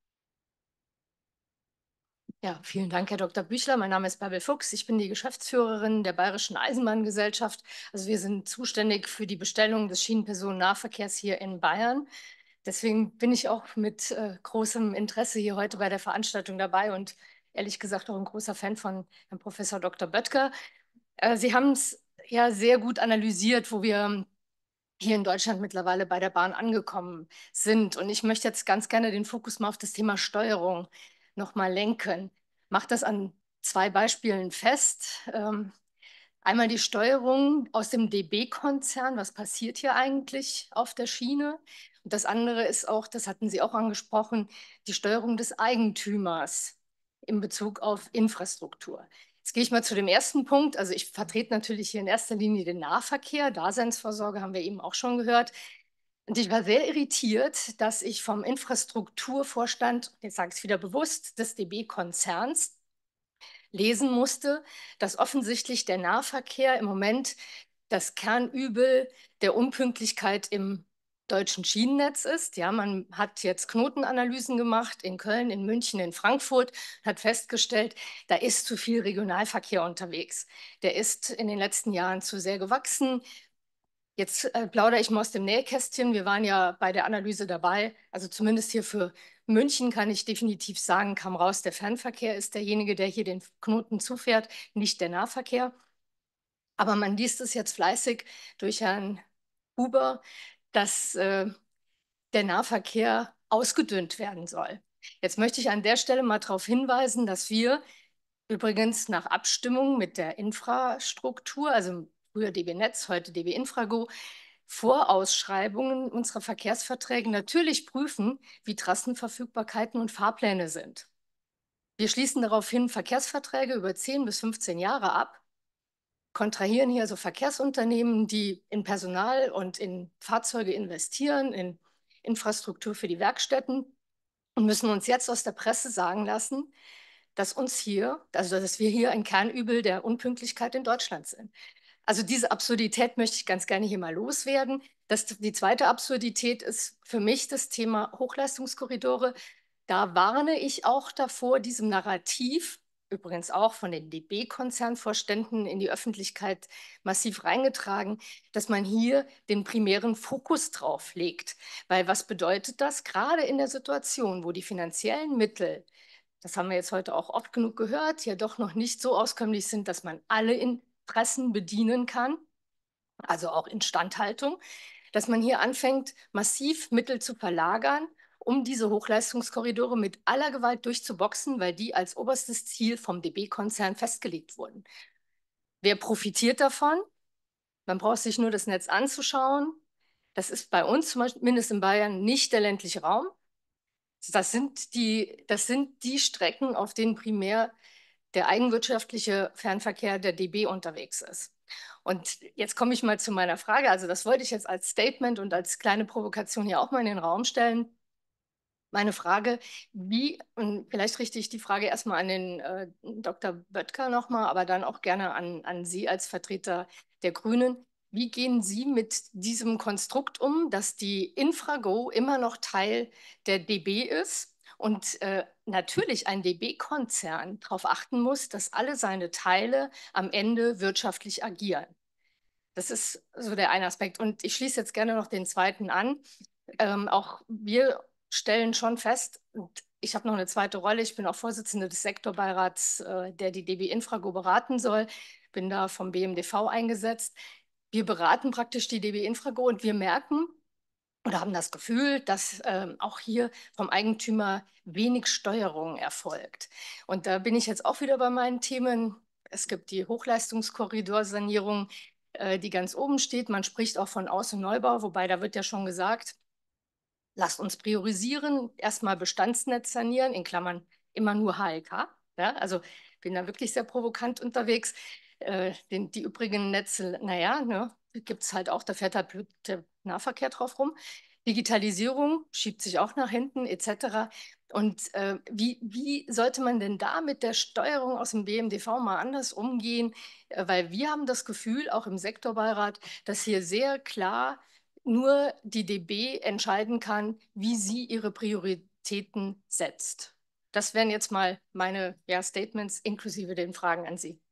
Ja, vielen Dank, Herr Doktor Büchler. Mein Name ist Bärbel Fuchs. Ich bin die Geschäftsführerin der Bayerischen Eisenbahngesellschaft. Also wir sind zuständig für die Bestellung des Schienenpersonennahverkehrs hier in Bayern. Deswegen bin ich auch mit äh, großem Interesse hier heute bei der Veranstaltung dabei und ehrlich gesagt auch ein großer Fan von Herrn Professor Doktor Böttger. Äh, Sie haben es ja sehr gut analysiert, wo wir hier in Deutschland mittlerweile bei der Bahn angekommen sind. Und ich möchte jetzt ganz gerne den Fokus mal auf das Thema Steuerung nochmal lenken. Macht das an zwei Beispielen fest. Ähm, einmal die Steuerung aus dem D B-Konzern. Was passiert hier eigentlich auf der Schiene? Und das andere ist auch, das hatten Sie auch angesprochen, die Steuerung des Eigentümers in Bezug auf Infrastruktur. Jetzt gehe ich mal zu dem ersten Punkt. Also ich vertrete natürlich hier in erster Linie den Nahverkehr. Daseinsvorsorge haben wir eben auch schon gehört. Und ich war sehr irritiert, dass ich vom Infrastrukturvorstand, jetzt sage ich es wieder bewusst, des D B-Konzerns lesen musste, dass offensichtlich der Nahverkehr im Moment das Kernübel der Unpünktlichkeit im deutschen Schienennetz ist. Ja, man hat jetzt Knotenanalysen gemacht in Köln, in München, in Frankfurt, hat festgestellt, da ist zu viel Regionalverkehr unterwegs. Der ist in den letzten Jahren zu sehr gewachsen. Jetzt äh, plaudere ich mal aus dem Nähkästchen. Wir waren ja bei der Analyse dabei. Also zumindest hier für München kann ich definitiv sagen, kam raus, der Fernverkehr ist derjenige, der hier den Knoten zufährt, nicht der Nahverkehr. Aber man liest es jetzt fleißig durch Herrn Huber, dass äh, der Nahverkehr ausgedünnt werden soll. Jetzt möchte ich an der Stelle mal darauf hinweisen, dass wir übrigens nach Abstimmung mit der Infrastruktur, also früher D B Netz, heute D B Infrago, vor Ausschreibungen unserer Verkehrsverträge natürlich prüfen, wie Trassenverfügbarkeiten und Fahrpläne sind. Wir schließen daraufhin Verkehrsverträge über zehn bis fünfzehn Jahre ab, kontrahieren hier also Verkehrsunternehmen, die in Personal und in Fahrzeuge investieren, in Infrastruktur für die Werkstätten und müssen uns jetzt aus der Presse sagen lassen, dass uns hier, also dass wir hier ein Kernübel der Unpünktlichkeit in Deutschland sind. Also diese Absurdität möchte ich ganz gerne hier mal loswerden. Das, die zweite Absurdität ist für mich das Thema Hochleistungskorridore. Da warne ich auch davor, diesem Narrativ, übrigens auch von den D B-Konzernvorständen in die Öffentlichkeit massiv reingetragen, dass man hier den primären Fokus drauf legt. Weil was bedeutet das? Gerade in der Situation, wo die finanziellen Mittel, das haben wir jetzt heute auch oft genug gehört, ja doch noch nicht so auskömmlich sind, dass man alle Interessen bedienen kann, also auch Instandhaltung, dass man hier anfängt, massiv Mittel zu verlagern, um diese Hochleistungskorridore mit aller Gewalt durchzuboxen, weil die als oberstes Ziel vom D B-Konzern festgelegt wurden. Wer profitiert davon? Man braucht sich nur das Netz anzuschauen. Das ist bei uns, zumindest in Bayern, nicht der ländliche Raum. Das sind die, das sind die Strecken, auf denen primär der eigenwirtschaftliche Fernverkehr der D B unterwegs ist. Und jetzt komme ich mal zu meiner Frage. Also das wollte ich jetzt als Statement und als kleine Provokation hier auch mal in den Raum stellen. Meine Frage, wie, und vielleicht richte ich die Frage erstmal an den äh, Doktor Böttger nochmal, aber dann auch gerne an, an Sie als Vertreter der Grünen. Wie gehen Sie mit diesem Konstrukt um, dass die Infrago immer noch Teil der D B ist und äh, natürlich ein D B-Konzern darauf achten muss, dass alle seine Teile am Ende wirtschaftlich agieren? Das ist so der eine Aspekt. Und ich schließe jetzt gerne noch den zweiten an. Ähm, auch wir stellen schon fest, und ich habe noch eine zweite Rolle, ich bin auch Vorsitzende des Sektorbeirats, äh, der die D B Infrago beraten soll, bin da vom B M D V eingesetzt. Wir beraten praktisch die D B Infrago und wir merken oder haben das Gefühl, dass ähm, auch hier vom Eigentümer wenig Steuerung erfolgt. Und da bin ich jetzt auch wieder bei meinen Themen. Es gibt die Hochleistungskorridorsanierung, äh, die ganz oben steht. Man spricht auch von Aus- und Neubau, wobei da wird ja schon gesagt, lasst uns priorisieren, erstmal Bestandsnetz sanieren, in Klammern immer nur H L K. Ja, also bin da wirklich sehr provokant unterwegs. Äh, den, die übrigen Netze, naja, ne, gibt es halt auch, da fährt halt der Nahverkehr drauf rum. Digitalisierung schiebt sich auch nach hinten, et cetera. Und äh, wie, wie sollte man denn da mit der Steuerung aus dem B M D V mal anders umgehen? Äh, weil wir haben das Gefühl, auch im Sektorbeirat, dass hier sehr klar nur die D B entscheiden kann, wie sie ihre Prioritäten setzt. Das wären jetzt mal meine ja, Statements inklusive den Fragen an Sie.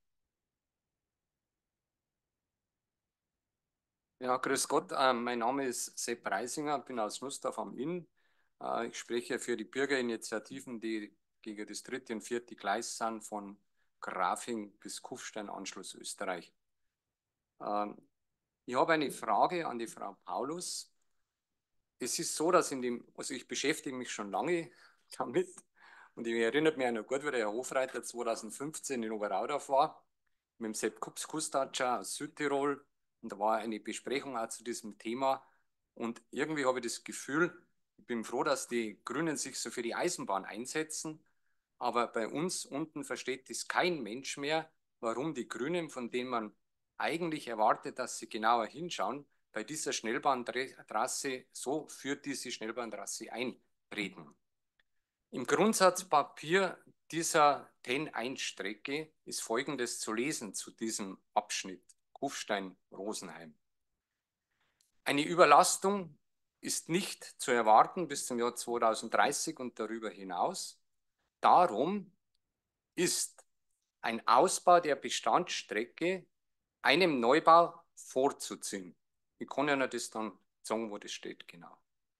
Ja, grüß Gott. Äh, mein Name ist Sepp Reisinger, bin aus Nussdorf am Inn. Äh, ich spreche für die Bürgerinitiativen, die gegen das dritte und vierte Gleis sind von Grafing bis Kufstein, Anschluss Österreich. Ähm, ich habe eine Frage an die Frau Paulus. Es ist so, dass in dem, also ich beschäftige mich schon lange damit und ich erinnere mich noch gut, wie der Herr Hofreiter zweitausendfünfzehn in Oberaudorf war, mit dem Sepp Kustatscher aus Südtirol. Und da war eine Besprechung auch zu diesem Thema. Und irgendwie habe ich das Gefühl, ich bin froh, dass die Grünen sich so für die Eisenbahn einsetzen. Aber bei uns unten versteht das kein Mensch mehr, warum die Grünen, von denen man eigentlich erwartet, dass sie genauer hinschauen, bei dieser Schnellbahntrasse so für diese Schnellbahntrasse eintreten. Im Grundsatzpapier dieser T E N eins Strecke ist Folgendes zu lesen zu diesem Abschnitt Kufstein-Rosenheim. Eine Überlastung ist nicht zu erwarten bis zum Jahr zweitausenddreißig und darüber hinaus. Darum ist ein Ausbau der Bestandsstrecke einem Neubau vorzuziehen. Ich kann ja das dann sagen, wo das steht, genau.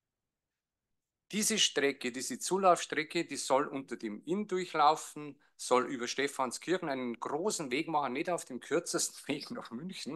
Diese Strecke, diese Zulaufstrecke, die soll unter dem Inn durchlaufen, soll über Stephanskirchen einen großen Weg machen, nicht auf dem kürzesten Weg nach München,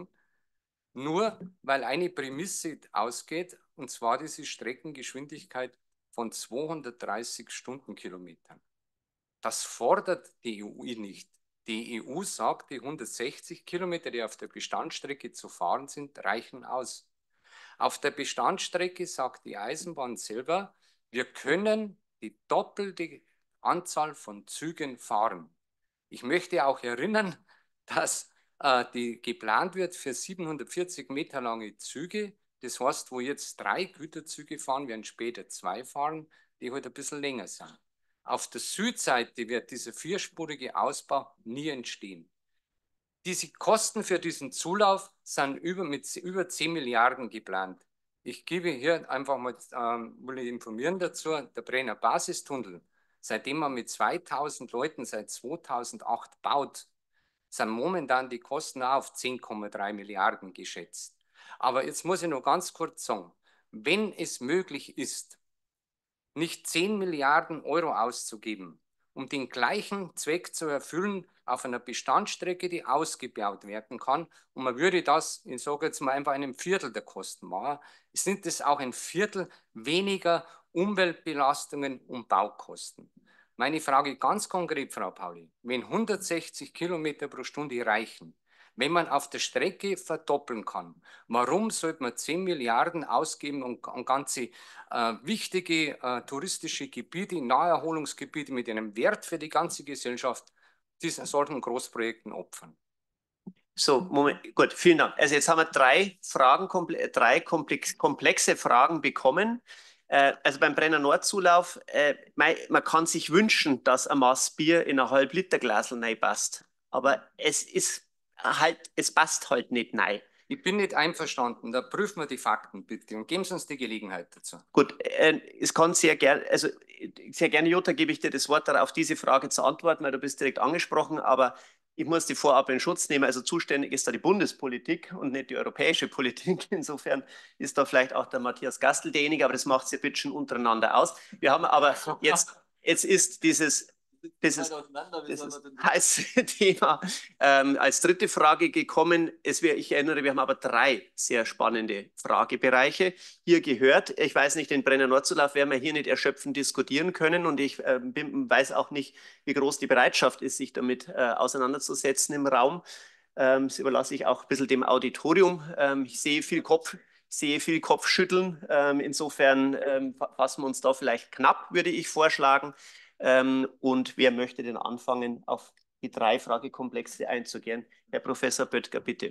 nur weil eine Prämisse ausgeht, und zwar diese Streckengeschwindigkeit von zweihundertdreißig Stundenkilometern. Das fordert die E U nicht. Die E U sagt, die hundertsechzig Kilometer, die auf der Bestandsstrecke zu fahren sind, reichen aus. Auf der Bestandsstrecke sagt die Eisenbahn selber, wir können die doppelte Anzahl von Zügen fahren. Ich möchte auch erinnern, dass äh, die geplant wird für siebenhundertvierzig Meter lange Züge. Das heißt, wo jetzt drei Güterzüge fahren, werden später zwei fahren, die halt ein bisschen länger sind. Auf der Südseite wird dieser vierspurige Ausbau nie entstehen. Diese Kosten für diesen Zulauf sind über, mit über zehn Milliarden geplant. Ich gebe hier einfach mal, ähm, will ich informieren dazu, der Brenner Basistunnel, seitdem man mit zweitausend Leuten seit zweitausendacht baut, sind momentan die Kosten auch auf zehn Komma drei Milliarden geschätzt. Aber jetzt muss ich noch ganz kurz sagen, wenn es möglich ist, nicht zehn Milliarden Euro auszugeben, um den gleichen Zweck zu erfüllen auf einer Bestandsstrecke, die ausgebaut werden kann, und man würde das, ich sage jetzt mal, einfach einem Viertel der Kosten machen, sind das auch ein Viertel weniger Umweltbelastungen und Baukosten. Meine Frage ganz konkret, Frau Pauli, wenn hundertsechzig Kilometer pro Stunde reichen, wenn man auf der Strecke verdoppeln kann, warum sollte man zehn Milliarden ausgeben und, und ganze äh, wichtige äh, touristische Gebiete, Naherholungsgebiete mit einem Wert für die ganze Gesellschaft diesen solchen Großprojekten opfern? So, Moment, gut, vielen Dank. Also jetzt haben wir drei Fragen, komple drei komplex komplexe Fragen bekommen. Äh, also beim Brenner Nord-Zulauf, äh, man, man kann sich wünschen, dass ein Maß Bier in ein halb Liter Glasl reinpasst. Aber es ist halt, es passt halt nicht rein. Ich bin nicht einverstanden. Da prüfen wir die Fakten bitte und geben Sie uns die Gelegenheit dazu. Gut, äh, es kann sehr gerne, also sehr gerne, Jutta, gebe ich dir das Wort, auf diese Frage zu antworten, weil du bist direkt angesprochen, aber ich muss die vorab in Schutz nehmen. Also zuständig ist da die Bundespolitik und nicht die europäische Politik. Insofern ist da vielleicht auch der Matthias Gastl derjenige, aber das macht sie bitte schon untereinander aus. Wir haben aber jetzt, jetzt ist dieses dieses, dieses heiße Thema ähm, als dritte Frage gekommen. Es wär, ich erinnere, wir haben aber drei sehr spannende Fragebereiche hier gehört. Ich weiß nicht, den Brenner Nord-Zulauf werden wir hier nicht erschöpfend diskutieren können und ich äh, bin, weiß auch nicht, wie groß die Bereitschaft ist, sich damit äh, auseinanderzusetzen im Raum. Ähm, das überlasse ich auch ein bisschen dem Auditorium. Ähm, ich sehe viel Kopf. Ich sehe viel Kopfschütteln. Ähm, insofern ähm, fassen wir uns da vielleicht knapp, würde ich vorschlagen. Ähm, und wer möchte denn anfangen, auf die drei Fragekomplexe einzugehen? Herr Professor Böttger, bitte.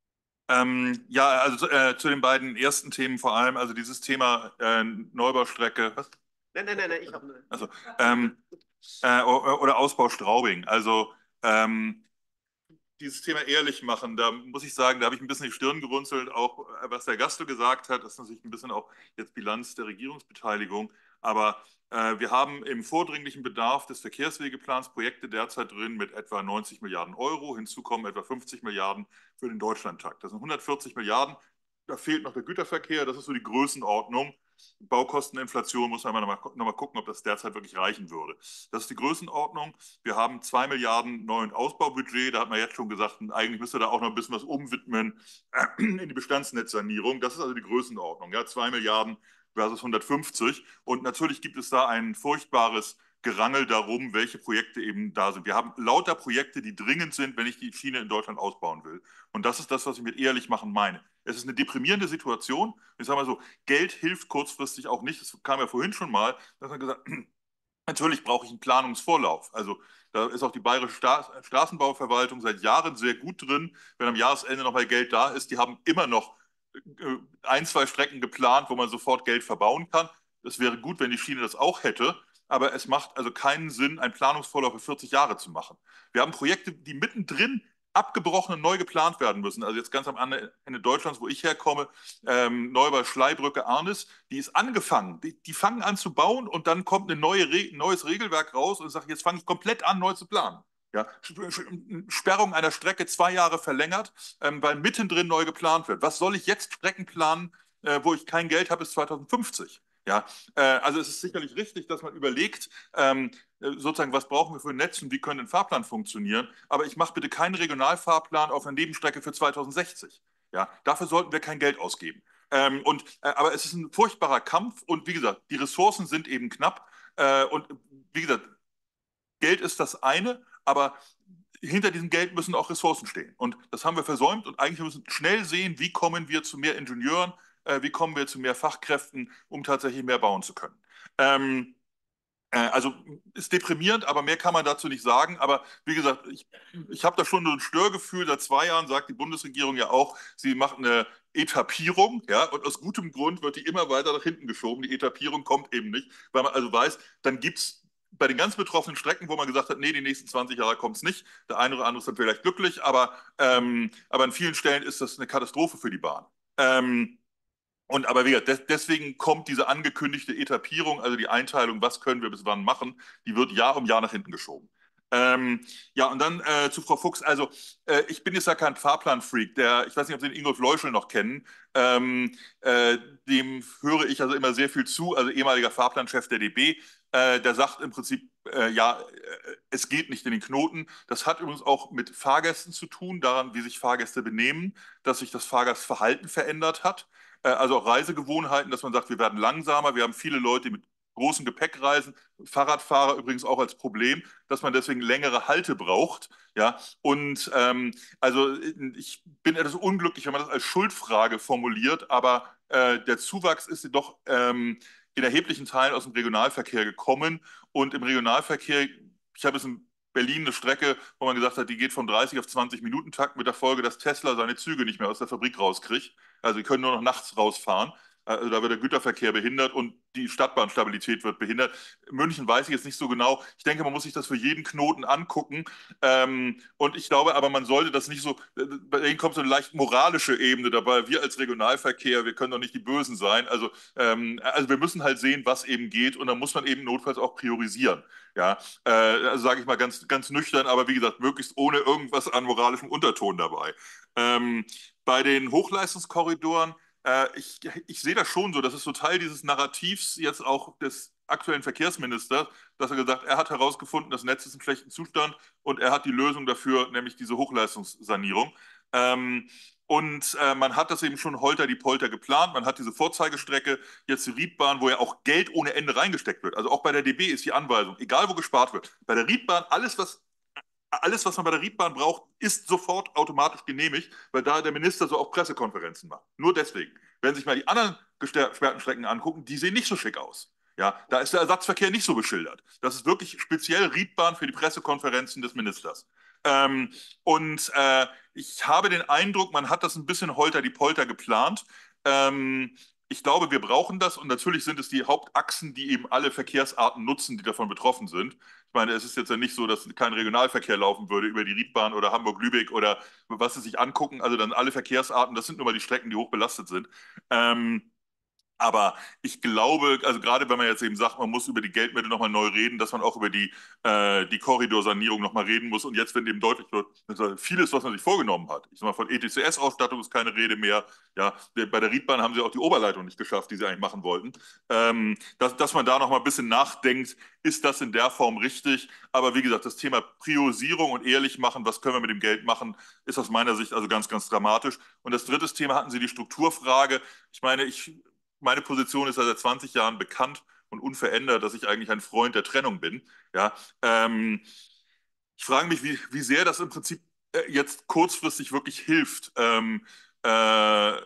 Ähm, ja, also äh, zu den beiden ersten Themen vor allem, also dieses Thema äh, Neubaustrecke. Was? Nein, nein, nein, nein, ich habe nur. Also, ähm, äh, oder Ausbau Straubing. Also ähm, dieses Thema ehrlich machen, da muss ich sagen, da habe ich ein bisschen die Stirn gerunzelt, auch was der Gastl gesagt hat, das ist natürlich ein bisschen auch jetzt Bilanz der Regierungsbeteiligung, aber äh, wir haben im vordringlichen Bedarf des Verkehrswegeplans Projekte derzeit drin mit etwa neunzig Milliarden Euro, hinzu kommen etwa fünfzig Milliarden für den Deutschlandtakt. Das sind hundertvierzig Milliarden, da fehlt noch der Güterverkehr, das ist so die Größenordnung. Baukosteninflation muss man nochmal noch mal gucken, ob das derzeit wirklich reichen würde. Das ist die Größenordnung. Wir haben zwei Milliarden neuen Ausbaubudget. Da hat man jetzt schon gesagt, eigentlich müsste da auch noch ein bisschen was umwidmen in die Bestandsnetzsanierung. Das ist also die Größenordnung. Ja, zwei Milliarden versus hundertfünfzig. Und natürlich gibt es da ein furchtbares Gerangel darum, welche Projekte eben da sind. Wir haben lauter Projekte, die dringend sind, wenn ich die Schiene in Deutschland ausbauen will. Und das ist das, was ich mit ehrlich machen meine. Es ist eine deprimierende Situation. Ich sage mal so, Geld hilft kurzfristig auch nicht. Das kam ja vorhin schon mal, dass man gesagt hat, natürlich brauche ich einen Planungsvorlauf. Also da ist auch die Bayerische Sta- Straßenbauverwaltung seit Jahren sehr gut drin. Wenn am Jahresende noch mal Geld da ist, die haben immer noch äh, ein, zwei Strecken geplant, wo man sofort Geld verbauen kann. Es wäre gut, wenn die Schiene das auch hätte. Aber es macht also keinen Sinn, einen Planungsvorlauf für vierzig Jahre zu machen. Wir haben Projekte, die mittendrin abgebrochen und neu geplant werden müssen. Also jetzt ganz am Ende Deutschlands, wo ich herkomme, ähm, Neubau Schleibrücke Arnis, die ist angefangen. Die, die fangen an zu bauen und dann kommt ein neue Re neues Regelwerk raus und sagt, jetzt fange ich komplett an, neu zu planen. Ja, Sperrung einer Strecke zwei Jahre verlängert, ähm, weil mittendrin neu geplant wird. Was soll ich jetzt Strecken planen, äh, wo ich kein Geld habe bis zweitausendfünfzig? Ja, äh, also es ist sicherlich richtig, dass man überlegt, ähm, sozusagen, was brauchen wir für ein Netz und wie könnte ein Fahrplan funktionieren. Aber ich mache bitte keinen Regionalfahrplan auf einer Nebenstrecke für zweitausendsechzig. Ja, dafür sollten wir kein Geld ausgeben. Ähm, und, äh, aber es ist ein furchtbarer Kampf und wie gesagt, die Ressourcen sind eben knapp. Äh, und wie gesagt, Geld ist das eine, aber hinter diesem Geld müssen auch Ressourcen stehen. Und das haben wir versäumt und eigentlich müssen wir schnell sehen, wie kommen wir zu mehr Ingenieuren, äh, wie kommen wir zu mehr Fachkräften, um tatsächlich mehr bauen zu können. Ähm, äh, also ist deprimierend, aber mehr kann man dazu nicht sagen. Aber wie gesagt, ich, ich habe da schon so ein Störgefühl. Seit zwei Jahren sagt die Bundesregierung ja auch, sie macht eine Etapierung, ja, und aus gutem Grund wird die immer weiter nach hinten geschoben. Die Etapierung kommt eben nicht, weil man also weiß, dann gibt es bei den ganz betroffenen Strecken, wo man gesagt hat, nee, die nächsten zwanzig Jahre kommt es nicht. Der eine oder andere ist dann vielleicht glücklich, aber, ähm, aber an vielen Stellen ist das eine Katastrophe für die Bahn. Ähm, und aber wie gesagt, deswegen kommt diese angekündigte Etapierung, also die Einteilung, was können wir bis wann machen, die wird Jahr um Jahr nach hinten geschoben. Ähm, ja, und dann äh, zu Frau Fuchs. Also äh, ich bin jetzt ja kein Fahrplan-Freak. Der, ich weiß nicht, ob Sie den Ingolf Leuschel noch kennen. Ähm, äh, dem höre ich also immer sehr viel zu, also ehemaliger Fahrplanchef der D B. Äh, der sagt im Prinzip, äh, ja, äh, es geht nicht in den Knoten. Das hat übrigens auch mit Fahrgästen zu tun, daran, wie sich Fahrgäste benehmen, dass sich das Fahrgastverhalten verändert hat. Äh, also auch Reisegewohnheiten, dass man sagt, wir werden langsamer. Wir haben viele Leute, die mit großen Gepäck reisen, Fahrradfahrer übrigens auch als Problem, dass man deswegen längere Halte braucht. Ja, und ähm, also ich bin etwas unglücklich, wenn man das als Schuldfrage formuliert, aber äh, der Zuwachs ist doch ähm, in erheblichen Teilen aus dem Regionalverkehr gekommen. Und im Regionalverkehr, ich habe es in Berlin eine Strecke, wo man gesagt hat, die geht von dreißig auf zwanzig Minuten Takt mit der Folge, dass Tesla seine Züge nicht mehr aus der Fabrik rauskriegt. Also die können nur noch nachts rausfahren. Also da wird der Güterverkehr behindert und die Stadtbahnstabilität wird behindert. München weiß ich jetzt nicht so genau. Ich denke, man muss sich das für jeden Knoten angucken. Ähm, und ich glaube aber, man sollte das nicht so, bei denen kommt so eine leicht moralische Ebene dabei. Wir als Regionalverkehr, wir können doch nicht die Bösen sein. Also, ähm, also wir müssen halt sehen, was eben geht und dann muss man eben notfalls auch priorisieren. Ja, äh, also sage ich mal ganz, ganz nüchtern, aber wie gesagt, möglichst ohne irgendwas an moralischem Unterton dabei. Ähm, bei den Hochleistungskorridoren, Äh, ich, ich sehe das schon so, das ist so Teil dieses Narrativs jetzt auch des aktuellen Verkehrsministers, dass er gesagt hat, er hat herausgefunden, das Netz ist in schlechtem Zustand und er hat die Lösung dafür, nämlich diese Hochleistungssanierung. Ähm, und äh, man hat das eben schon holter die Polter geplant, man hat diese Vorzeigestrecke, jetzt die Riedbahn, wo ja auch Geld ohne Ende reingesteckt wird. Also auch bei der D B ist die Anweisung, egal wo gespart wird, bei der Riedbahn, alles was Alles, was man bei der Riedbahn braucht, ist sofort automatisch genehmigt, weil da der Minister so auch Pressekonferenzen macht. Nur deswegen. Wenn Sie sich mal die anderen gesperrten Strecken angucken, die sehen nicht so schick aus. Ja, da ist der Ersatzverkehr nicht so beschildert. Das ist wirklich speziell Riedbahn für die Pressekonferenzen des Ministers. Ähm, und äh, ich habe den Eindruck, man hat das ein bisschen holter die Polter geplant. Ähm, ich glaube, wir brauchen das und natürlich sind es die Hauptachsen, die eben alle Verkehrsarten nutzen, die davon betroffen sind. Ich meine, es ist jetzt ja nicht so, dass kein Regionalverkehr laufen würde über die Riedbahn oder Hamburg-Lübeck oder was Sie sich angucken. Also dann alle Verkehrsarten, das sind nur mal die Strecken, die hoch belastet sind. Ähm, aber ich glaube, also gerade wenn man jetzt eben sagt, man muss über die Geldmittel nochmal neu reden, dass man auch über die, äh, die Korridorsanierung nochmal reden muss. Und jetzt, wenn eben deutlich wird, vieles, was man sich vorgenommen hat. Ich sag mal, von E T C S-Ausstattung ist keine Rede mehr. Ja, bei der Riedbahn haben sie auch die Oberleitung nicht geschafft, die sie eigentlich machen wollten. Ähm, dass, dass man da nochmal ein bisschen nachdenkt, ist das in der Form richtig? Aber wie gesagt, das Thema Priorisierung und ehrlich machen, was können wir mit dem Geld machen, ist aus meiner Sicht also ganz, ganz dramatisch. Und das dritte Thema hatten Sie die Strukturfrage. Ich meine, ich Meine Position ist ja seit zwanzig Jahren bekannt und unverändert, dass ich eigentlich ein Freund der Trennung bin. Ja, ähm, ich frage mich, wie, wie sehr das im Prinzip äh, jetzt kurzfristig wirklich hilft. Ähm, äh,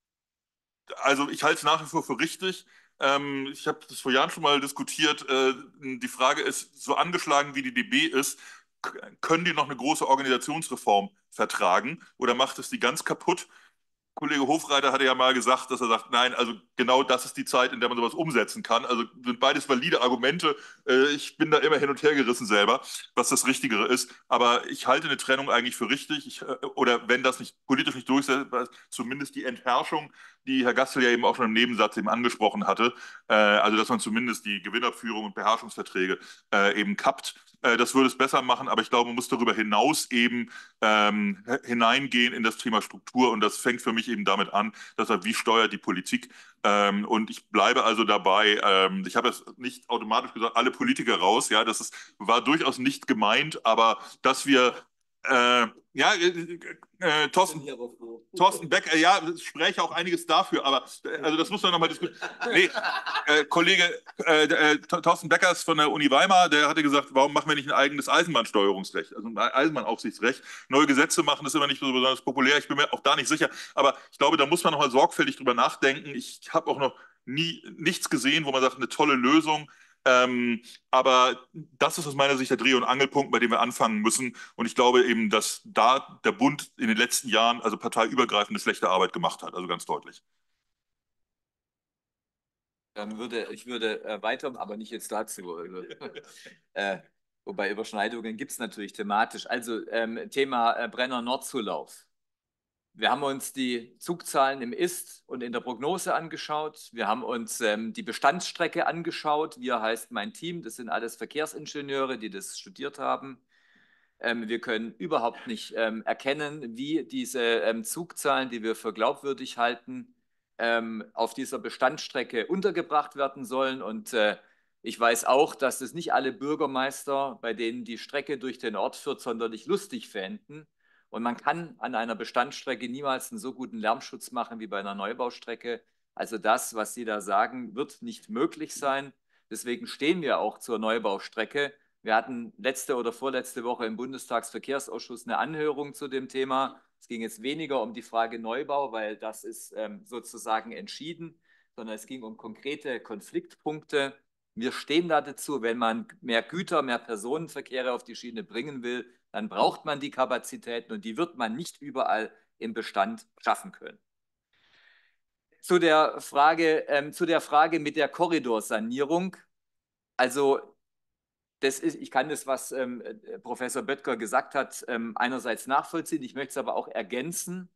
also ich halte es nach wie vor für richtig. Ähm, ich habe das vor Jahren schon mal diskutiert. Äh, die Frage ist, so angeschlagen wie die D B ist, können die noch eine große Organisationsreform vertragen oder macht es die ganz kaputt? Kollege Hofreiter hatte ja mal gesagt, dass er sagt, nein, also genau das ist die Zeit, in der man sowas umsetzen kann. Also sind beides valide Argumente. Ich bin da immer hin und her gerissen selber, was das Richtigere ist. Aber ich halte eine Trennung eigentlich für richtig. Ich, oder wenn das nicht politisch nicht durchsetzt, zumindest die Entherrschung, die Herr Gastel ja eben auch schon im Nebensatz eben angesprochen hatte. Also dass man zumindest die Gewinnabführung und Beherrschungsverträge eben kappt. Äh, das würde es besser machen, aber ich glaube, man muss darüber hinaus eben ähm, hineingehen in das Thema Struktur und das fängt für mich eben damit an, dass er, wie steuert die Politik? Ähm, und ich bleibe also dabei, ähm, ich habe es nicht automatisch gesagt, alle Politiker raus, ja, das ist, war durchaus nicht gemeint, aber dass wir Äh, ja, äh, äh, Thorsten, Thorsten Becker, ja, ich spreche auch einiges dafür, aber äh, also das muss man nochmal diskutieren. Nee, äh, Kollege äh, äh, Thorsten Becker ist von der Uni Weimar, der hatte gesagt, warum machen wir nicht ein eigenes Eisenbahnsteuerungsrecht, also ein Eisenbahnaufsichtsrecht. Neue Gesetze machen, das ist immer nicht so besonders populär, ich bin mir auch da nicht sicher, aber ich glaube, da muss man nochmal sorgfältig drüber nachdenken. Ich habe auch noch nie nichts gesehen, wo man sagt, eine tolle Lösung. Ähm, aber das ist aus meiner Sicht der Dreh- und Angelpunkt, bei dem wir anfangen müssen. Und ich glaube eben, dass da der Bund in den letzten Jahren, also parteiübergreifende, schlechte Arbeit gemacht hat. Also ganz deutlich. Dann würde, ich würde äh, weiter, aber nicht jetzt dazu. Also, äh, wobei Überschneidungen gibt es natürlich thematisch. Also ähm, Thema äh, Brenner-Nordzulauf. Wir haben uns die Zugzahlen im Ist und in der Prognose angeschaut. Wir haben uns ähm, die Bestandsstrecke angeschaut. Wir heißt mein Team, das sind alles Verkehrsingenieure, die das studiert haben. Ähm, wir können überhaupt nicht ähm, erkennen, wie diese ähm, Zugzahlen, die wir für glaubwürdig halten, ähm, auf dieser Bestandsstrecke untergebracht werden sollen. Und äh, ich weiß auch, dass das nicht alle Bürgermeister, bei denen die Strecke durch den Ort führt, sonderlich lustig fänden. Und man kann an einer Bestandsstrecke niemals einen so guten Lärmschutz machen wie bei einer Neubaustrecke. Also das, was Sie da sagen, wird nicht möglich sein. Deswegen stehen wir auch zur Neubaustrecke. Wir hatten letzte oder vorletzte Woche im Bundestagsverkehrsausschuss eine Anhörung zu dem Thema. Es ging jetzt weniger um die Frage Neubau, weil das ist ähm, sozusagen entschieden, sondern es ging um konkrete Konfliktpunkte. Wir stehen da dazu, wenn man mehr Güter, mehr Personenverkehre auf die Schiene bringen will, dann braucht man die Kapazitäten und die wird man nicht überall im Bestand schaffen können. Zu der Frage, ähm, zu der Frage mit der Korridorsanierung. Also das ist, ich kann das, was ähm, Professor Böttger gesagt hat, ähm, einerseits nachvollziehen. Ich möchte es aber auch ergänzen.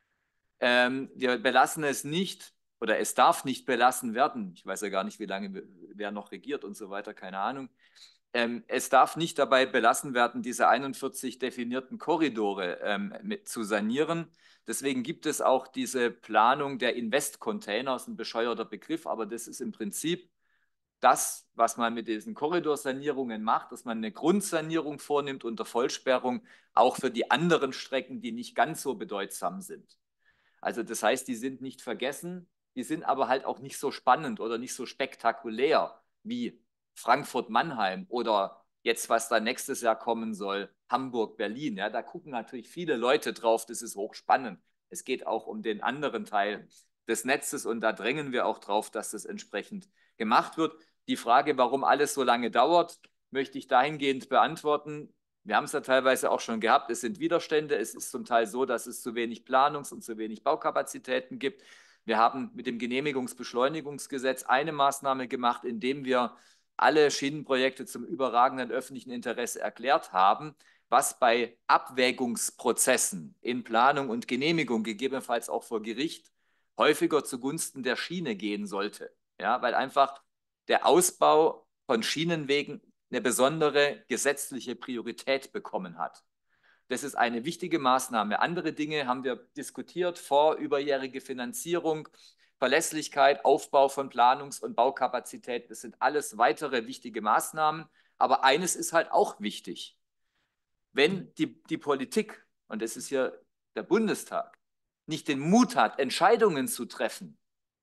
Ähm, wir belassen es nicht oder es darf nicht belassen werden. Ich weiß ja gar nicht, wie lange wer noch regiert und so weiter, keine Ahnung. Ähm, es darf nicht dabei belassen werden, diese einundvierzig definierten Korridore ähm, mit, zu sanieren. Deswegen gibt es auch diese Planung der Invest-Container, das ist ein bescheuerter Begriff, aber das ist im Prinzip das, was man mit diesen Korridorsanierungen macht, dass man eine Grundsanierung vornimmt unter Vollsperrung, auch für die anderen Strecken, die nicht ganz so bedeutsam sind. Also das heißt, die sind nicht vergessen, die sind aber halt auch nicht so spannend oder nicht so spektakulär wie Frankfurt-Mannheim oder jetzt, was da nächstes Jahr kommen soll, Hamburg-Berlin. Ja, da gucken natürlich viele Leute drauf, das ist hochspannend. Es geht auch um den anderen Teil des Netzes und da drängen wir auch drauf, dass das entsprechend gemacht wird. Die Frage, warum alles so lange dauert, möchte ich dahingehend beantworten. Wir haben es ja teilweise auch schon gehabt, es sind Widerstände, es ist zum Teil so, dass es zu wenig Planungs- und zu wenig Baukapazitäten gibt. Wir haben mit dem Genehmigungsbeschleunigungsgesetz eine Maßnahme gemacht, indem wir alle Schienenprojekte zum überragenden öffentlichen Interesse erklärt haben, was bei Abwägungsprozessen in Planung und Genehmigung, gegebenenfalls auch vor Gericht, häufiger zugunsten der Schiene gehen sollte. Ja, weil einfach der Ausbau von Schienenwegen eine besondere gesetzliche Priorität bekommen hat. Das ist eine wichtige Maßnahme. Andere Dinge haben wir diskutiert, vor-, überjährige Finanzierung, Verlässlichkeit, Aufbau von Planungs- und Baukapazität. Das sind alles weitere wichtige Maßnahmen. Aber eines ist halt auch wichtig. Wenn die, die Politik, und das ist hier der Bundestag, nicht den Mut hat, Entscheidungen zu treffen,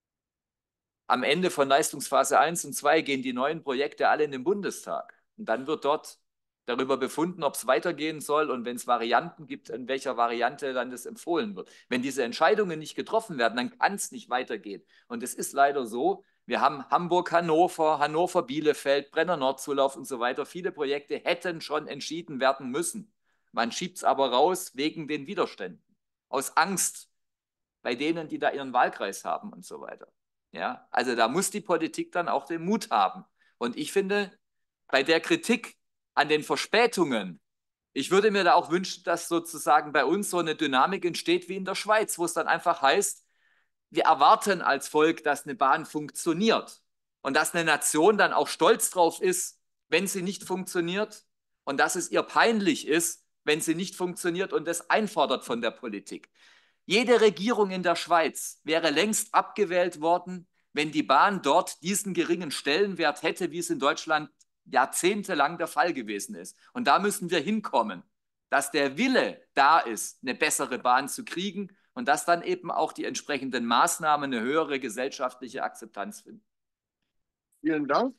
am Ende von Leistungsphase eins und zwei gehen die neuen Projekte alle in den Bundestag. Und dann wird dort darüber befunden, ob es weitergehen soll und wenn es Varianten gibt, in welcher Variante dann das empfohlen wird. Wenn diese Entscheidungen nicht getroffen werden, dann kann es nicht weitergehen. Und es ist leider so, wir haben Hamburg, Hannover, Hannover, Bielefeld, Brenner Nordzulauf und so weiter. Viele Projekte hätten schon entschieden werden müssen. Man schiebt es aber raus wegen den Widerständen. Aus Angst bei denen, die da ihren Wahlkreis haben und so weiter. Ja, also da muss die Politik dann auch den Mut haben. Und ich finde, bei der Kritik an den Verspätungen, ich würde mir da auch wünschen, dass sozusagen bei uns so eine Dynamik entsteht wie in der Schweiz, wo es dann einfach heißt, wir erwarten als Volk, dass eine Bahn funktioniert und dass eine Nation dann auch stolz drauf ist, wenn sie nicht funktioniert und dass es ihr peinlich ist, wenn sie nicht funktioniert und das einfordert von der Politik. Jede Regierung in der Schweiz wäre längst abgewählt worden, wenn die Bahn dort diesen geringen Stellenwert hätte, wie es in Deutschland jahrzehntelang der Fall gewesen ist. Und da müssen wir hinkommen, dass der Wille da ist, eine bessere Bahn zu kriegen und dass dann eben auch die entsprechenden Maßnahmen eine höhere gesellschaftliche Akzeptanz finden. Vielen Dank.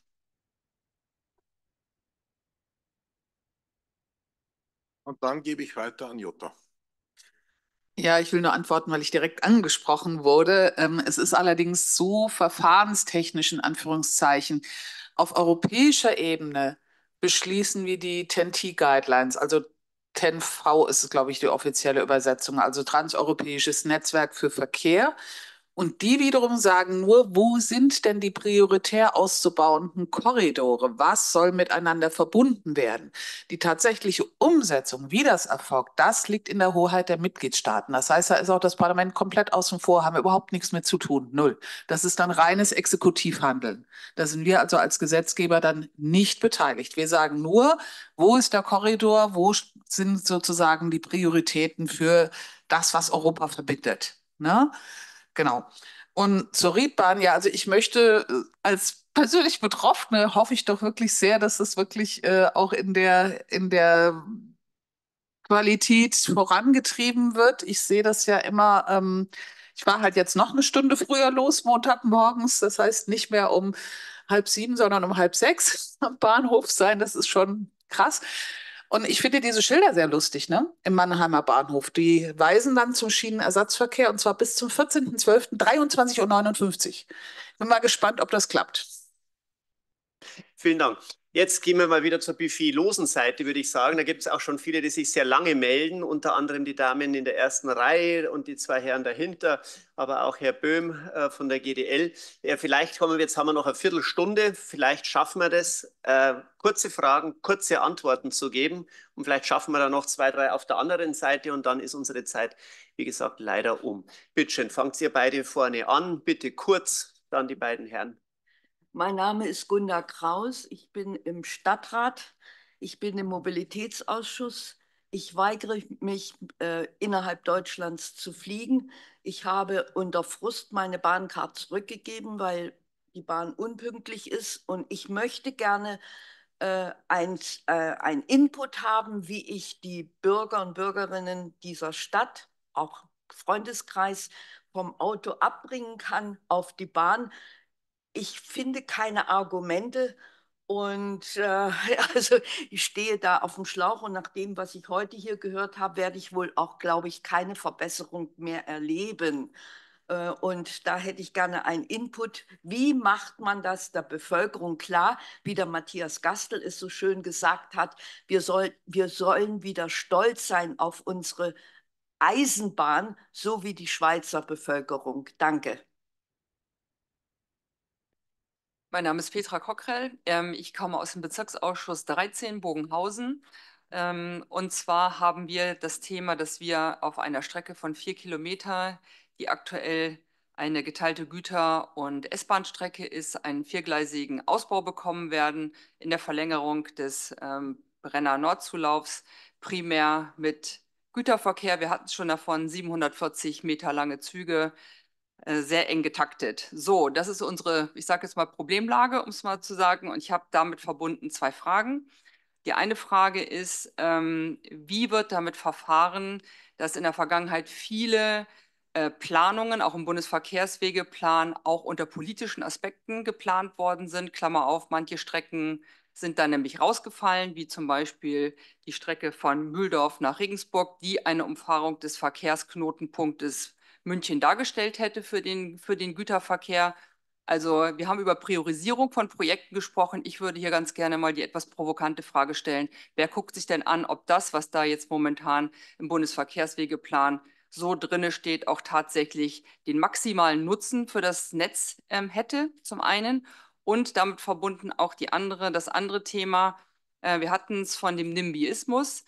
Und dann gebe ich weiter an Jutta. Ja, ich will nur antworten, weil ich direkt angesprochen wurde. Ähm, es ist allerdings so verfahrenstechnisch in Anführungszeichen. Auf europäischer Ebene beschließen wir die T E N-T-Guidelines, also T E N V ist, glaube ich, die offizielle Übersetzung, also Transeuropäisches Netzwerk für Verkehr. Und die wiederum sagen nur, wo sind denn die prioritär auszubauenden Korridore? Was soll miteinander verbunden werden? Die tatsächliche Umsetzung, wie das erfolgt, das liegt in der Hoheit der Mitgliedstaaten. Das heißt, da ist auch das Parlament komplett außen vor, haben wir überhaupt nichts mit zu tun. Null. Das ist dann reines Exekutivhandeln. Da sind wir also als Gesetzgeber dann nicht beteiligt. Wir sagen nur, wo ist der Korridor, wo sind sozusagen die Prioritäten für das, was Europa verbindet. Ne? Genau. Und zur Riedbahn, ja, also ich möchte äh, als persönlich Betroffene hoffe ich doch wirklich sehr, dass es wirklich äh, auch in der, in der Qualität vorangetrieben wird. Ich sehe das ja immer, ähm, ich war halt jetzt noch eine Stunde früher los, Montagmorgens, das heißt nicht mehr um halb sieben, sondern um halb sechs am Bahnhof sein, das ist schon krass. Und ich finde diese Schilder sehr lustig, ne? Im Mannheimer Bahnhof. Die weisen dann zum Schienenersatzverkehr und zwar bis zum vierzehnten zwölften dreiundzwanzig Uhr neunundfünfzig. Bin mal gespannt, ob das klappt. Vielen Dank. Jetzt gehen wir mal wieder zur buffetlosen Seite, würde ich sagen. Da gibt es auch schon viele, die sich sehr lange melden, unter anderem die Damen in der ersten Reihe und die zwei Herren dahinter, aber auch Herr Böhm äh, von der G D L. Ja, vielleicht kommen wir, jetzt haben wir noch eine Viertelstunde, vielleicht schaffen wir das, äh, kurze Fragen, kurze Antworten zu geben und vielleicht schaffen wir da noch zwei, drei auf der anderen Seite und dann ist unsere Zeit, wie gesagt, leider um. Bitte schön, fangt ihr beide vorne an, bitte kurz, dann die beiden Herren. Mein Name ist Gunda Kraus. Ich bin im Stadtrat. Ich bin im Mobilitätsausschuss. Ich weigere mich, äh, innerhalb Deutschlands zu fliegen. Ich habe unter Frust meine Bahncard zurückgegeben, weil die Bahn unpünktlich ist. Und ich möchte gerne äh, ein, äh, ein Input haben, wie ich die Bürger und Bürgerinnen dieser Stadt, auch Freundeskreis, vom Auto abbringen kann auf die Bahn. Ich finde keine Argumente und äh, also ich stehe da auf dem Schlauch und nach dem, was ich heute hier gehört habe, werde ich wohl auch, glaube ich, keine Verbesserung mehr erleben. Äh, und da hätte ich gerne einen Input. Wie macht man das der Bevölkerung klar, wie der Matthias Gastel es so schön gesagt hat, wir, soll, wir sollen wieder stolz sein auf unsere Eisenbahn, so wie die Schweizer Bevölkerung. Danke. Mein Name ist Petra Kockrell. Ähm, ich komme aus dem Bezirksausschuss dreizehn Bogenhausen. Ähm, und zwar haben wir das Thema, dass wir auf einer Strecke von vier Kilometer, die aktuell eine geteilte Güter- und S-Bahn-Strecke ist, einen viergleisigen Ausbau bekommen werden in der Verlängerung des ähm, Brenner Nordzulaufs, primär mit Güterverkehr. Wir hatten es schon davon, siebenhundertvierzig Meter lange Züge, sehr eng getaktet. So, das ist unsere, ich sage jetzt mal Problemlage, um es mal zu sagen. Und ich habe damit verbunden zwei Fragen. Die eine Frage ist, ähm, wie wird damit verfahren, dass in der Vergangenheit viele äh, Planungen, auch im Bundesverkehrswegeplan, auch unter politischen Aspekten geplant worden sind. Klammer auf, manche Strecken sind dann nämlich rausgefallen, wie zum Beispiel die Strecke von Mühldorf nach Regensburg, die eine Umfahrung des Verkehrsknotenpunktes München dargestellt hätte für den, für den Güterverkehr. Also wir haben über Priorisierung von Projekten gesprochen. Ich würde hier ganz gerne mal die etwas provokante Frage stellen. Wer guckt sich denn an, ob das, was da jetzt momentan im Bundesverkehrswegeplan so drinne steht, auch tatsächlich den maximalen Nutzen für das Netz ähm, hätte, zum einen. Und damit verbunden auch die andere, das andere Thema. Äh, wir hatten es von dem NIMBYismus.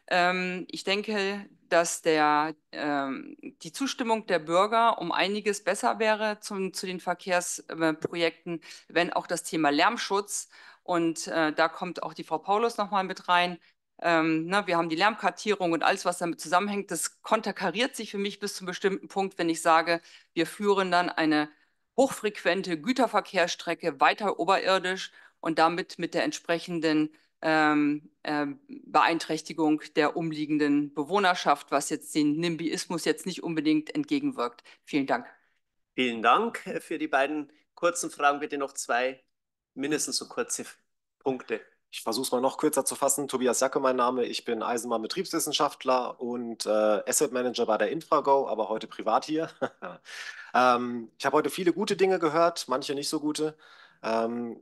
Ähm, ich denke, dass der, ähm, die Zustimmung der Bürger um einiges besser wäre zum, zu den Verkehrsprojekten, wenn auch das Thema Lärmschutz, und äh, da kommt auch die Frau Paulus nochmal mit rein. Ähm, ne, wir haben die Lärmkartierung und alles, was damit zusammenhängt. Das konterkariert sich für mich bis zu einem bestimmten Punkt, wenn ich sage, wir führen dann eine hochfrequente Güterverkehrsstrecke weiter oberirdisch und damit mit der entsprechenden ähm, äh, Beeinträchtigung der umliegenden Bewohnerschaft, was jetzt den NIMBYismus jetzt nicht unbedingt entgegenwirkt. Vielen Dank. Vielen Dank für die beiden kurzen Fragen. Bitte noch zwei mindestens so kurze Punkte. Ich versuche es mal noch kürzer zu fassen. Tobias Jacke, mein Name. Ich bin Eisenbahnbetriebswissenschaftler und äh, Asset Manager bei der Infrago, aber heute privat hier. ähm, ich habe heute viele gute Dinge gehört, manche nicht so gute. Ähm,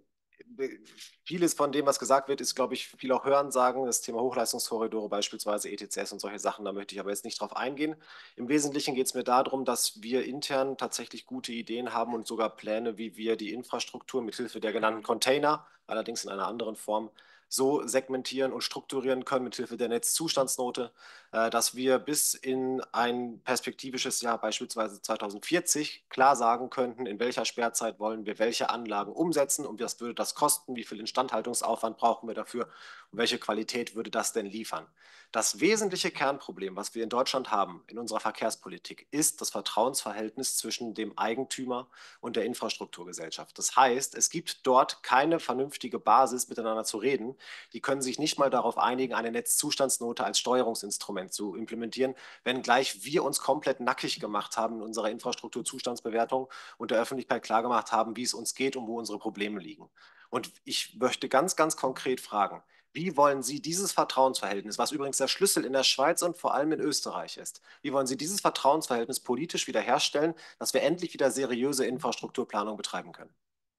vieles von dem, was gesagt wird, ist, glaube ich, viel auch Hörensagen. Das Thema Hochleistungskorridore beispielsweise, E T C S und solche Sachen, da möchte ich aber jetzt nicht drauf eingehen. Im Wesentlichen geht es mir darum, dass wir intern tatsächlich gute Ideen haben und sogar Pläne, wie wir die Infrastruktur mithilfe der genannten Container, allerdings in einer anderen Form, so segmentieren und strukturieren können mithilfe der Netzzustandsnote, äh, dass wir bis in ein perspektivisches Jahr, beispielsweise zweitausendvierzig, klar sagen könnten, in welcher Sperrzeit wollen wir welche Anlagen umsetzen und was würde das kosten, wie viel Instandhaltungsaufwand brauchen wir dafür und welche Qualität würde das denn liefern. Das wesentliche Kernproblem, was wir in Deutschland haben, in unserer Verkehrspolitik, ist das Vertrauensverhältnis zwischen dem Eigentümer und der Infrastrukturgesellschaft. Das heißt, es gibt dort keine vernünftige Basis, miteinander zu reden. Die können sich nicht mal darauf einigen, eine Netzzustandsnote als Steuerungsinstrument zu implementieren, wenngleich wir uns komplett nackig gemacht haben in unserer Infrastrukturzustandsbewertung und der Öffentlichkeit klargemacht haben, wie es uns geht und wo unsere Probleme liegen. Und ich möchte ganz, ganz konkret fragen, wie wollen Sie dieses Vertrauensverhältnis, was übrigens der Schlüssel in der Schweiz und vor allem in Österreich ist, wie wollen Sie dieses Vertrauensverhältnis politisch wiederherstellen, dass wir endlich wieder seriöse Infrastrukturplanung betreiben können?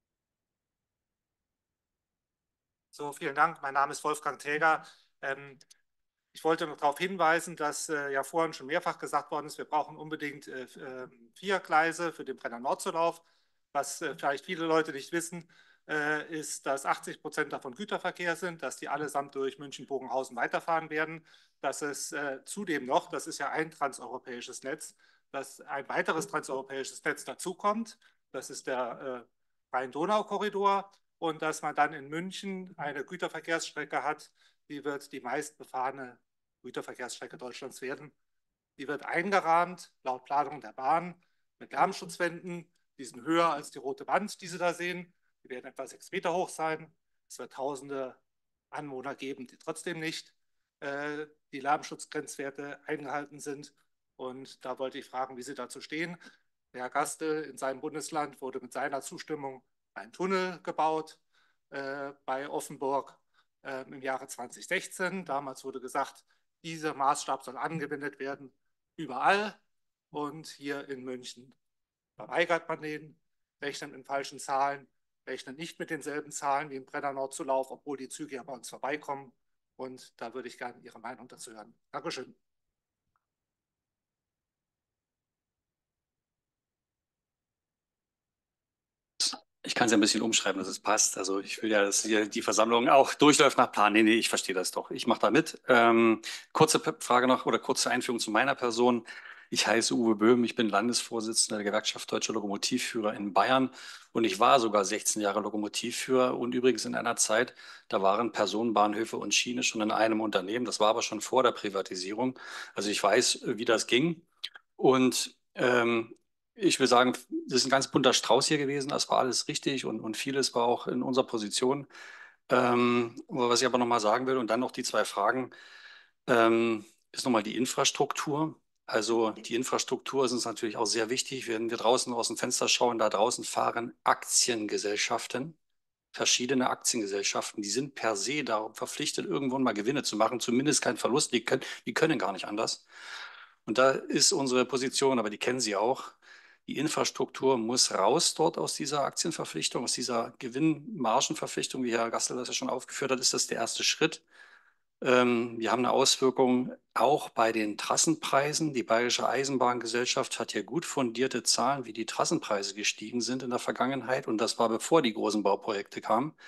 So, vielen Dank. Mein Name ist Wolfgang Träger. Ähm, ich wollte noch darauf hinweisen, dass äh, ja vorhin schon mehrfach gesagt worden ist, wir brauchen unbedingt äh, äh, vier Gleise für den Brenner-Nord-Zulauf. Was äh, vielleicht viele Leute nicht wissen, äh, ist, dass achtzig Prozent davon Güterverkehr sind, dass die allesamt durch München-Bogenhausen weiterfahren werden, dass es äh, zudem noch, das ist ja ein transeuropäisches Netz, dass ein weiteres transeuropäisches Netz dazukommt. Das ist der äh, Rhein-Donau-Korridor. Und dass man dann in München eine Güterverkehrsstrecke hat, die wird die meistbefahrene Güterverkehrsstrecke Deutschlands werden. Die wird eingerahmt, laut Planung der Bahn, mit Lärmschutzwänden. Die sind höher als die rote Wand, die Sie da sehen. Die werden etwa sechs Meter hoch sein. Es wird tausende Anwohner geben, die trotzdem nicht äh, die Lärmschutzgrenzwerte eingehalten sind. Und da wollte ich fragen, wie Sie dazu stehen. Der Herr Gastel in seinem Bundesland wurde mit seiner Zustimmung ein Tunnel gebaut äh, bei Offenburg äh, im Jahre zweitausendsechzehn. Damals wurde gesagt, dieser Maßstab soll angewendet werden überall. Und hier in München verweigert man den, rechnet in falschen Zahlen, rechnet nicht mit denselben Zahlen wie im Brenner-Nord-Zulauf, obwohl die Züge ja bei uns vorbeikommen. Und da würde ich gerne Ihre Meinung dazu hören. Dankeschön. Ich kann es ja ein bisschen umschreiben, dass es passt. Also ich will ja, dass hier die Versammlung auch durchläuft nach Plan. Nee, nee, ich verstehe das doch. Ich mache da mit. Ähm, kurze Frage noch oder kurze Einführung zu meiner Person. Ich heiße Uwe Böhm, ich bin Landesvorsitzender der Gewerkschaft Deutscher Lokomotivführer in Bayern und ich war sogar sechzehn Jahre Lokomotivführer und übrigens in einer Zeit, da waren Personenbahnhöfe und Schiene schon in einem Unternehmen. Das war aber schon vor der Privatisierung. Also ich weiß, wie das ging und ähm, ich will sagen, das ist ein ganz bunter Strauß hier gewesen. Das war alles richtig und, und vieles war auch in unserer Position. Ähm, was ich aber nochmal sagen will und dann noch die zwei Fragen, ähm, ist nochmal die Infrastruktur. Also die Infrastruktur ist uns natürlich auch sehr wichtig. Wenn wir draußen aus dem Fenster schauen, da draußen fahren Aktiengesellschaften, verschiedene Aktiengesellschaften, die sind per se darauf verpflichtet, irgendwann mal Gewinne zu machen, zumindest keinen Verlust. Die können, die können gar nicht anders. Und da ist unsere Position, aber die kennen Sie auch. Die Infrastruktur muss raus dort aus dieser Aktienverpflichtung, aus dieser Gewinnmargenverpflichtung, wie Herr Gastel das ja schon aufgeführt hat, ist das der erste Schritt. Ähm, wir haben eine Auswirkung auch bei den Trassenpreisen. Die Bayerische Eisenbahngesellschaft hat ja gut fundierte Zahlen, wie die Trassenpreise gestiegen sind in der Vergangenheit. Und das war bevor die großen Bauprojekte kamen.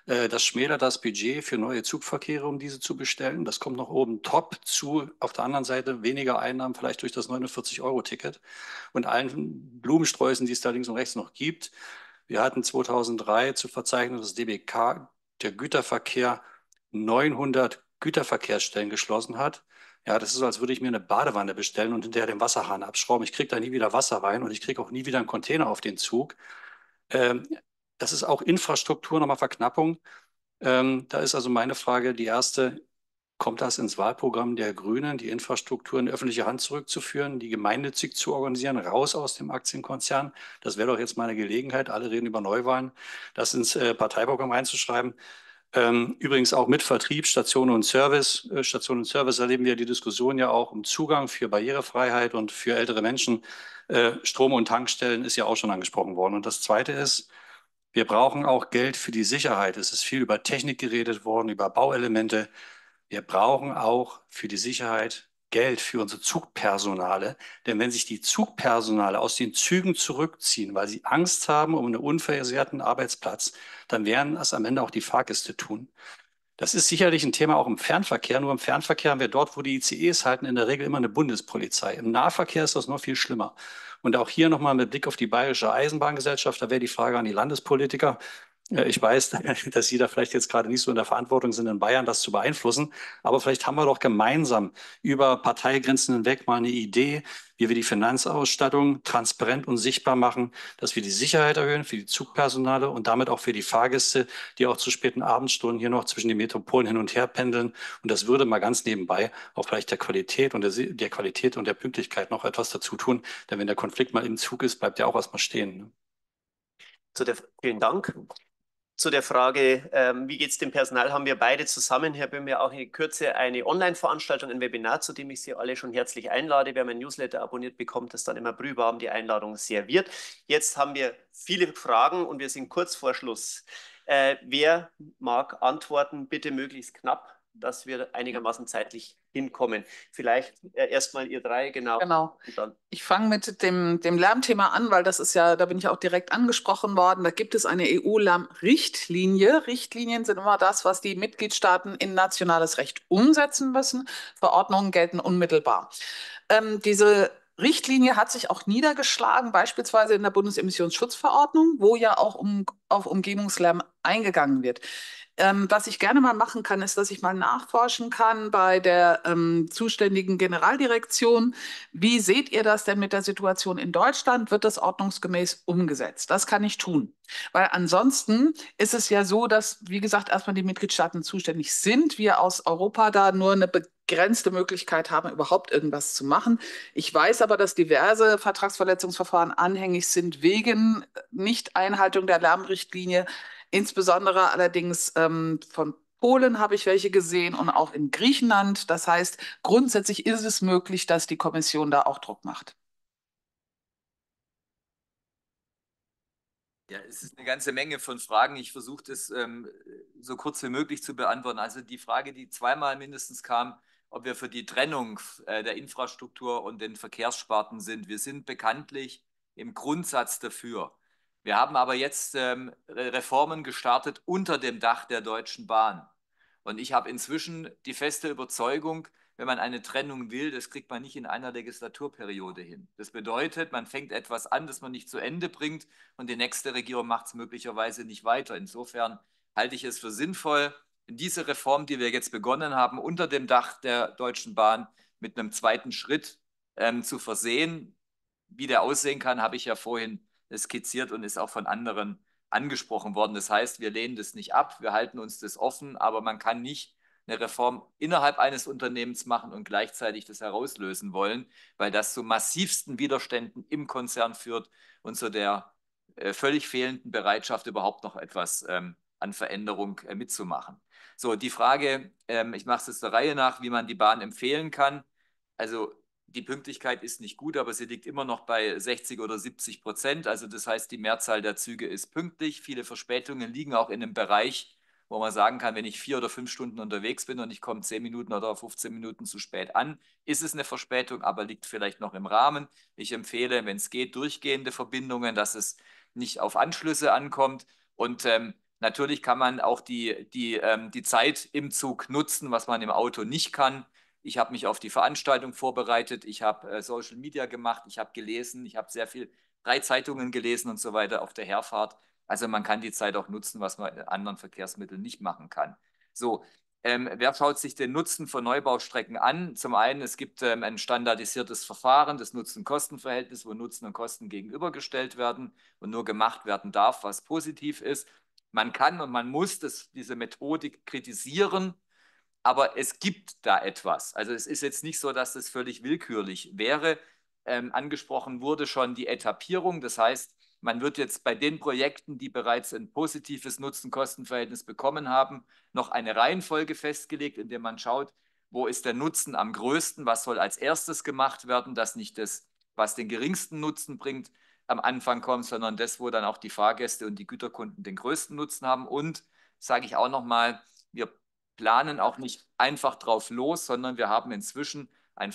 Äh, das schmälert das Budget für neue Zugverkehre, um diese zu bestellen. Das kommt noch oben top zu. Auf der anderen Seite weniger Einnahmen vielleicht durch das neunundvierzig Euro Ticket und allen Blumensträußen, die es da links und rechts noch gibt. Wir hatten zweitausenddrei zu verzeichnen, dass D B K, der Güterverkehr, neunhundert Güterverkehrsstellen geschlossen hat. Ja, das ist so, als würde ich mir eine Badewanne bestellen und hinterher den Wasserhahn abschrauben. Ich kriege da nie wieder Wasser rein und ich kriege auch nie wieder einen Container auf den Zug. Ähm, das ist auch Infrastruktur, nochmal Verknappung. Ähm, da ist also meine Frage, die erste, kommt das ins Wahlprogramm der Grünen, die Infrastruktur in öffentliche Hand zurückzuführen, die gemeinnützig zu organisieren, raus aus dem Aktienkonzern? Das wäre doch jetzt mal eine Gelegenheit, alle reden über Neuwahlen, das ins äh, Parteiprogramm reinzuschreiben. Ähm, übrigens auch mit Vertrieb, Station und Service. Äh, Station und Service erleben wir die Diskussion ja auch um Zugang für Barrierefreiheit und für ältere Menschen. Äh, Strom- und Tankstellen ist ja auch schon angesprochen worden. Und das Zweite ist, wir brauchen auch Geld für die Sicherheit. Es ist viel über Technik geredet worden, über Bauelemente. Wir brauchen auch für die Sicherheit Geld für unsere Zugpersonale. Denn wenn sich die Zugpersonale aus den Zügen zurückziehen, weil sie Angst haben um einen unversehrten Arbeitsplatz, dann werden das am Ende auch die Fahrgäste tun. Das ist sicherlich ein Thema auch im Fernverkehr. Nur im Fernverkehr haben wir dort, wo die I C Es halten, in der Regel immer eine Bundespolizei. Im Nahverkehr ist das noch viel schlimmer. Und auch hier nochmal mit Blick auf die Bayerische Eisenbahngesellschaft, da wäre die Frage an die Landespolitiker. Ich weiß, dass Sie da vielleicht jetzt gerade nicht so in der Verantwortung sind, in Bayern das zu beeinflussen. Aber vielleicht haben wir doch gemeinsam über Parteigrenzen hinweg mal eine Idee, wie wir die Finanzausstattung transparent und sichtbar machen, dass wir die Sicherheit erhöhen für die Zugpersonale und damit auch für die Fahrgäste, die auch zu späten Abendstunden hier noch zwischen den Metropolen hin und her pendeln. Und das würde mal ganz nebenbei auch vielleicht der Qualität und der, der Qualität und der Pünktlichkeit noch etwas dazu tun. Denn wenn der Konflikt mal im Zug ist, bleibt ja auch erstmal stehen. Ne? Zu der, vielen Dank. Zu der Frage, ähm, wie geht es dem Personal, haben wir beide zusammen, Herr Böhme, auch in Kürze eine Online-Veranstaltung, ein Webinar, zu dem ich Sie alle schon herzlich einlade. Wer mein Newsletter abonniert, bekommt das dann immer brühwarm die Einladung serviert. Jetzt haben wir viele Fragen und wir sind kurz vor Schluss. Äh, wer mag antworten, bitte möglichst knapp, dass wir einigermaßen zeitlich hinkommen. Vielleicht äh, erstmal ihr drei, genau. Genau. Und dann. Ich fange mit dem, dem Lärmthema an, weil das ist ja, da bin ich auch direkt angesprochen worden. Da gibt es eine E U-Lärmrichtlinie. Richtlinien sind immer das, was die Mitgliedstaaten in nationales Recht umsetzen müssen. Verordnungen gelten unmittelbar. Ähm, diese Richtlinie hat sich auch niedergeschlagen, beispielsweise in der Bundesemissionsschutzverordnung, wo ja auch um, auf Umgebungslärm eingegangen wird. Ähm, was ich gerne mal machen kann, ist, dass ich mal nachforschen kann bei der ähm, zuständigen Generaldirektion. Wie seht ihr das denn mit der Situation in Deutschland? Wird das ordnungsgemäß umgesetzt? Das kann ich tun. Weil ansonsten ist es ja so, dass, wie gesagt, erstmal die Mitgliedstaaten zuständig sind. Wir aus Europa da nur eine begrenzte Möglichkeit haben, überhaupt irgendwas zu machen. Ich weiß aber, dass diverse Vertragsverletzungsverfahren anhängig sind wegen Nichteinhaltung der Lärmrichtlinie. Insbesondere allerdings ähm, von Polen habe ich welche gesehen und auch in Griechenland. Das heißt, grundsätzlich ist es möglich, dass die Kommission da auch Druck macht. Ja, es ist eine ganze Menge von Fragen. Ich versuche das ähm, so kurz wie möglich zu beantworten. Also die Frage, die zweimal mindestens kam, ob wir für die Trennung äh, der Infrastruktur und den Verkehrssparten sind. Wir sind bekanntlich im Grundsatz dafür. Wir haben aber jetzt ähm, Reformen gestartet unter dem Dach der Deutschen Bahn. Und ich habe inzwischen die feste Überzeugung, wenn man eine Trennung will, das kriegt man nicht in einer Legislaturperiode hin. Das bedeutet, man fängt etwas an, das man nicht zu Ende bringt und die nächste Regierung macht es möglicherweise nicht weiter. Insofern halte ich es für sinnvoll, diese Reform, die wir jetzt begonnen haben, unter dem Dach der Deutschen Bahn mit einem zweiten Schritt ähm, zu versehen. Wie der aussehen kann, habe ich ja vorhin skizziert und ist auch von anderen angesprochen worden. Das heißt, wir lehnen das nicht ab, wir halten uns das offen, aber man kann nicht eine Reform innerhalb eines Unternehmens machen und gleichzeitig das herauslösen wollen, weil das zu massivsten Widerständen im Konzern führt und zu der äh, völlig fehlenden Bereitschaft, überhaupt noch etwas ähm, an Veränderung äh, mitzumachen. So, die Frage, ähm, ich mache es jetzt der Reihe nach, wie man die Bahn empfehlen kann. Also die Pünktlichkeit ist nicht gut, aber sie liegt immer noch bei sechzig oder siebzig Prozent. Also das heißt, die Mehrzahl der Züge ist pünktlich. Viele Verspätungen liegen auch in einem Bereich, wo man sagen kann, wenn ich vier oder fünf Stunden unterwegs bin und ich komme zehn Minuten oder fünfzehn Minuten zu spät an, ist es eine Verspätung, aber liegt vielleicht noch im Rahmen. Ich empfehle, wenn es geht, durchgehende Verbindungen, dass es nicht auf Anschlüsse ankommt. Und ähm, Natürlich kann man auch die, die, ähm, die Zeit im Zug nutzen, was man im Auto nicht kann. Ich habe mich auf die Veranstaltung vorbereitet, ich habe äh, Social Media gemacht, ich habe gelesen, ich habe sehr viel, drei Zeitungen gelesen und so weiter auf der Herfahrt. Also man kann die Zeit auch nutzen, was man in anderen Verkehrsmitteln nicht machen kann. So, ähm, wer schaut sich den Nutzen von Neubaustrecken an? Zum einen, es gibt ähm, ein standardisiertes Verfahren, das Nutzen-Kosten-Verhältnis, wo Nutzen und Kosten gegenübergestellt werden und nur gemacht werden darf, was positiv ist. Man kann und man muss das, diese Methodik kritisieren, aber es gibt da etwas. Also es ist jetzt nicht so, dass das völlig willkürlich wäre. Ähm, angesprochen wurde schon die Etappierung. Das heißt, man wird jetzt bei den Projekten, die bereits ein positives Nutzen-Kosten-Verhältnis bekommen haben, noch eine Reihenfolge festgelegt, in der man schaut, wo ist der Nutzen am größten, was soll als erstes gemacht werden, dass nicht das, was den geringsten Nutzen bringt, am Anfang kommt, sondern das, wo dann auch die Fahrgäste und die Güterkunden den größten Nutzen haben. Und, sage ich auch nochmal, wir planen auch nicht einfach drauf los, sondern wir haben inzwischen ein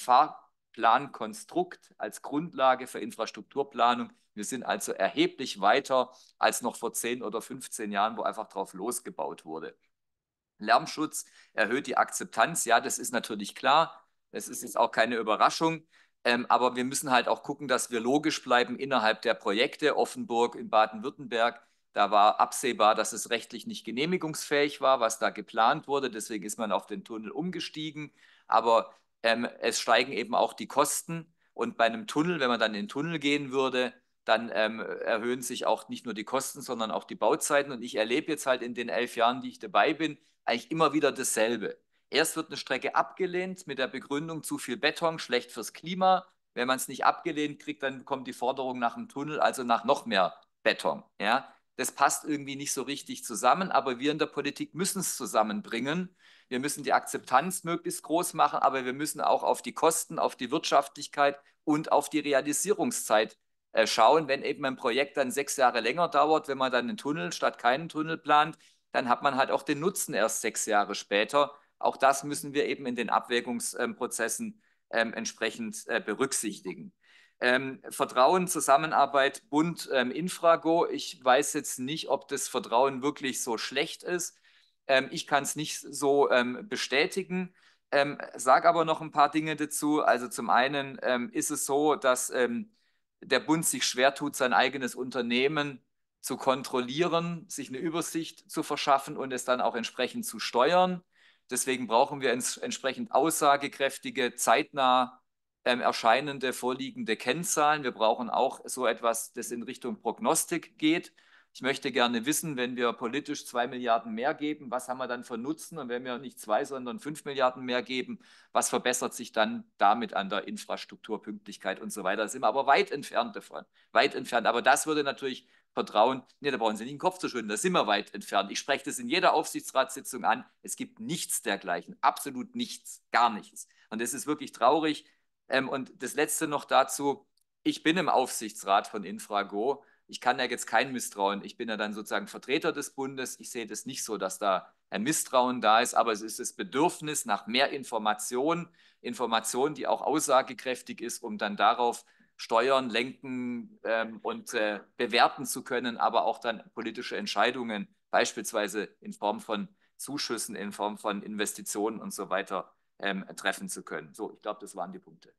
Fahrplankonstrukt als Grundlage für Infrastrukturplanung. Wir sind also erheblich weiter als noch vor zehn oder fünfzehn Jahren, wo einfach drauf losgebaut wurde. Lärmschutz erhöht die Akzeptanz. Ja, das ist natürlich klar. Das ist jetzt auch keine Überraschung. Ähm, aber wir müssen halt auch gucken, dass wir logisch bleiben innerhalb der Projekte. Offenburg in Baden-Württemberg, da war absehbar, dass es rechtlich nicht genehmigungsfähig war, was da geplant wurde. Deswegen ist man auf den Tunnel umgestiegen. Aber ähm, es steigen eben auch die Kosten. Und bei einem Tunnel, wenn man dann in den Tunnel gehen würde, dann ähm, erhöhen sich auch nicht nur die Kosten, sondern auch die Bauzeiten. Und ich erlebe jetzt halt in den elf Jahren, die ich dabei bin, eigentlich immer wieder dasselbe. Erst wird eine Strecke abgelehnt mit der Begründung, zu viel Beton, schlecht fürs Klima. Wenn man es nicht abgelehnt kriegt, dann kommt die Forderung nach dem Tunnel, also nach noch mehr Beton. Ja? Das passt irgendwie nicht so richtig zusammen, aber wir in der Politik müssen es zusammenbringen. Wir müssen die Akzeptanz möglichst groß machen, aber wir müssen auch auf die Kosten, auf die Wirtschaftlichkeit und auf die Realisierungszeit äh, schauen. Wenn eben ein Projekt dann sechs Jahre länger dauert, wenn man dann einen Tunnel statt keinen Tunnel plant, dann hat man halt auch den Nutzen erst sechs Jahre später. Auch das müssen wir eben in den Abwägungsprozessen ähm, entsprechend äh, berücksichtigen. Ähm, Vertrauen, Zusammenarbeit, Bund, ähm, Infrago. Ich weiß jetzt nicht, ob das Vertrauen wirklich so schlecht ist. Ähm, ich kann es nicht so ähm, bestätigen, ähm, sage aber noch ein paar Dinge dazu. Also zum einen ähm, ist es so, dass ähm, der Bund sich schwer tut, sein eigenes Unternehmen zu kontrollieren, sich eine Übersicht zu verschaffen und es dann auch entsprechend zu steuern. Deswegen brauchen wir ents entsprechend aussagekräftige, zeitnah ähm, erscheinende, vorliegende Kennzahlen. Wir brauchen auch so etwas, das in Richtung Prognostik geht. Ich möchte gerne wissen, wenn wir politisch zwei Milliarden mehr geben, was haben wir dann für Nutzen? Und wenn wir nicht zwei, sondern fünf Milliarden mehr geben, was verbessert sich dann damit an der Infrastruktur, Pünktlichkeit und so weiter? Da sind wir aber weit entfernt davon. Weit entfernt. Aber das würde natürlich Vertrauen, nee, da brauchen Sie nicht den Kopf zu schütteln, da sind wir weit entfernt. Ich spreche das in jeder Aufsichtsratssitzung an. Es gibt nichts dergleichen, absolut nichts, gar nichts. Und das ist wirklich traurig. Ähm, und das Letzte noch dazu, ich bin im Aufsichtsrat von Infrago. Ich kann ja jetzt kein Misstrauen. Ich bin ja dann sozusagen Vertreter des Bundes. Ich sehe das nicht so, dass da ein Misstrauen da ist, aber es ist das Bedürfnis nach mehr Information, Information, die auch aussagekräftig ist, um dann darauf steuern, lenken ähm, und äh, bewerten zu können, aber auch dann politische Entscheidungen, beispielsweise in Form von Zuschüssen, in Form von Investitionen und so weiter ähm, treffen zu können. So, ich glaube, das waren die Punkte.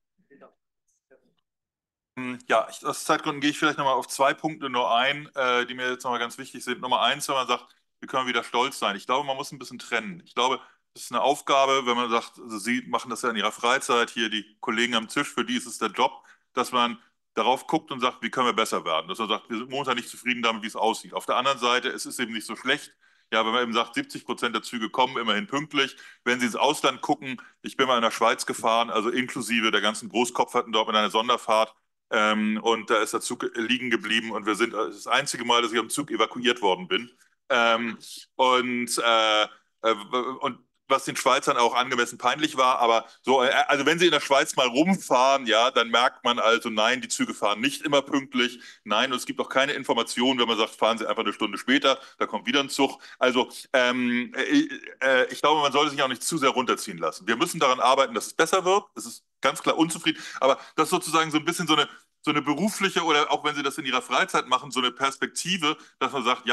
Ja, ich, aus Zeitgründen gehe ich vielleicht nochmal auf zwei Punkte nur ein, äh, die mir jetzt nochmal ganz wichtig sind. Nummer eins, wenn man sagt, wir können wieder stolz sein. Ich glaube, man muss ein bisschen trennen. Ich glaube, das ist eine Aufgabe, wenn man sagt, also Sie machen das ja in Ihrer Freizeit, hier die Kollegen am Tisch, für die ist es der Job, dass man darauf guckt und sagt, wie können wir besser werden. Dass man sagt, wir sind momentan nicht zufrieden damit, wie es aussieht. Auf der anderen Seite, es ist eben nicht so schlecht. Ja, wenn man eben sagt, siebzig Prozent der Züge kommen immerhin pünktlich. Wenn Sie ins Ausland gucken, ich bin mal in der Schweiz gefahren, also inklusive der ganzen Großkopferten dort mit einer Sonderfahrt. Ähm, und da ist der Zug liegen geblieben und wir sind, das ist das einzige Mal, dass ich am Zug evakuiert worden bin. Ähm, und, äh, äh, und was den Schweizern auch angemessen peinlich war, aber so, also wenn Sie in der Schweiz mal rumfahren, ja, dann merkt man also, nein, die Züge fahren nicht immer pünktlich, nein, und es gibt auch keine Informationen, wenn man sagt, fahren Sie einfach eine Stunde später, da kommt wieder ein Zug. Also ähm, äh, äh, ich glaube, man sollte sich auch nicht zu sehr runterziehen lassen. Wir müssen daran arbeiten, dass es besser wird, es ist ganz klar unzufrieden, aber das ist sozusagen so ein bisschen so eine, so eine berufliche oder auch wenn Sie das in Ihrer Freizeit machen, so eine Perspektive, dass man sagt, ja,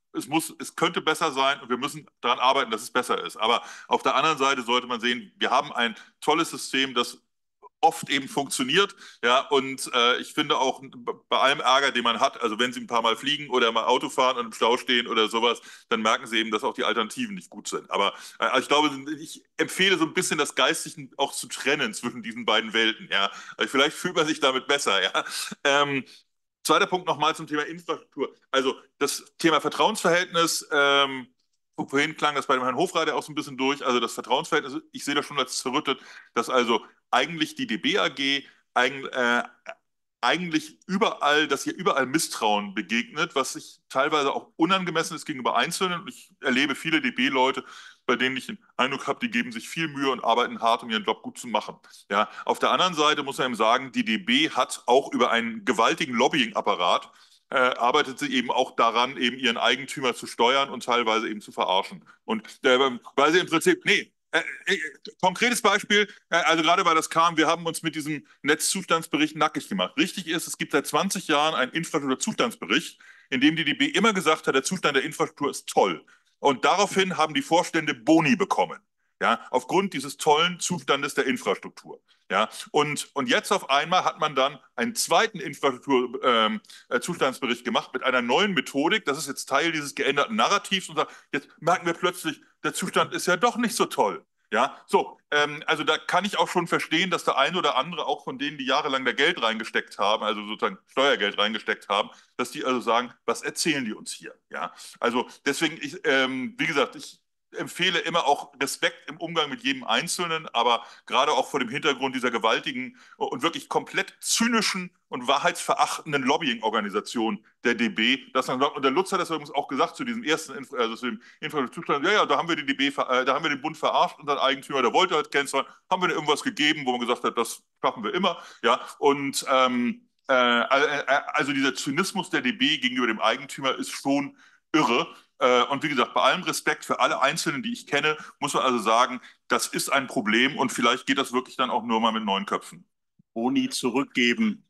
es muss, es könnte besser sein und wir müssen daran arbeiten, dass es besser ist. Aber auf der anderen Seite sollte man sehen, wir haben ein tolles System, das oft eben funktioniert, ja, und äh, ich finde auch bei allem Ärger, den man hat, also wenn Sie ein paar Mal fliegen oder mal Auto fahren und im Stau stehen oder sowas, dann merken Sie eben, dass auch die Alternativen nicht gut sind. Aber äh, also ich glaube, ich empfehle so ein bisschen das Geistige auch zu trennen zwischen diesen beiden Welten, ja. Also vielleicht fühlt man sich damit besser, ja. Ähm, Zweiter Punkt nochmal zum Thema Infrastruktur. Also das Thema Vertrauensverhältnis, ähm, vorhin klang das bei dem Herrn Hofreiter auch so ein bisschen durch, also das Vertrauensverhältnis, ich sehe das schon als zerrüttet, dass also eigentlich die D B A G eigentlich, äh, eigentlich überall, dass hier überall Misstrauen begegnet, was sich teilweise auch unangemessen ist gegenüber Einzelnen. Und ich erlebe viele D B-Leute, bei denen ich den Eindruck habe, die geben sich viel Mühe und arbeiten hart, um ihren Job gut zu machen. Ja, auf der anderen Seite muss man eben sagen, die D B hat auch über einen gewaltigen Lobbying-Apparat äh, arbeitet sie eben auch daran, eben ihren Eigentümer zu steuern und teilweise eben zu verarschen. Und äh, weil sie im Prinzip, nee, Äh, äh, konkretes Beispiel, äh, also gerade weil das kam, wir haben uns mit diesem Netzzustandsbericht nackig gemacht. Richtig ist, es gibt seit zwanzig Jahren einen Infrastrukturzustandsbericht, in dem die D B immer gesagt hat, der Zustand der Infrastruktur ist toll. Und daraufhin haben die Vorstände Boni bekommen, ja, aufgrund dieses tollen Zustandes der Infrastruktur. Ja, und, und jetzt auf einmal hat man dann einen zweiten Infrastrukturzustandsbericht ähm, gemacht mit einer neuen Methodik. Das ist jetzt Teil dieses geänderten Narrativs und sagt, jetzt merken wir plötzlich, der Zustand ist ja doch nicht so toll. Ja, so, ähm, also da kann ich auch schon verstehen, dass der eine oder andere auch von denen, die jahrelang da Geld reingesteckt haben, also sozusagen Steuergeld reingesteckt haben, dass die also sagen, was erzählen die uns hier? Ja, also deswegen, ich, ähm, wie gesagt, ich empfehle immer auch Respekt im Umgang mit jedem Einzelnen, aber gerade auch vor dem Hintergrund dieser gewaltigen und wirklich komplett zynischen und wahrheitsverachtenden Lobbying-Organisation der D B, dass man sagt, und der Lutz hat das übrigens auch gesagt zu diesem ersten, also zu dem Infrastrukturzustand, ja, ja, da haben wir die D B, äh, da haben wir den Bund verarscht, unseren Eigentümer, der wollte halt canceln, haben wir da irgendwas gegeben, wo man gesagt hat, das schaffen wir immer, ja, und ähm, äh, also dieser Zynismus der D B gegenüber dem Eigentümer ist schon irre. Und wie gesagt, bei allem Respekt für alle Einzelnen, die ich kenne, muss man also sagen, das ist ein Problem und vielleicht geht das wirklich dann auch nur mal mit neuen Köpfen. Boni zurückgeben.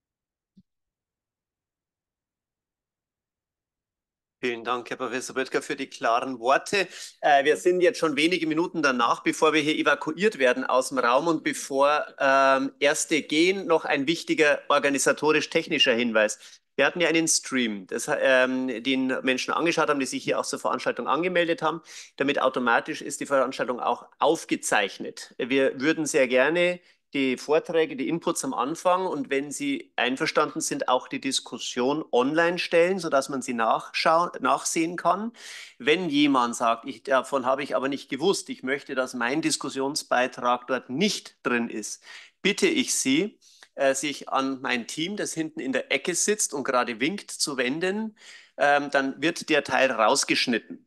Vielen Dank, Herr Professor Böttger, für die klaren Worte. Äh, wir sind jetzt schon wenige Minuten danach, bevor wir hier evakuiert werden aus dem Raum und bevor ähm, Erste gehen, noch ein wichtiger organisatorisch-technischer Hinweis. Wir hatten ja einen Stream, das, ähm, den Menschen angeschaut haben, die sich hier auch zur Veranstaltung angemeldet haben. Damit automatisch ist die Veranstaltung auch aufgezeichnet. Wir würden sehr gerne die Vorträge, die Inputs am Anfang und wenn Sie einverstanden sind, auch die Diskussion online stellen, sodass man sie nachschauen, nachsehen kann. Wenn jemand sagt, ich, davon habe ich aber nicht gewusst, ich möchte, dass mein Diskussionsbeitrag dort nicht drin ist, bitte ich Sie, äh, sich an mein Team, das hinten in der Ecke sitzt und gerade winkt, zu wenden. Ähm, dann wird der Teil rausgeschnitten.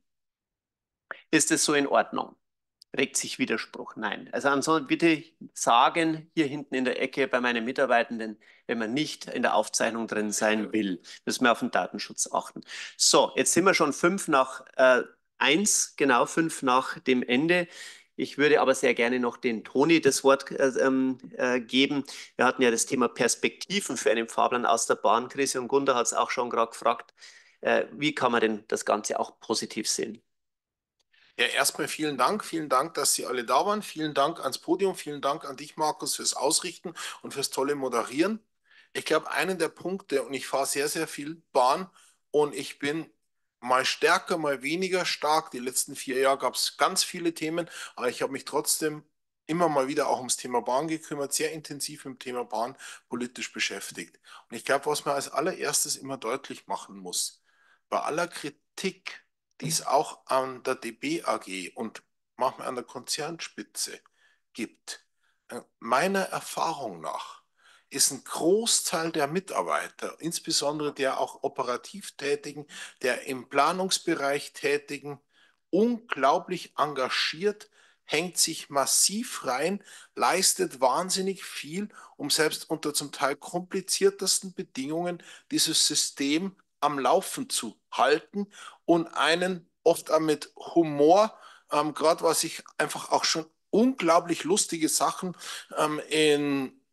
Ist es so in Ordnung? Regt sich Widerspruch? Nein. Also ansonsten bitte sagen, hier hinten in der Ecke bei meinen Mitarbeitenden, wenn man nicht in der Aufzeichnung drin sein will, müssen wir auf den Datenschutz achten. So, jetzt sind wir schon fünf nach äh, eins, genau fünf nach dem Ende. Ich würde aber sehr gerne noch den Toni das Wort äh, äh, geben. Wir hatten ja das Thema Perspektiven für einen Fahrplan aus der Bahnkrise und Gunda hat es auch schon gerade gefragt, äh, wie kann man denn das Ganze auch positiv sehen? Ja, erstmal vielen Dank. Vielen Dank, dass Sie alle da waren. Vielen Dank ans Podium. Vielen Dank an dich, Markus, fürs Ausrichten und fürs tolle Moderieren. Ich glaube, einen der Punkte, und ich fahre sehr, sehr viel Bahn und ich bin mal stärker, mal weniger stark. Die letzten vier Jahre gab es ganz viele Themen, aber ich habe mich trotzdem immer mal wieder auch ums Thema Bahn gekümmert, sehr intensiv mit dem Thema Bahn politisch beschäftigt. Und ich glaube, was man als allererstes immer deutlich machen muss, bei aller Kritik, die es auch an der D B A G und manchmal an der Konzernspitze gibt. Meiner Erfahrung nach ist ein Großteil der Mitarbeiter, insbesondere der auch operativ Tätigen, der im Planungsbereich Tätigen, unglaublich engagiert, hängt sich massiv rein, leistet wahnsinnig viel, um selbst unter zum Teil kompliziertesten Bedingungen dieses System am Laufen zu halten und einen oft auch mit Humor, ähm, gerade was ich einfach auch schon unglaublich lustige Sachen ähm, in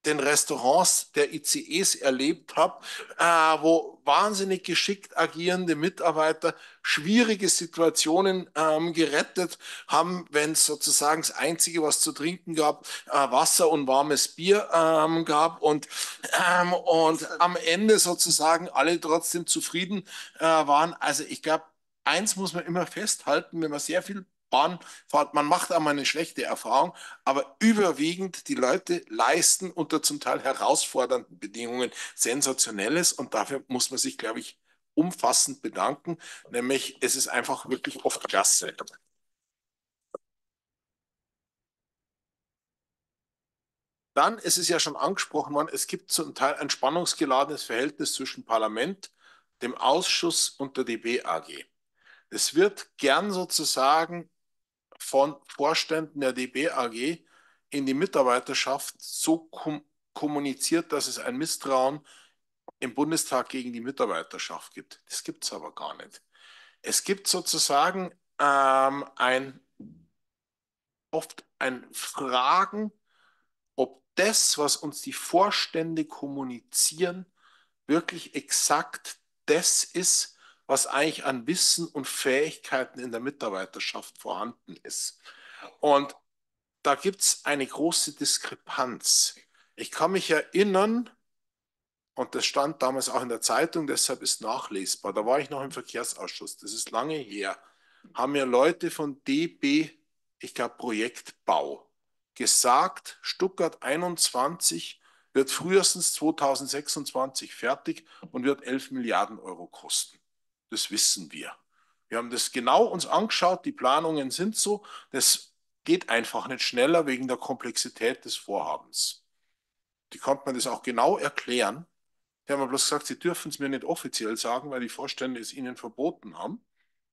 den Restaurants der I C Es erlebt habe, äh, wo wahnsinnig geschickt agierende Mitarbeiter schwierige Situationen ähm, gerettet haben, wenn es sozusagen das Einzige, was zu trinken gab, äh, Wasser und warmes Bier ähm, gab und, ähm, und am Ende sozusagen alle trotzdem zufrieden äh, waren. Also ich glaube, eins muss man immer festhalten, wenn man sehr viel Bahn fahrt, man macht einmal eine schlechte Erfahrung, aber überwiegend die Leute leisten unter zum Teil herausfordernden Bedingungen Sensationelles und dafür muss man sich, glaube ich, umfassend bedanken, nämlich es ist einfach wirklich oft klasse. Dann, es ist ja schon angesprochen worden, es gibt zum Teil ein spannungsgeladenes Verhältnis zwischen Parlament, dem Ausschuss und der D B A G. Es wird gern sozusagen von Vorständen der D B A G in die Mitarbeiterschaft so kom kommuniziert, dass es ein Misstrauen im Bundestag gegen die Mitarbeiterschaft gibt. Das gibt es aber gar nicht. Es gibt sozusagen ähm, ein, oft ein Fragen, ob das, was uns die Vorstände kommunizieren, wirklich exakt das ist, was eigentlich an Wissen und Fähigkeiten in der Mitarbeiterschaft vorhanden ist. Und da gibt es eine große Diskrepanz. Ich kann mich erinnern, und das stand damals auch in der Zeitung, deshalb ist nachlesbar, da war ich noch im Verkehrsausschuss, das ist lange her, haben mir Leute von D B, ich glaube Projektbau, gesagt, Stuttgart einundzwanzig wird frühestens zweitausendsechsundzwanzig fertig und wird elf Milliarden Euro kosten. Das wissen wir. Wir haben das genau uns angeschaut, die Planungen sind so, das geht einfach nicht schneller wegen der Komplexität des Vorhabens. Die konnte man das auch genau erklären. Die haben mir bloß gesagt, sie dürfen es mir nicht offiziell sagen, weil die Vorstände es ihnen verboten haben.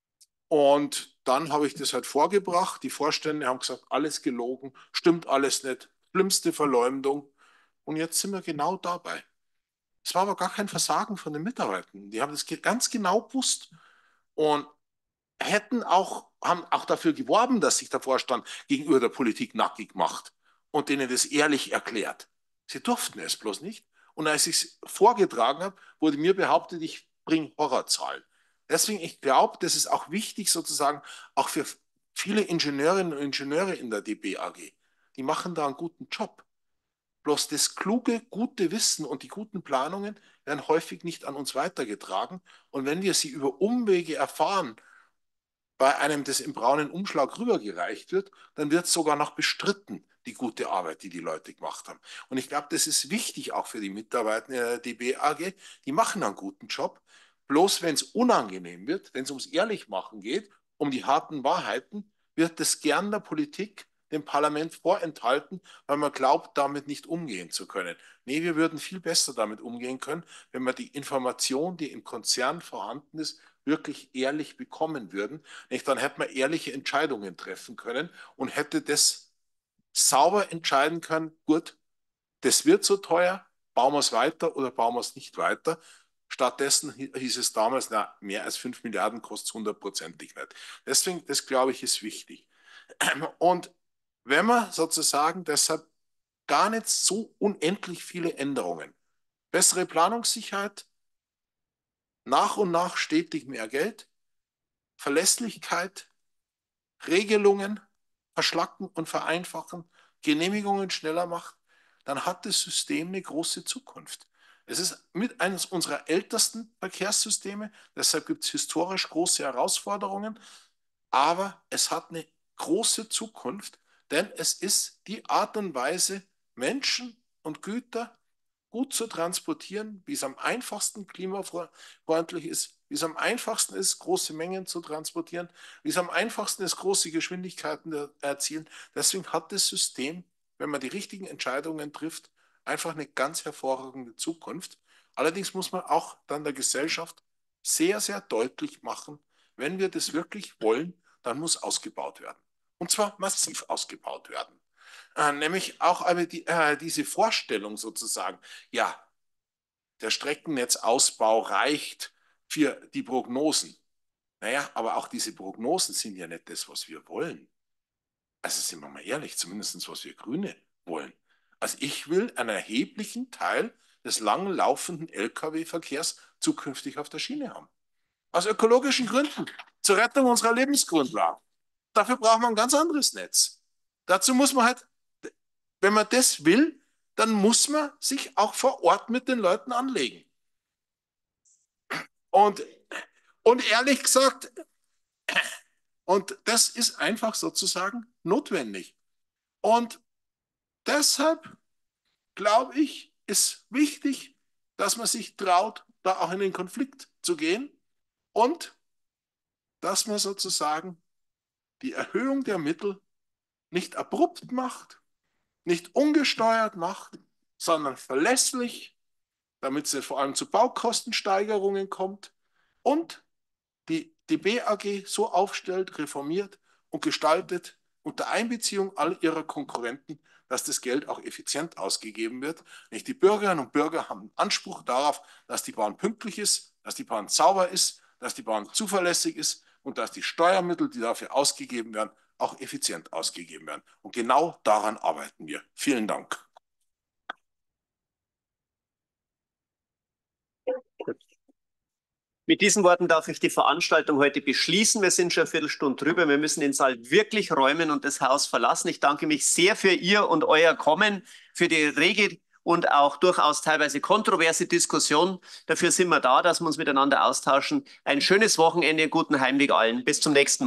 Und dann habe ich das halt vorgebracht. Die Vorstände haben gesagt, alles gelogen, stimmt alles nicht, schlimmste Verleumdung. Und jetzt sind wir genau dabei. Es war aber gar kein Versagen von den Mitarbeitern. Die haben das ganz genau gewusst und hätten auch, haben auch dafür geworben, dass sich der Vorstand gegenüber der Politik nackig macht und denen das ehrlich erklärt. Sie durften es bloß nicht. Und als ich es vorgetragen habe, wurde mir behauptet, ich bringe Horrorzahlen. Deswegen, ich glaube, das ist auch wichtig sozusagen, auch für viele Ingenieurinnen und Ingenieure in der D B A G. Die machen da einen guten Job. Bloß das kluge, gute Wissen und die guten Planungen werden häufig nicht an uns weitergetragen. Und wenn wir sie über Umwege erfahren, bei einem, das im braunen Umschlag rübergereicht wird, dann wird sogar noch bestritten, die gute Arbeit, die die Leute gemacht haben. Und ich glaube, das ist wichtig auch für die Mitarbeiter der D B A G. Die machen einen guten Job. Bloß wenn es unangenehm wird, wenn es ums Ehrlichmachen geht, um die harten Wahrheiten, wird das gern der Politik, dem Parlament vorenthalten, weil man glaubt, damit nicht umgehen zu können. Nee, wir würden viel besser damit umgehen können, wenn wir die Information, die im Konzern vorhanden ist, wirklich ehrlich bekommen würden. Dann hätte man ehrliche Entscheidungen treffen können und hätte das sauber entscheiden können, gut, das wird so teuer, bauen wir es weiter oder bauen wir es nicht weiter. Stattdessen hieß es damals, na, mehr als fünf Milliarden kostet es hundertprozentig nicht. Deswegen, das glaube ich, ist wichtig. Und wenn man sozusagen deshalb gar nicht so unendlich viele Änderungen, bessere Planungssicherheit, nach und nach stetig mehr Geld, Verlässlichkeit, Regelungen verschlacken und vereinfachen, Genehmigungen schneller macht, dann hat das System eine große Zukunft. Es ist mit eines unserer ältesten Verkehrssysteme, deshalb gibt es historisch große Herausforderungen, aber es hat eine große Zukunft, denn es ist die Art und Weise, Menschen und Güter gut zu transportieren, wie es am einfachsten klimafreundlich ist, wie es am einfachsten ist, große Mengen zu transportieren, wie es am einfachsten ist, große Geschwindigkeiten zu erzielen. Deswegen hat das System, wenn man die richtigen Entscheidungen trifft, einfach eine ganz hervorragende Zukunft. Allerdings muss man auch dann der Gesellschaft sehr, sehr deutlich machen, wenn wir das wirklich wollen, dann muss ausgebaut werden. Und zwar massiv ausgebaut werden. Äh, nämlich auch aber die, äh, diese Vorstellung sozusagen, ja, der Streckennetzausbau reicht für die Prognosen. Naja, aber auch diese Prognosen sind ja nicht das, was wir wollen. Also sind wir mal ehrlich, zumindest was wir Grüne wollen. Also ich will einen erheblichen Teil des langlaufenden L K W-Verkehrs zukünftig auf der Schiene haben. Aus ökologischen Gründen, zur Rettung unserer Lebensgrundlagen. Dafür braucht man ein ganz anderes Netz. Dazu muss man halt, wenn man das will, dann muss man sich auch vor Ort mit den Leuten anlegen. Und, und ehrlich gesagt, und das ist einfach sozusagen notwendig. Und deshalb, glaube ich, ist wichtig, dass man sich traut, da auch in den Konflikt zu gehen und dass man sozusagen die Erhöhung der Mittel nicht abrupt macht, nicht ungesteuert macht, sondern verlässlich, damit es vor allem zu Baukostensteigerungen kommt und die D B A G so aufstellt, reformiert und gestaltet unter Einbeziehung all ihrer Konkurrenten, dass das Geld auch effizient ausgegeben wird. Nicht die Bürgerinnen und Bürger haben Anspruch darauf, dass die Bahn pünktlich ist, dass die Bahn sauber ist, dass die Bahn zuverlässig ist und dass die Steuermittel, die dafür ausgegeben werden, auch effizient ausgegeben werden. Und genau daran arbeiten wir. Vielen Dank. Mit diesen Worten darf ich die Veranstaltung heute beschließen. Wir sind schon eine Viertelstunde drüber. Wir müssen den Saal wirklich räumen und das Haus verlassen. Ich danke mich sehr für Ihr und euer Kommen, für die rege und auch durchaus teilweise kontroverse Diskussion. Dafür sind wir da, dass wir uns miteinander austauschen. Ein schönes Wochenende, guten Heimweg allen. Bis zum nächsten Mal.